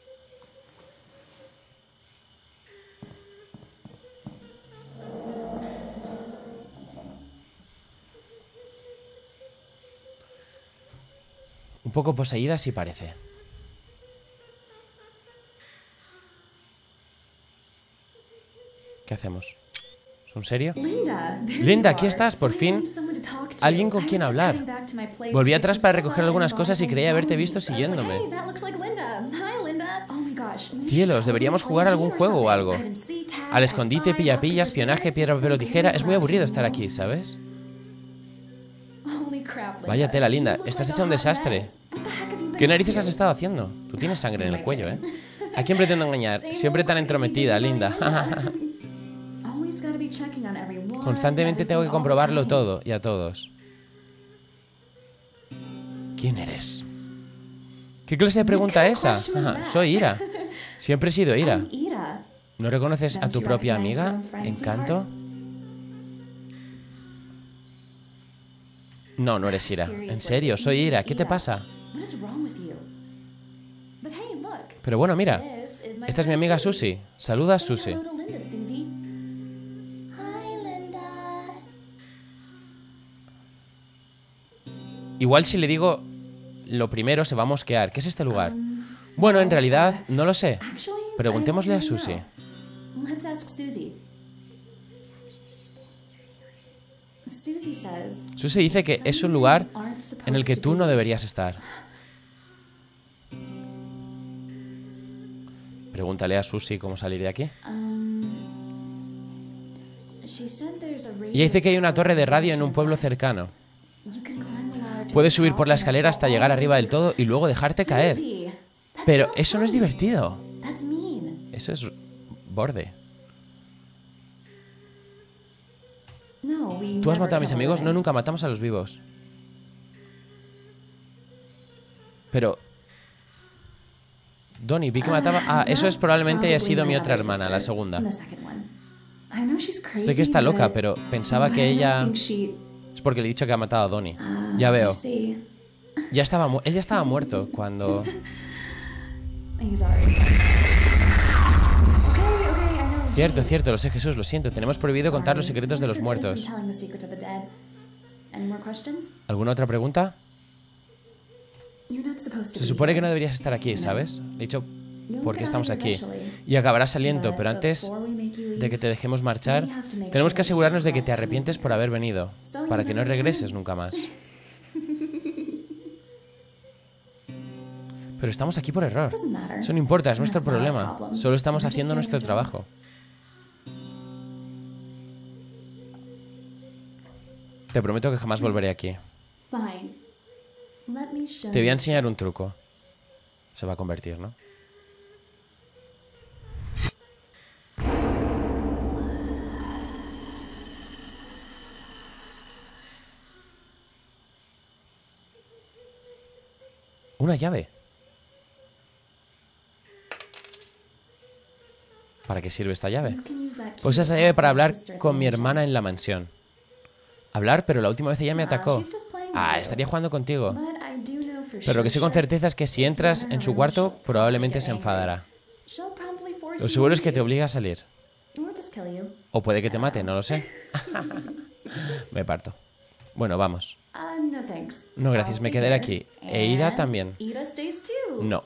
Un poco poseída sí parece. ¿Qué hacemos? ¿Es un serio? Linda, aquí estás, por fin. Alguien con quien hablar. Volví atrás para recoger algunas cosas y creí haberte visto siguiéndome. Cielos, deberíamos jugar algún juego o algo. Al escondite, pilla-pilla, espionaje, piedra, papel o tijera. Es muy aburrido estar aquí, ¿sabes? Vaya tela, Linda. Estás hecha un desastre. ¿Qué narices has estado haciendo? Tú tienes sangre en el cuello, ¿eh? ¿A quién pretendo engañar? Siempre tan entrometida, Linda. Constantemente tengo que comprobarlo todo y a todos. ¿Quién eres? ¿Qué clase de pregunta es esa? Ajá, soy Ira. Siempre he sido Ira. ¿No reconoces a tu propia amiga? ¿Encanto? No, no eres Ira. En serio, soy Ira. ¿Qué te pasa? Pero bueno, mira. Esta es mi amiga Susie. Saluda a Susie. Igual si le digo lo primero se va a mosquear. ¿Qué es este lugar? Bueno, en realidad no lo sé. Preguntémosle a Susie. Susie dice que es un lugar en el que tú no deberías estar. Pregúntale a Susie cómo salir de aquí. Ella dice que hay una torre de radio en un pueblo cercano. Puedes subir por la escalera hasta llegar arriba del todo y luego dejarte caer. Pero eso no es divertido. Eso es borde. ¿Tú has matado a mis amigos? No, nunca matamos a los vivos. Pero... Donnie, vi que mataba... Ah, eso es probablemente haya sido mi otra hermana, la segunda. Sé que está loca, pero pensaba que ella... Es porque le he dicho que ha matado a Donnie. Ya veo. Él ya estaba muerto cuando... Cierto, lo sé, Jesús, lo siento. Tenemos prohibido contar los secretos de los muertos. ¿Alguna otra pregunta? Se supone que no deberías estar aquí, ¿sabes? Le he dicho por qué estamos aquí. Y acabarás saliendo, pero antes de que te dejemos marchar, tenemos que asegurarnos de que te arrepientes por haber venido, para que no regreses nunca más. Pero estamos aquí por error. Eso no importa, es nuestro problema. Solo estamos haciendo nuestro trabajo. Te prometo que jamás volveré aquí. Fine. Let me show Te voy a you. enseñar un truco. Se va a convertir, ¿no? Una llave. ¿Para qué sirve esta llave? You can use that key Pues esa to llave help para your hablar sister con mi mansion. hermana en la mansión. Hablar, pero la última vez ella me atacó. she's just playing Ah, with you. estaría jugando contigo. But I do know for Pero lo que sé sure con certeza es que si entras en su cuarto, probablemente se enfadará. she'll probably force Lo you seguro es to que te leave. obliga a salir. Or just kill you. O puede que te mate, no lo sé. Me parto. Bueno, vamos. No thanks. No, gracias, I'll me stay quedaré here. aquí. E Ira And también. Ira stays too. No.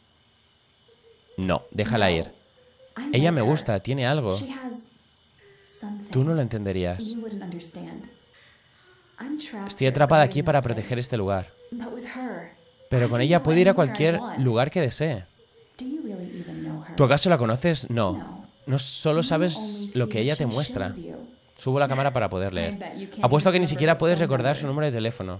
No, déjala No. ir. I Ella like me her. gusta, tiene algo. She has something Tú no lo entenderías. you wouldn't understand. I'm trapped Estoy here atrapada guarding aquí this para place. proteger este lugar. But with her, Pero I con can ella go puedo ir a anywhere I cualquier want. lugar que desee. Do you really even know her? ¿Tú acaso la conoces? No. No. No solo You sabes only lo see que what ella te she muestra. shows you. Subo la cámara para poder I leer. bet you can't Apuesto a que even ni siquiera remember puedes her phone recordar su number. número de teléfono.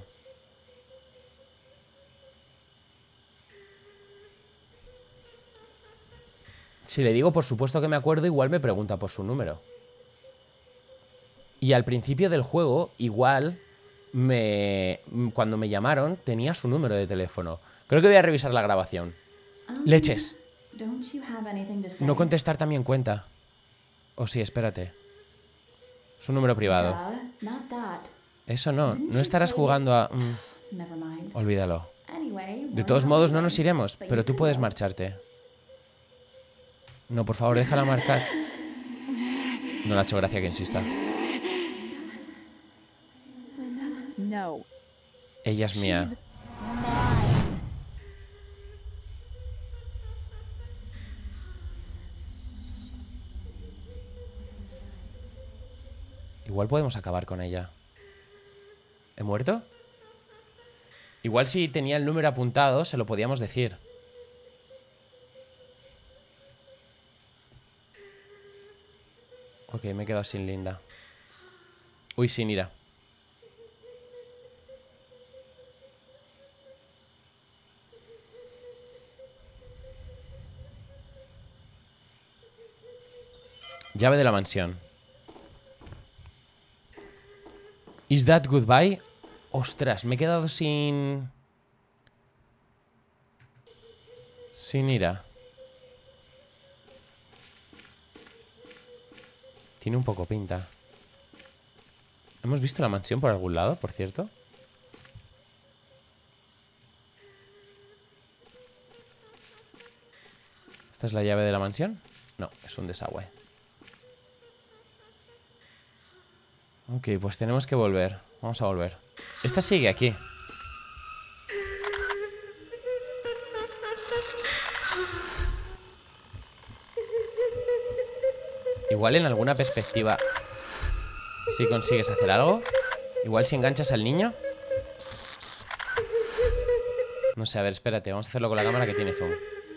Si le digo por supuesto que me acuerdo, igual me pregunta por su número. Y al principio del juego, igual, cuando me llamaron, tenía su número de teléfono. Creo que voy a revisar la grabación. Leches. Don't you have anything to say? No contestar también cuenta. O sí, espérate. Su número privado. Duh, not that. Eso no. Didn't No you estarás play jugando a... Never mind. olvídalo. Anyway, De we're todos not modos, no leaving, nos iremos. but Pero you tú can puedes go. marcharte. No, por favor, déjala marcar. No le ha hecho gracia que insista. No. Ella es mía. She's mine. Igual podemos acabar con ella. ¿He muerto? Igual si tenía el número apuntado, se lo podíamos decir. Ok, me he quedado sin Linda. Uy, sin Ira. Llave de la mansión. ¿Is that goodbye? Ostras, me he quedado sin... Sin Ira. Tiene un poco pinta. ¿Hemos visto la mansión por algún lado, por cierto? ¿Esta es la llave de la mansión? No, es un desagüe. Ok, pues tenemos que volver. Vamos a volver. Esta sigue aquí. Igual en alguna perspectiva, si consigues hacer algo. Igual si enganchas al niño. No sé, a ver, espérate. Vamos a hacerlo con la cámara que tiene zoom.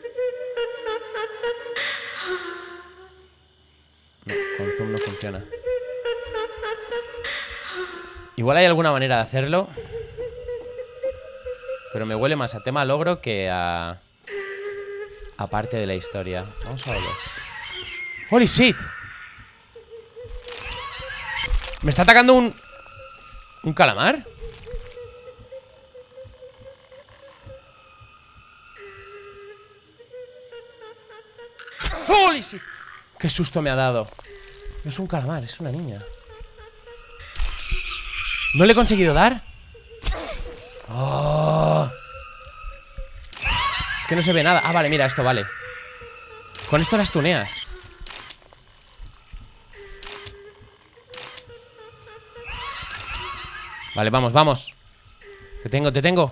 No, con zoom no funciona. Igual hay alguna manera de hacerlo, pero me huele más a tema logro que a parte de la historia. Vamos a verlo. ¡Holy shit! ¿Me está atacando un calamar? ¡Holy shit! ¡Qué susto me ha dado! No es un calamar, es una niña. ¿No le he conseguido dar? Oh. Es que no se ve nada. Ah, vale, mira, esto vale. Con esto las tuneas. Vale, vamos, vamos. Te tengo, te tengo.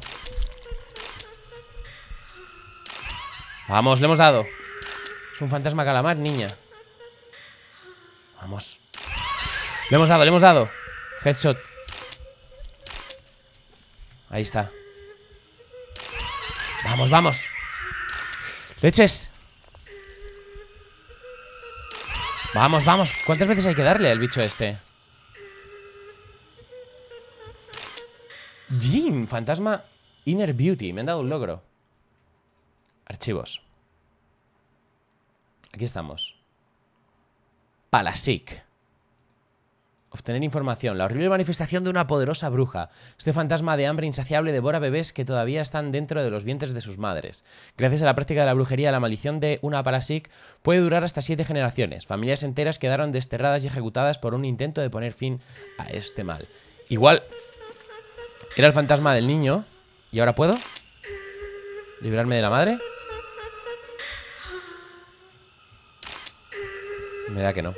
Vamos, le hemos dado. Es un fantasma calamar, niña. Vamos. Le hemos dado, le hemos dado. Headshot. Ahí está. Vamos, vamos. Leches. Vamos, vamos. ¿Cuántas veces hay que darle al bicho este? Jim, fantasma Inner Beauty. Me han dado un logro. Archivos. Aquí estamos. Palasic. Obtener información. La horrible manifestación de una poderosa bruja. Este fantasma de hambre insaciable devora bebés que todavía están dentro de los vientres de sus madres. Gracias a la práctica de la brujería, la maldición de una Palasic puede durar hasta 7 generaciones. Familias enteras quedaron desterradas y ejecutadas por un intento de poner fin a este mal. Igual era el fantasma del niño. ¿Y ahora puedo librarme de la madre? Me da que no.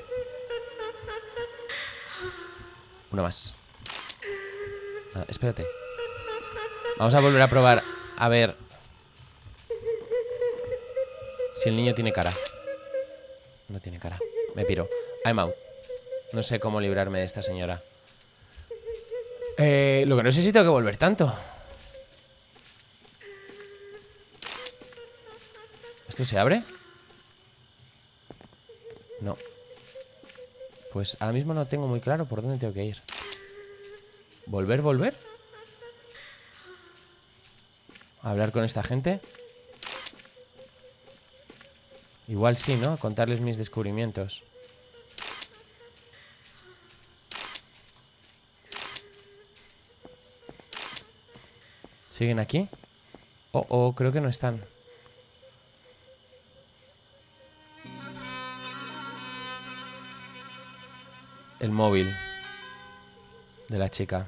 Una más. Ah, espérate. Vamos a volver a probar. A ver si el niño tiene cara. No tiene cara. Me piro. I'm out. No sé cómo librarme de esta señora. Lo que no sé si tengo que volver tanto. ¿Esto se abre? No. Pues ahora mismo no tengo muy claro por dónde tengo que ir. ¿Volver, volver? ¿A hablar con esta gente? Igual sí, ¿no? Contarles mis descubrimientos. ¿Siguen aquí? Oh, creo que no están. El móvil de la chica.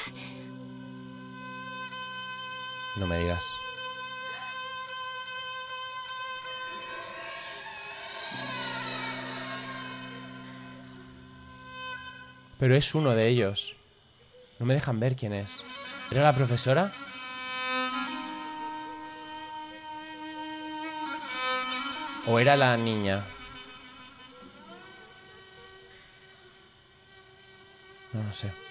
No me digas. Pero es uno de ellos. No me dejan ver quién es. ¿Era la profesora? ¿O era la niña? No lo sé.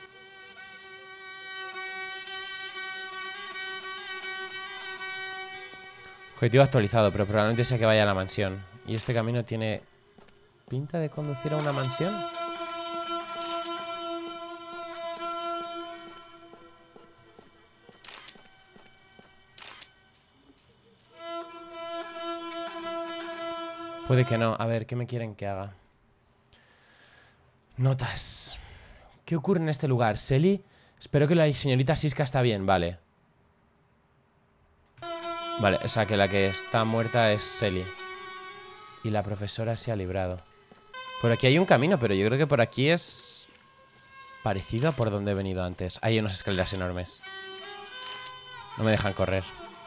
Objetivo actualizado, pero probablemente sea que vaya a la mansión. ¿Y este camino tiene pinta de conducir a una mansión? Puede que no. A ver, ¿qué me quieren que haga? Notas. ¿Qué ocurre en este lugar? Selly, espero que la señorita Siska está bien, vale. Vale, o sea que la que está muerta es Selly. Y la profesora se ha librado. Por aquí hay un camino, pero yo creo que por aquí es parecido a por donde he venido antes. Hay unas escaleras enormes. No me dejan correr.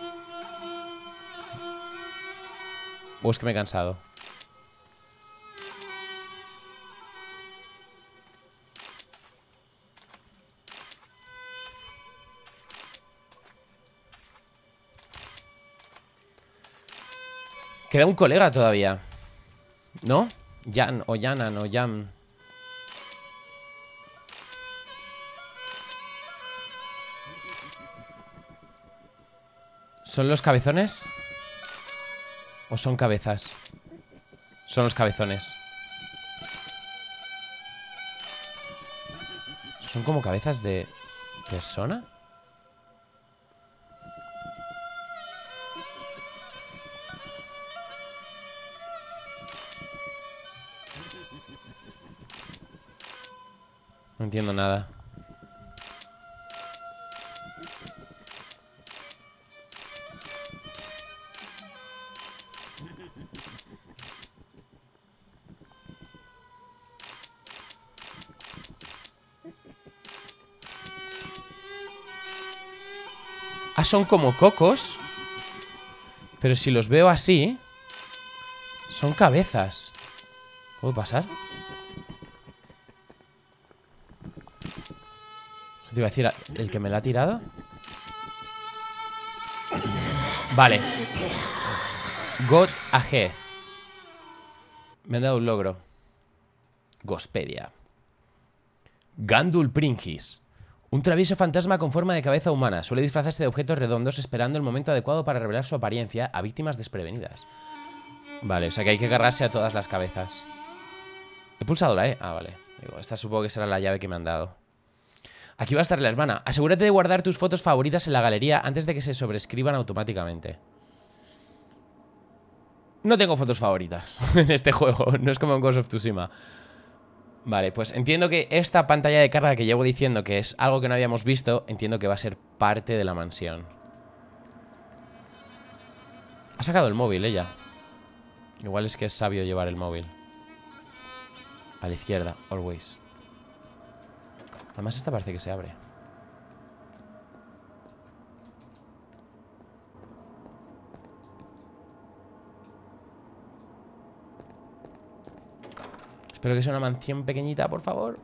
O es que me he cansado. Queda un colega todavía, ¿no? Jan o Janan o Jan. ¿Son los cabezones? ¿O son cabezas? Son los cabezones. ¿Son como cabezas de persona? No entiendo nada. Ah, son como cocos. Pero si los veo así, son cabezas. ¿Puedo pasar? Te iba a decir, ¿el que me la ha tirado? Vale. God Ahead. Me han dado un logro. Gospedia. Gandul Pringis. Un travieso fantasma con forma de cabeza humana. Suele disfrazarse de objetos redondos esperando el momento adecuado para revelar su apariencia a víctimas desprevenidas. Vale, o sea que hay que agarrarse a todas las cabezas. He pulsado la E. Ah, vale. Digo, esta supongo que será la llave que me han dado. Aquí va a estar la hermana. Asegúrate de guardar tus fotos favoritas en la galería antes de que se sobrescriban automáticamente. No tengo fotos favoritas en este juego. No es como en Ghost of Tsushima. Vale, pues entiendo que esta pantalla de carga que llevo diciendo que es algo que no habíamos visto, entiendo que va a ser parte de la mansión. Ha sacado el móvil ella. Igual es que es sabio llevar el móvil. A la izquierda, always. Además esta parece que se abre. Espero que sea una mansión pequeñita, por favor.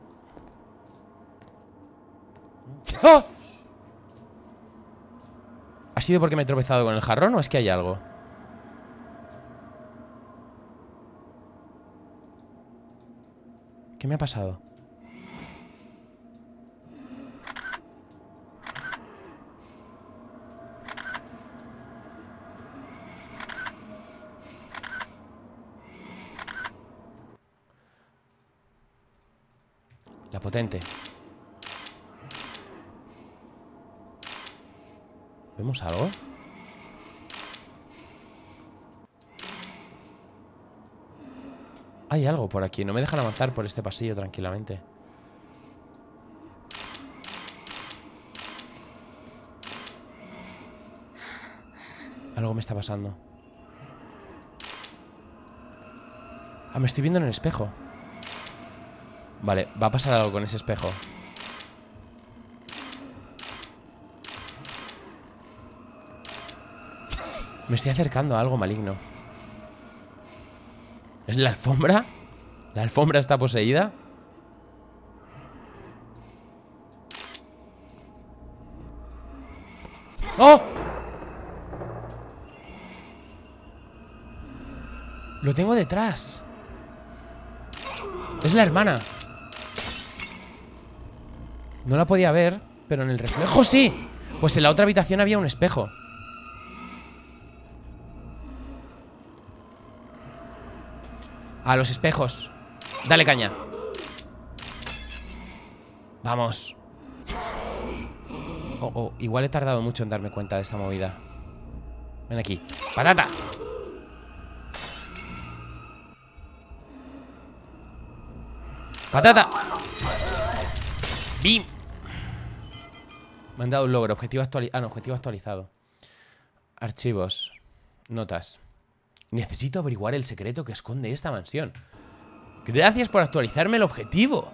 ¡Ah! ¿Ha sido porque me he tropezado con el jarrón o es que hay algo? ¿Qué me ha pasado? La potente. ¿Vemos algo? Hay algo por aquí. No me dejan avanzar por este pasillo tranquilamente. Algo me está pasando. Ah, me estoy viendo en el espejo. Vale, va a pasar algo con ese espejo. Me estoy acercando a algo maligno. ¿Es la alfombra? ¿La alfombra está poseída? ¡Oh! Lo tengo detrás. Es la hermana. No la podía ver, pero en el reflejo sí. Pues en la otra habitación había un espejo. A los espejos. Dale caña. Vamos. Oh, igual he tardado mucho en darme cuenta de esta movida. Ven aquí. ¡Patata! ¡Patata! ¡Bim! Me han dado un logro. Objetivo actualizado. Ah, no, objetivo actualizado. Archivos. Notas. Necesito averiguar el secreto que esconde esta mansión. Gracias por actualizarme el objetivo.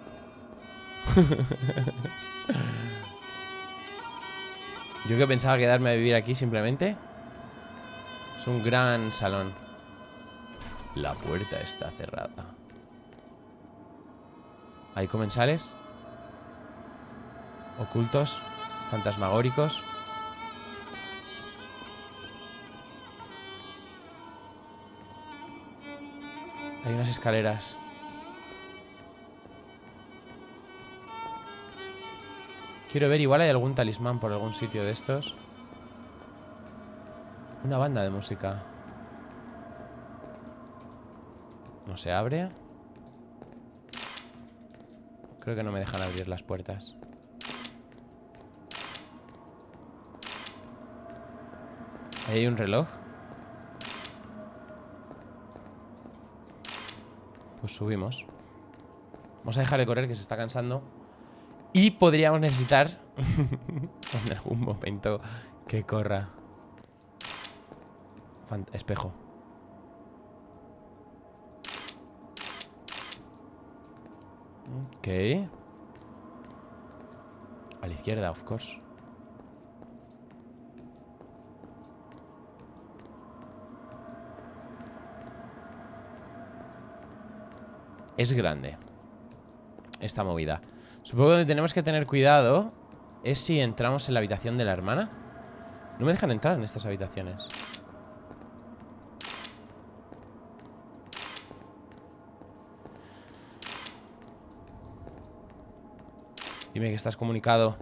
Yo que pensaba quedarme a vivir aquí simplemente. Es un gran salón. La puerta está cerrada. Hay comensales ocultos, fantasmagóricos. Hay unas escaleras. Quiero ver, igual hay algún talismán por algún sitio de estos. Una banda de música. No se abre. Creo que no me dejan abrir las puertas. Ahí hay un reloj. Pues subimos. Vamos a dejar de correr, que se está cansando. Y podríamos necesitar en algún momento que corra. Espejo. Ok. A la izquierda, of course. Es grande esta movida. Supongo que donde tenemos que tener cuidado es si entramos en la habitación de la hermana. No me dejan entrar en estas habitaciones. Dime que estás comunicado.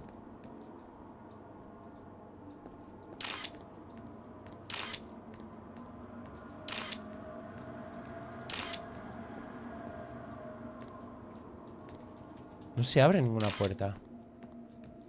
No se abre ninguna puerta.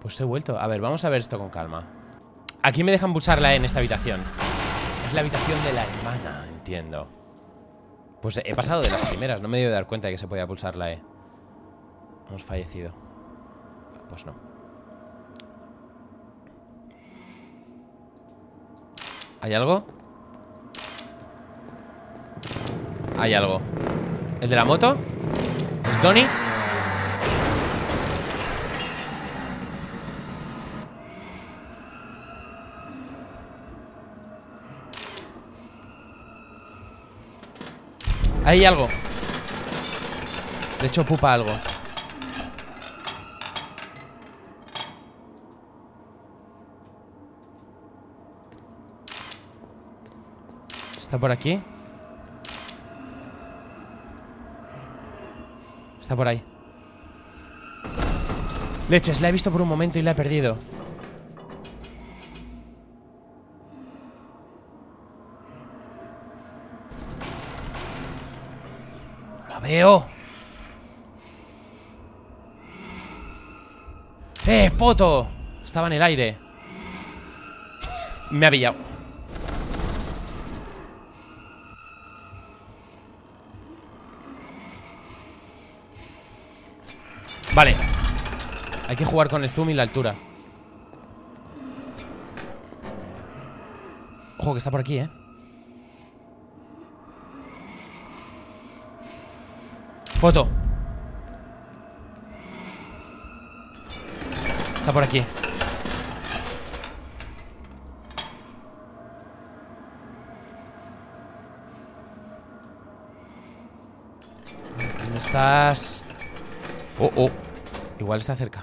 Pues he vuelto. A ver, vamos a ver esto con calma. Aquí me dejan pulsar la E en esta habitación. Es la habitación de la hermana, entiendo. Pues he pasado de las primeras. No me he de dar cuenta de que se podía pulsar la E. Hemos fallecido. Pues no. ¿Hay algo? Hay algo. ¿El de la moto? ¿Es Donnie? Hay algo. De hecho, pupa algo. ¿Está por aquí? Está por ahí. Leches, la he visto por un momento y la he perdido. La veo. ¡Foto! Estaba en el aire. Me ha pillado. Vale. Hay que jugar con el zoom y la altura. Ojo, que está por aquí, Foto. Está por aquí. ¿Dónde estás? Oh. Igual está cerca.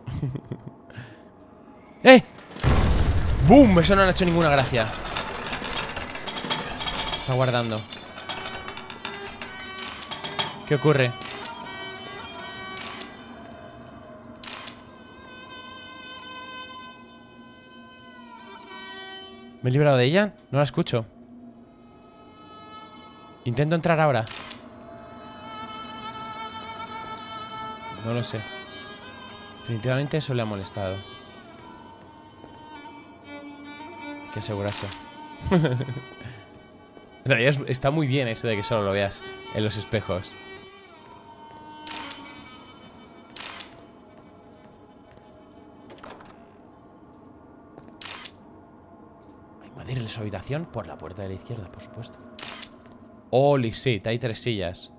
¡Eh! ¡Bum! Eso no le ha hecho ninguna gracia. Está guardando. ¿Qué ocurre? ¿Me he librado de ella? No la escucho. Intento entrar ahora. No lo sé. Definitivamente eso le ha molestado. Hay que asegurarse. En realidad está muy bien eso de que solo lo veas en los espejos. Invadir su habitación por la puerta de la izquierda, por supuesto. Holy shit, hay 3 sillas.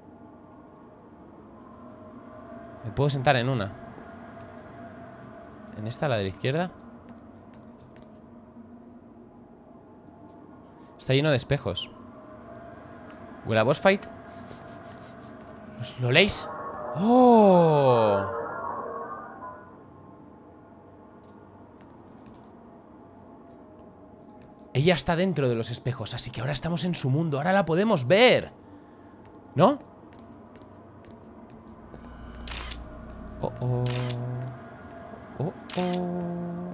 ¿Me puedo sentar en una? ¿En esta, la de la izquierda? Está lleno de espejos. ¿Huele a boss fight? ¿Lo leéis? ¡Oh! Ella está dentro de los espejos, así que ahora estamos en su mundo. Ahora la podemos ver. ¿No? Oh, oh. Oh, oh.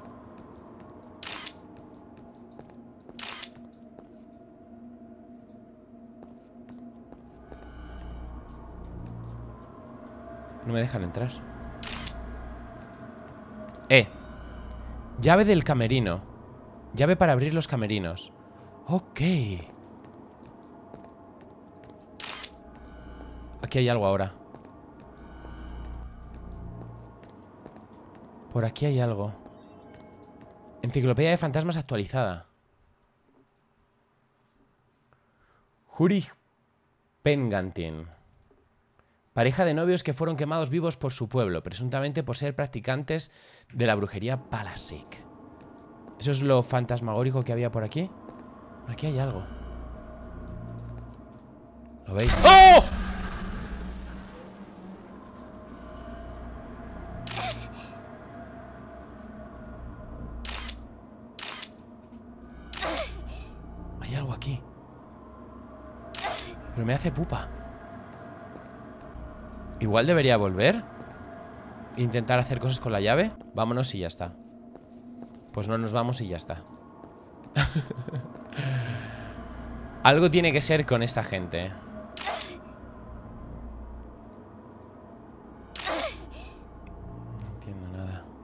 No me dejan entrar. Llave del camerino. Llave para abrir los camerinos. Ok. Aquí hay algo ahora. Por aquí hay algo. Enciclopedia de fantasmas actualizada. Huri Pengantin. Pareja de novios que fueron quemados vivos por su pueblo, presuntamente por ser practicantes de la brujería Palasik. ¿Eso es lo fantasmagórico que había por aquí? Aquí hay algo. ¿Lo veis? ¡Oh! Hay algo aquí. Pero me hace pupa. Igual debería volver. Intentar hacer cosas con la llave. Vámonos y ya está. Pues no nos vamos y ya está. Algo tiene que ser con esta gente. No entiendo nada.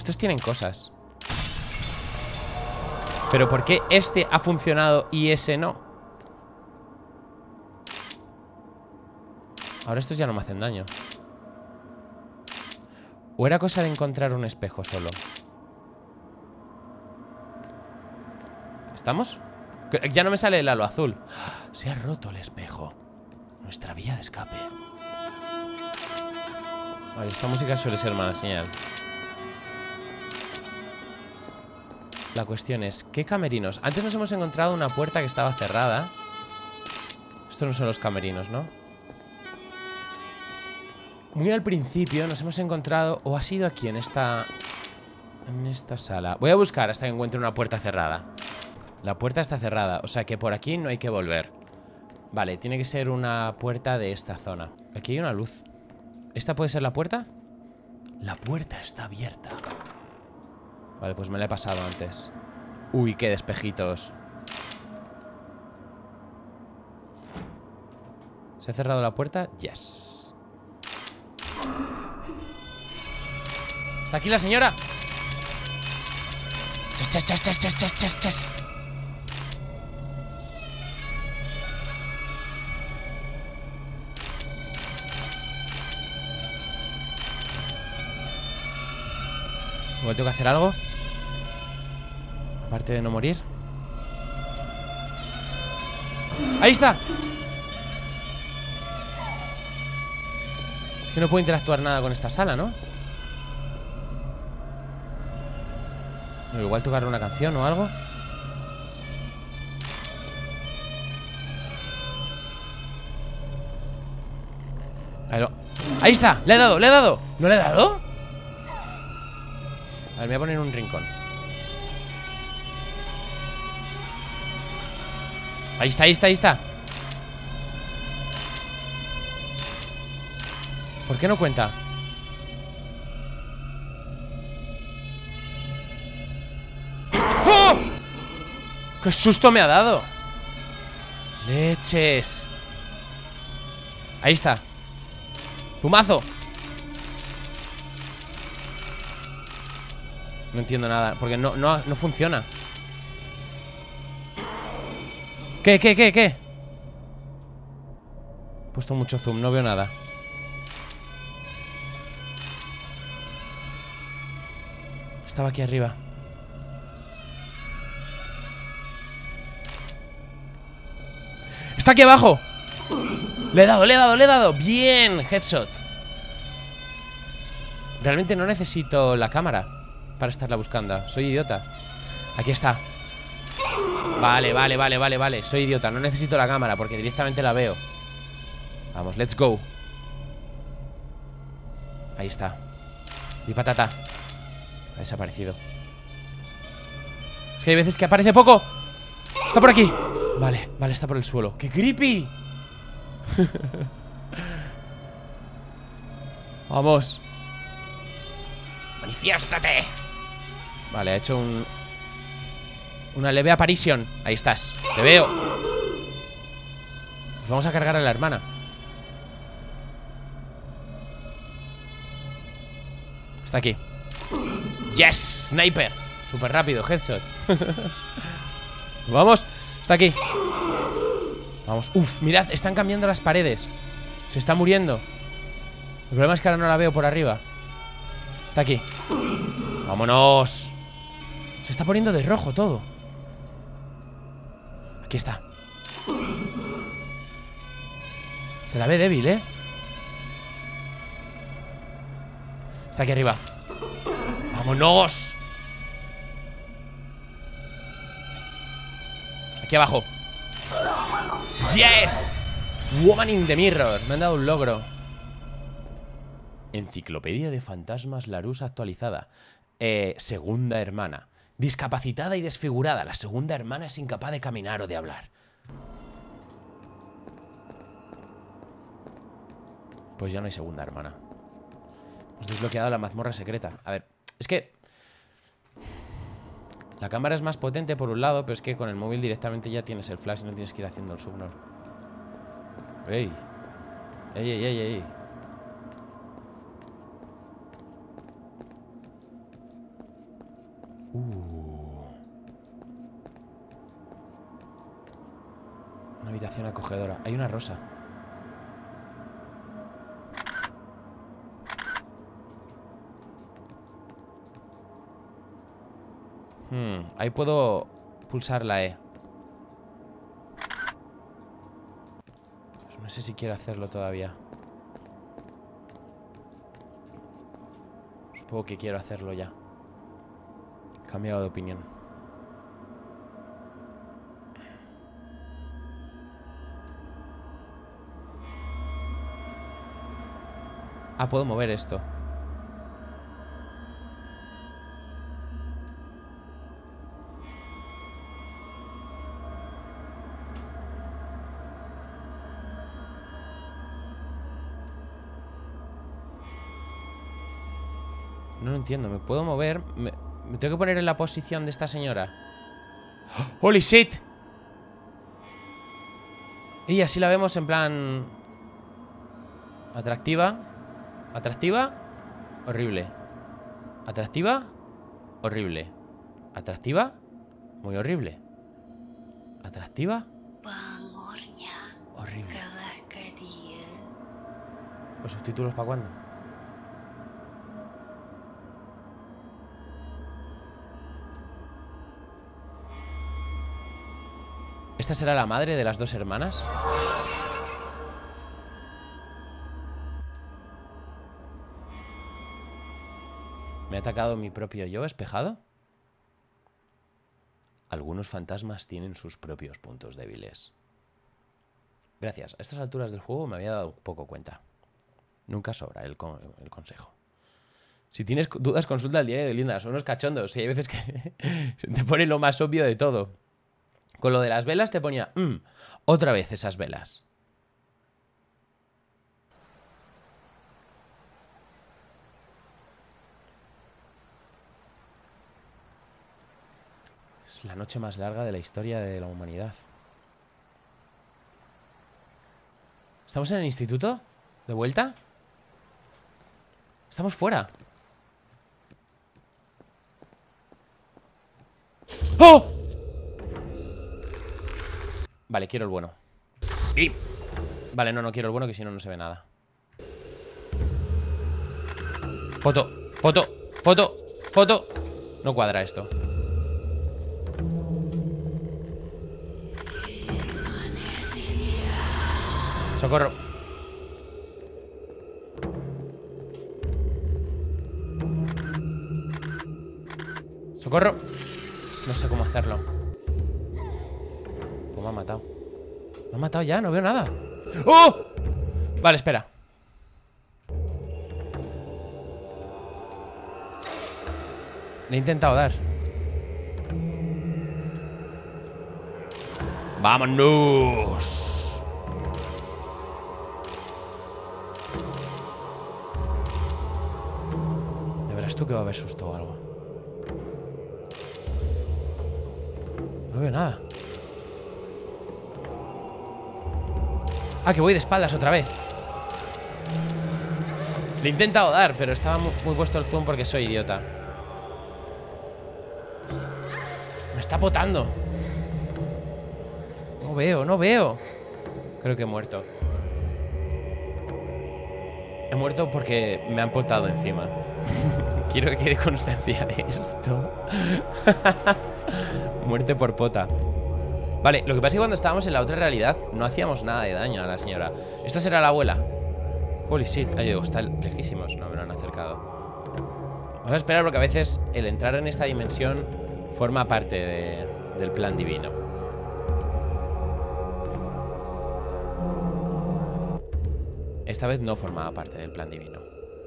Estos tienen cosas. Pero ¿por qué este ha funcionado y ese no? Ahora estos ya no me hacen daño. ¿O era cosa de encontrar un espejo solo? ¿Estamos? Ya no me sale el halo azul. Se ha roto el espejo. Nuestra vía de escape. Vale, esta música suele ser mala señal. La cuestión es, ¿qué camerinos? Antes nos hemos encontrado una puerta que estaba cerrada. Estos no son los camerinos, ¿no? Muy al principio nos hemos encontrado... ¿O ha sido aquí, en esta sala? Voy a buscar hasta que encuentre una puerta cerrada. La puerta está cerrada, o sea que por aquí no hay que volver. Vale, tiene que ser una puerta de esta zona. Aquí hay una luz. ¿Esta puede ser la puerta? La puerta está abierta. Vale, pues me la he pasado antes. Uy, qué despejitos. ¿Se ha cerrado la puerta? Yes. ¿Está aquí la señora? Chas, chas, chas, chas, chas, chas, chas, chas. Igual tengo que hacer algo. Aparte de no morir. ¡Ahí está! Es que no puedo interactuar nada con esta sala, ¿no? No, igual tocar una canción o algo. ¡Ahí está! ¡Le he dado! ¡Le he dado! ¿No le he dado? A ver, me voy a poner en un rincón. Ahí está, ahí está, ahí está. ¿Por qué no cuenta? ¡Oh! ¡Qué susto me ha dado! ¡Leches! Ahí está. ¡Fumazo! No entiendo nada, porque no funciona. ¿Qué? He puesto mucho zoom, no veo nada. Estaba aquí arriba. ¡Está aquí abajo! Le he dado, le he dado, le he dado. ¡Bien! Headshot. Realmente no necesito la cámara para estarla buscando. Soy idiota. Aquí está. Vale. Soy idiota. No necesito la cámara porque directamente la veo. Vamos, let's go. Ahí está. Y patata. Ha desaparecido. Es que hay veces que aparece poco. Está por aquí. Vale, está por el suelo. ¡Qué creepy! Vamos. ¡Manifiéstate! Vale, ha hecho una leve aparición. Ahí estás, te veo. Nos vamos a cargar a la hermana. Está aquí. ¡Yes! ¡Sniper! Súper rápido, headshot. Vamos, está aquí. Vamos, uff, mirad, están cambiando las paredes. Se está muriendo. El problema es que ahora no la veo por arriba. Está aquí. ¡Vámonos! Se está poniendo de rojo todo. Aquí está. Se la ve débil, ¿eh? Está aquí arriba. ¡Vámonos! Aquí abajo. ¡Yes! Woman in the Mirror. Me han dado un logro. Enciclopedia de Fantasmas Larousse actualizada. Segunda hermana. Discapacitada y desfigurada. La segunda hermana es incapaz de caminar o de hablar. Pues ya no hay segunda hermana. Hemos desbloqueado la mazmorra secreta. A ver, es que la cámara es más potente por un lado, pero es que con el móvil directamente ya tienes el flash y no tienes que ir haciendo el subnor. ¡Ey! ¡Ey! Una habitación acogedora. Hay una rosa. Ahí puedo pulsar la E. Pero no sé si quiero hacerlo todavía. Supongo que quiero hacerlo ya. He cambiado de opinión. Ah, puedo mover esto. No lo entiendo, ¿me puedo mover? ¿Me tengo que poner en la posición de esta señora? ¡Holy shit! Y así la vemos en plan... Atractiva. Atractiva. Horrible. Atractiva. Horrible. Atractiva. Muy horrible. Atractiva. Horrible. ¿Los subtítulos para cuándo? ¿Esta será la madre de las dos hermanas? ¿Me ha atacado mi propio yo espejado? Algunos fantasmas tienen sus propios puntos débiles. Gracias. A estas alturas del juego me había dado un poco cuenta. Nunca sobra el consejo. Si tienes dudas, consulta el diario de Linda. Son unos cachondos. Y hay veces que te pone lo más obvio de todo. Con lo de las velas te ponía... otra vez esas velas. Es la noche más larga de la historia de la humanidad. ¿Estamos en el instituto? ¿De vuelta? Estamos fuera. ¡Oh! Vale, quiero el bueno. Y... Vale, no quiero el bueno, que si no, no se ve nada. Foto, foto, foto, foto. No cuadra esto. Socorro. Socorro. No sé cómo hacerlo. Pues me ha matado. Me ha matado ya, no veo nada. ¡Oh! Vale, espera. Le he intentado dar. ¡Vámonos! ¿De veras tú que va a haber susto o algo? No veo nada. Ah, que voy de espaldas otra vez. Le he intentado dar, pero estaba muy puesto el zoom porque soy idiota. Me está potando. No veo, no veo. Creo que he muerto. He muerto porque me han potado encima. Quiero que quede constancia de esto. Muerte por pota. Vale, lo que pasa es que cuando estábamos en la otra realidad no hacíamos nada de daño a la señora. Esta será la abuela. Holy shit, ay, digo, está lejísimos. No me lo han acercado. Vamos a esperar porque a veces el entrar en esta dimensión forma parte del plan divino. Esta vez no formaba parte del plan divino.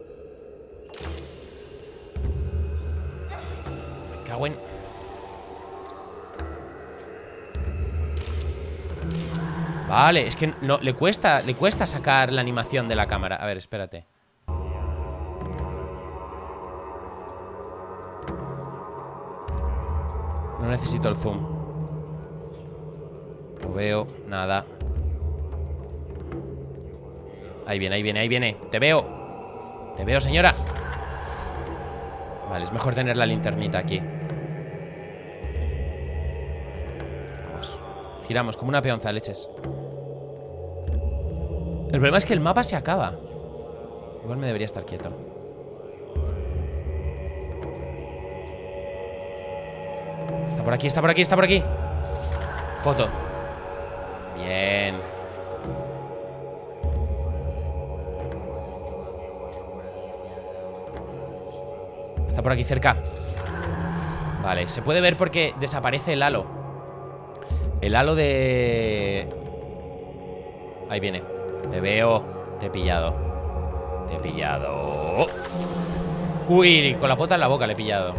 Me cago en... Vale, es que no, le cuesta sacar la animación de la cámara. A ver, espérate. No necesito el zoom. No veo nada. Ahí viene, ahí viene, ahí viene. Te veo. Te veo, señora. Vale, es mejor tener la linternita aquí. giramos como una peonza, leches. El problema es que el mapa se acaba. Igual me debería estar quieto. Está por aquí, está por aquí, está por aquí. Foto. Bien. Está por aquí cerca. Vale, se puede ver porque desaparece el halo. El halo de... Ahí viene. Te veo. Te he pillado. Te he pillado. Uy, con la pota en la boca le he pillado.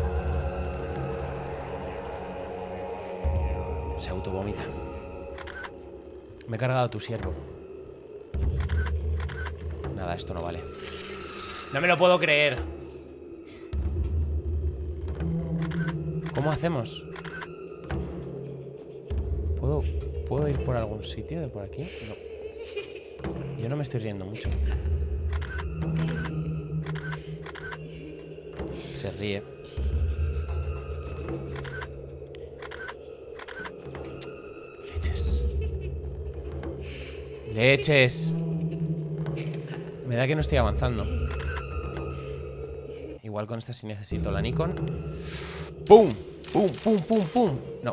Se autovomita. Me he cargado a tu siervo. Nada, esto no vale. No me lo puedo creer. ¿Cómo hacemos? ¿Puedo ir por algún sitio de por aquí? No. Yo no me estoy riendo mucho. Se ríe. Leches. Leches. Me da que no estoy avanzando. Igual con esta sí necesito la Nikon. ¡Pum! ¡Pum, pum, pum, pum! No.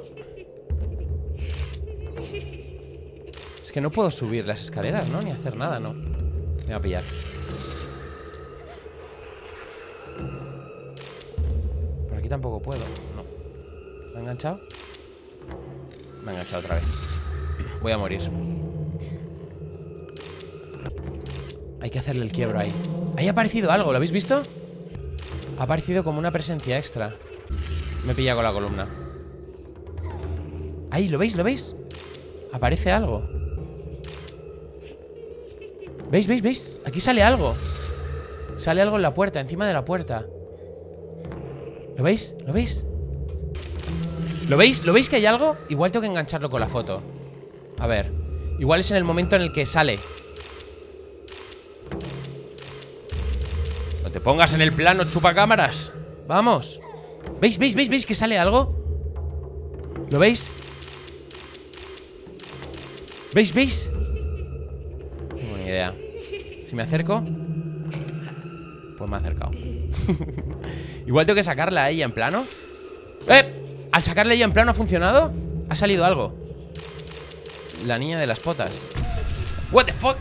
Es que no puedo subir las escaleras, ¿no? Ni hacer nada, ¿no? Me va a pillar. Por aquí tampoco puedo. No. ¿Me ha enganchado? Me ha enganchado otra vez. Voy a morir. Hay que hacerle el quiebro ahí. Ahí ha aparecido algo, ¿lo habéis visto? Ha aparecido como una presencia extra. Me pilla con la columna. Ahí, ¿lo veis? ¿Lo veis? Aparece algo. ¿Veis? ¿Veis? ¿Veis? Aquí sale algo. Sale algo en la puerta, encima de la puerta. ¿Lo veis? ¿Lo veis? ¿Lo veis? ¿Lo veis que hay algo? Igual tengo que engancharlo con la foto. A ver. Igual es en el momento en el que sale. No te pongas en el plano, chupacámaras. Vamos. ¿Veis? ¿Veis? ¿Veis? ¿Veis que sale algo? ¿Lo veis? ¿Veis? ¿Veis? No tengo ni idea. Si me acerco, pues me he acercado. Igual tengo que sacarla a ella en plano. ¡Eh! Al sacarla a ella en plano ha funcionado. Ha salido algo. La niña de las potas. What the fuck.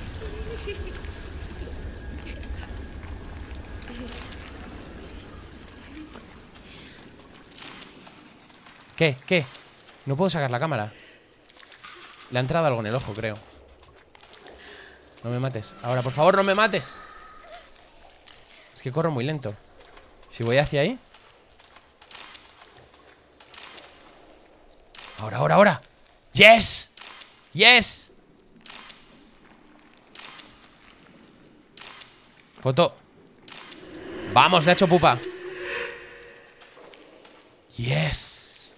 ¿Qué? ¿Qué? No puedo sacar la cámara. Le ha entrado algo en el ojo, creo. No me mates. Ahora, por favor, no me mates. Es que corro muy lento. Si voy hacia ahí. Ahora, ahora, ahora. ¡Yes! ¡Yes! Foto. Vamos, le ha hecho pupa. Yes.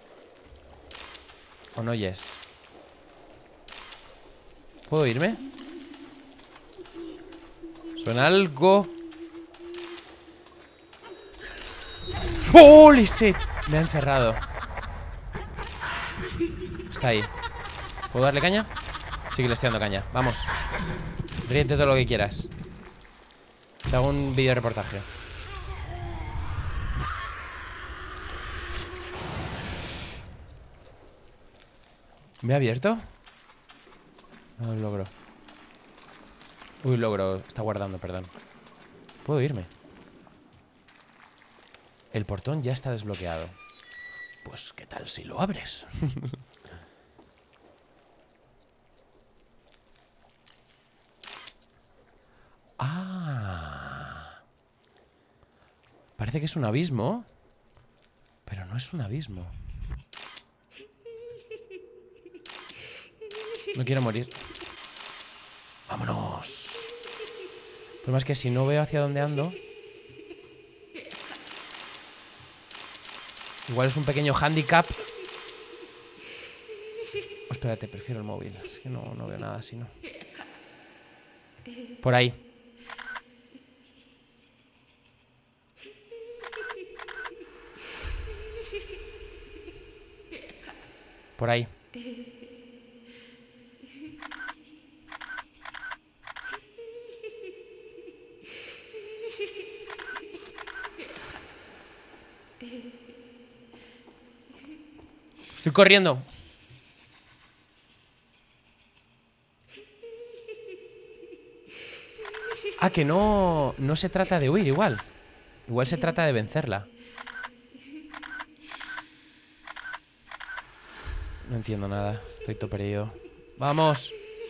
¿O no yes? ¿Puedo irme? Suena algo. ¡Holy shit! Me ha encerrado. Está ahí. ¿Puedo darle caña? Sí que le estoy dando caña. Vamos. Ríete todo lo que quieras. Te hago un vídeo reportaje. ¿Me ha abierto? No, un logro. Uy, logro. Está guardando, perdón. ¿Puedo irme? El portón ya está desbloqueado. Pues, ¿qué tal si lo abres? Ah. Parece que es un abismo. Pero no es un abismo. No quiero morir. ¡Vámonos! El problema es que si no veo hacia dónde ando, igual es un pequeño handicap. Oh, espérate, prefiero el móvil. Es que no veo nada así, ¿no? Por ahí. Por ahí. corriendo. Ah, que no se trata de huir igual. Igual se trata de vencerla. No entiendo nada. Estoy todo perdido. ¡Vamos!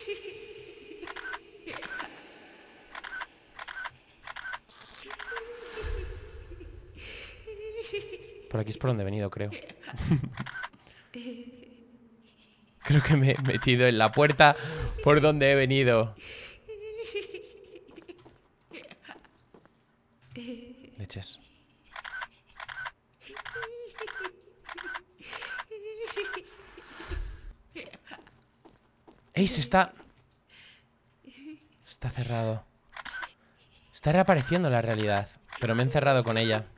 Por aquí es por donde he venido, creo. Creo que me he metido en la puerta por donde he venido. Leches. ¡Ey! Está cerrado. Está reapareciendo la realidad. Pero me he encerrado con ella.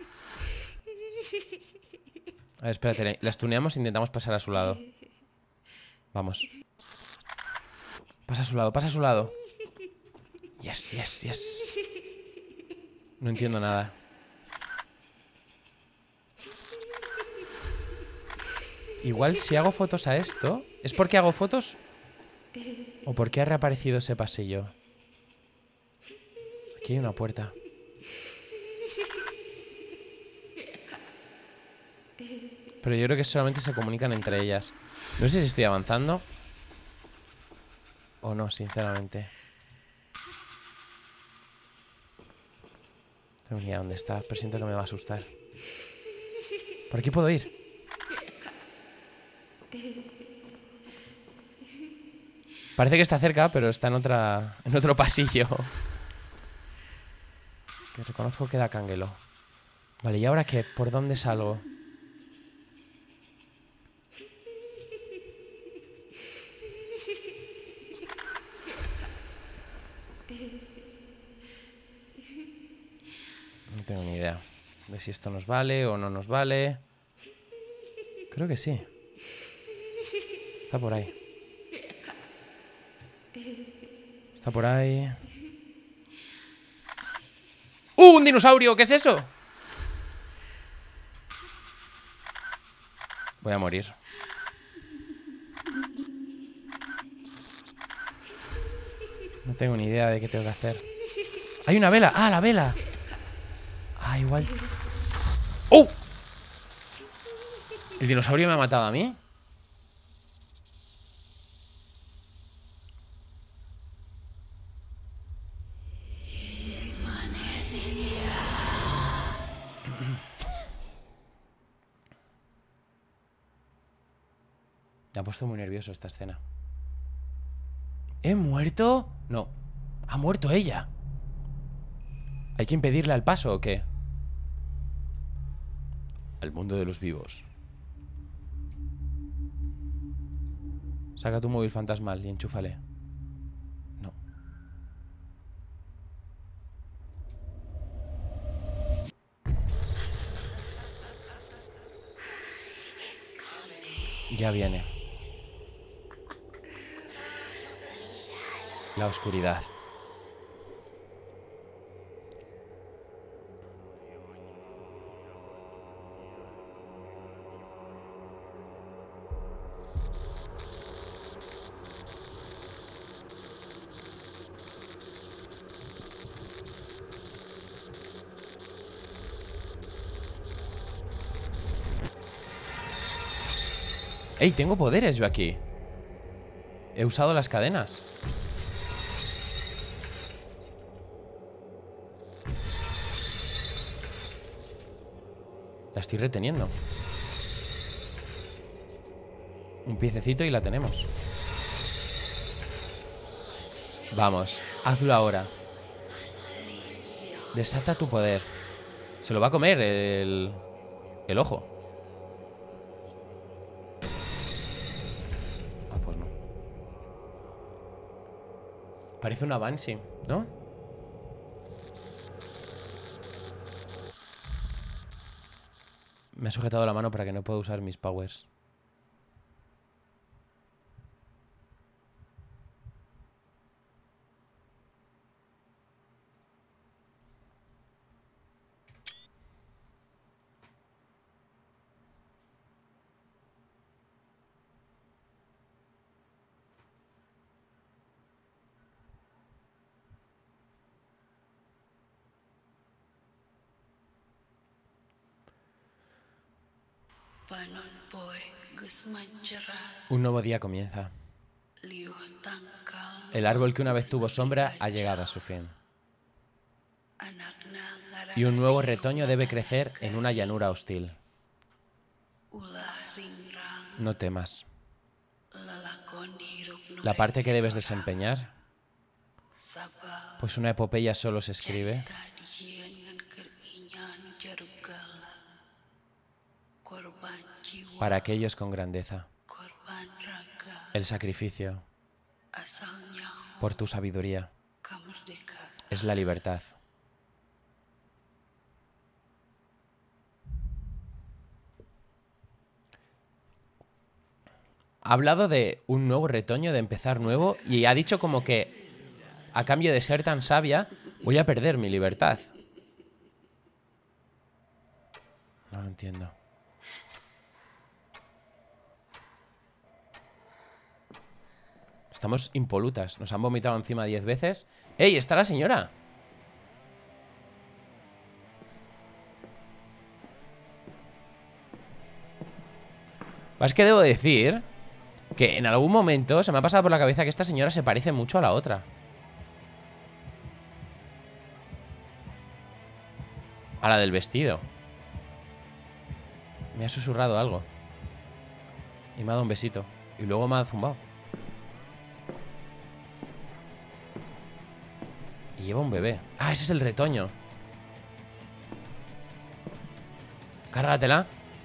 A ver, espérate. La stuneamos e intentamos pasar a su lado. Vamos. Pasa a su lado, pasa a su lado. Yes, yes, yes. No entiendo nada. Igual si hago fotos a esto, ¿es porque hago fotos? ¿O porque ha reaparecido ese pasillo? Aquí hay una puerta. Pero yo creo que solamente se comunican entre ellas. No sé si estoy avanzando o no, sinceramente. No tengo ni idea dónde está, pero siento que me va a asustar. ¿Por aquí puedo ir? Parece que está cerca, pero está en otro pasillo. Que reconozco que da canguelo. Vale, ¿y ahora qué? ¿Por dónde salgo? No tengo ni idea de si esto nos vale o no nos vale. Creo que sí. Está por ahí. Está por ahí. ¡Un dinosaurio! ¿Qué es eso? Voy a morir. No tengo ni idea de qué tengo que hacer. ¡Hay una vela! ¡Ah, la vela! Ah, igual. ¡Oh! ¿El dinosaurio me ha matado a mí? Me ha puesto muy nervioso esta escena. ¿He muerto? No. Ha muerto ella. ¿Hay que impedirle el paso o qué? Al mundo de los vivos. Saca tu móvil fantasmal y enchúfale. No. Ya viene. La oscuridad. ¡Ey! Tengo poderes yo aquí. He usado las cadenas. La estoy reteniendo. Un piececito y la tenemos. Vamos, hazlo ahora. Desata tu poder. Se lo va a comer el ojo. Ah, pues no. Parece una Banshee, ¿no? Me ha sujetado la mano para que no pueda usar mis powers. Un nuevo día comienza. El árbol que una vez tuvo sombra ha llegado a su fin. Y un nuevo retoño debe crecer en una llanura hostil. No temas. La parte que debes desempeñar, pues una epopeya solo se escribe para aquellos con grandeza. El sacrificio por tu sabiduría es la libertad. Ha hablado de un nuevo retoño, de empezar nuevo, y ha dicho como que a cambio de ser tan sabia voy a perder mi libertad. No lo entiendo. Estamos impolutas. Nos han vomitado encima 10 veces. ¡Ey! ¡Está la señora! Es que debo decir que en algún momento se me ha pasado por la cabeza que esta señora se parece mucho a la otra. A la del vestido. Me ha susurrado algo. Y me ha dado un besito. Y luego me ha zumbado. Y lleva un bebé. Ah, ese es el retoño. Cárgatela.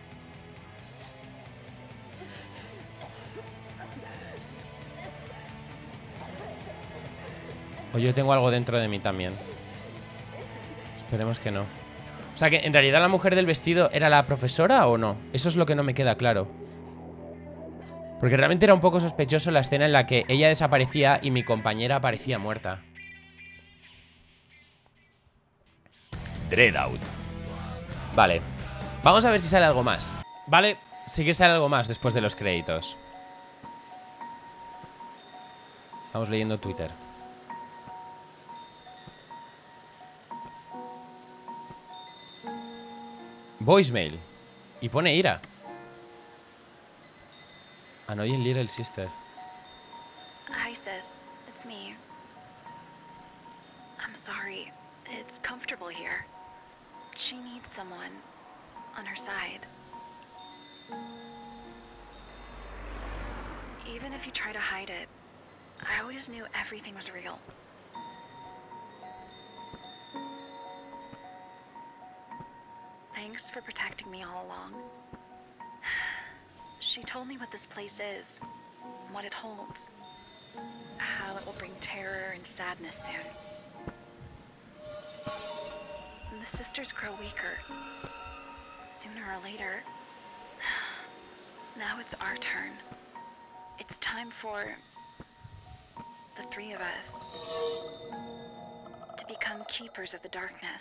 O yo tengo algo dentro de mí también. Esperemos que no. O sea que en realidad la mujer del vestido ¿era la profesora o no? Eso es lo que no me queda claro. Porque realmente era un poco sospechoso la escena en la que ella desaparecía y mi compañera aparecía muerta. Dreadout. Vale. Vamos a ver si sale algo más. Vale, sí que sale algo más después de los créditos. Estamos leyendo Twitter. Voicemail. Y pone Ira. Annoying little sister. Hi, sis. It's me. I'm sorry. It's comfortable here. She needs someone on her side. Even if you try to hide it, I always knew everything was real. Thanks for protecting me all along. She told me what this place is, what it holds, how it will bring terror and sadness soon. The sisters grow weaker. Sooner or later. Now it's our turn. It's time for the three of us to become keepers of the darkness.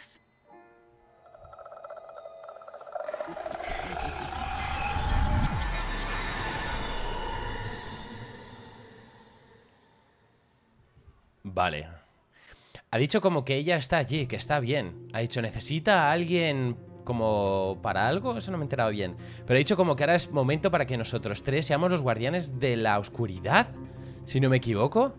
Vale. Ha dicho como que ella está allí, que está bien. Ha dicho, ¿necesita a alguien como para algo? Eso no me he enterado bien. Pero ha dicho como que ahora es momento para que nosotros tres seamos los guardianes de la oscuridad, si no me equivoco.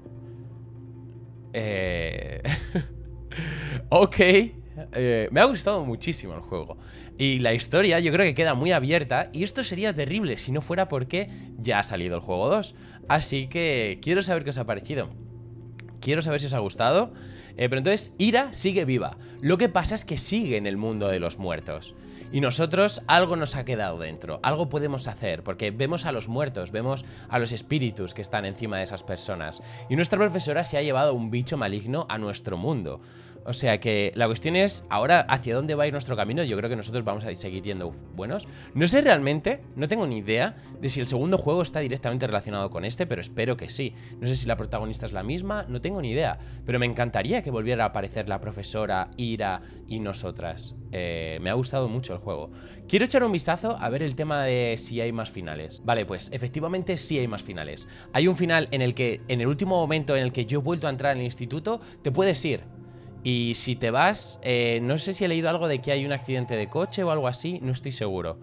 Ok. Me ha gustado muchísimo el juego. Y la historia yo creo que queda muy abierta. Y esto sería terrible si no fuera porque ya ha salido el juego 2. Así que quiero saber qué os ha parecido. Quiero saber si os ha gustado. Pero entonces Ira sigue viva. Lo que pasa es que sigue en el mundo de los muertos. Y nosotros algo nos ha quedado dentro. Algo podemos hacer. Porque vemos a los muertos. Vemos a los espíritus que están encima de esas personas. Y nuestra profesora se ha llevado un bicho maligno a nuestro mundo. O sea que la cuestión es ahora hacia dónde va a ir nuestro camino. Yo creo que nosotros vamos a seguir yendo buenos. No sé realmente, no tengo ni idea de si el segundo juego está directamente relacionado con este, pero espero que sí. No sé si la protagonista es la misma, no tengo ni idea. Pero me encantaría que volviera a aparecer la profesora, Ira y nosotras. Me ha gustado mucho el juego. Quiero echar un vistazo a ver el tema de si hay más finales. Vale, pues efectivamente sí hay más finales. Hay un final en el que, en el último momento en el que yo he vuelto a entrar en el instituto, te puedes ir. Y si te vas, no sé si he leído algo de que hay un accidente de coche o algo así, no estoy seguro.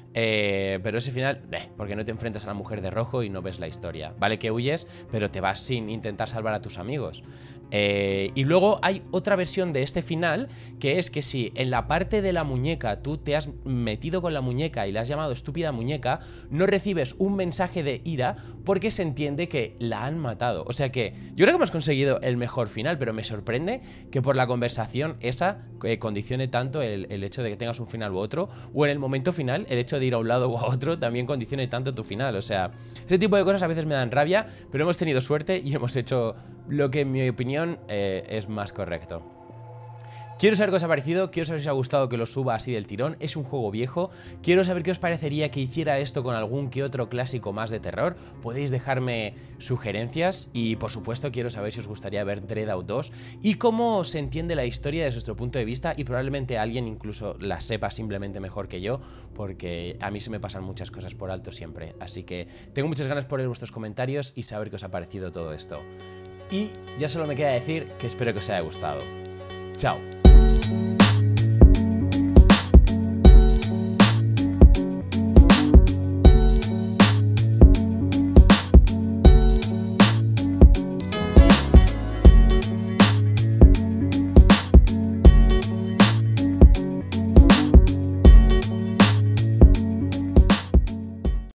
Pero ese final, porque no te enfrentas a la mujer de rojo y no ves la historia. Vale que huyes, pero te vas sin intentar salvar a tus amigos. Y luego hay otra versión de este final, que es que si en la parte de la muñeca tú te has metido con la muñeca y la has llamado estúpida muñeca, no recibes un mensaje de ira porque se entiende que la han matado. O sea que yo creo que hemos conseguido el mejor final, pero me sorprende que por la conversación esa condicione tanto el hecho de que tengas un final u otro, o en el momento final el hecho de ir a un lado o a otro también condicione tanto tu final. O sea, ese tipo de cosas a veces me dan rabia, pero hemos tenido suerte y hemos hecho lo que en mi opinión es más correcto. Quiero saber qué os ha parecido, quiero saber si os ha gustado que lo suba así del tirón. Es un juego viejo, quiero saber qué os parecería que hiciera esto con algún que otro clásico más de terror. Podéis dejarme sugerencias y por supuesto quiero saber si os gustaría ver Dread Out 2 y cómo se entiende la historia desde vuestro punto de vista, y probablemente alguien incluso la sepa simplemente mejor que yo, porque a mí se me pasan muchas cosas por alto siempre. Así que tengo muchas ganas por leer vuestros comentarios y saber qué os ha parecido todo esto. Y ya solo me queda decir que espero que os haya gustado. Chao.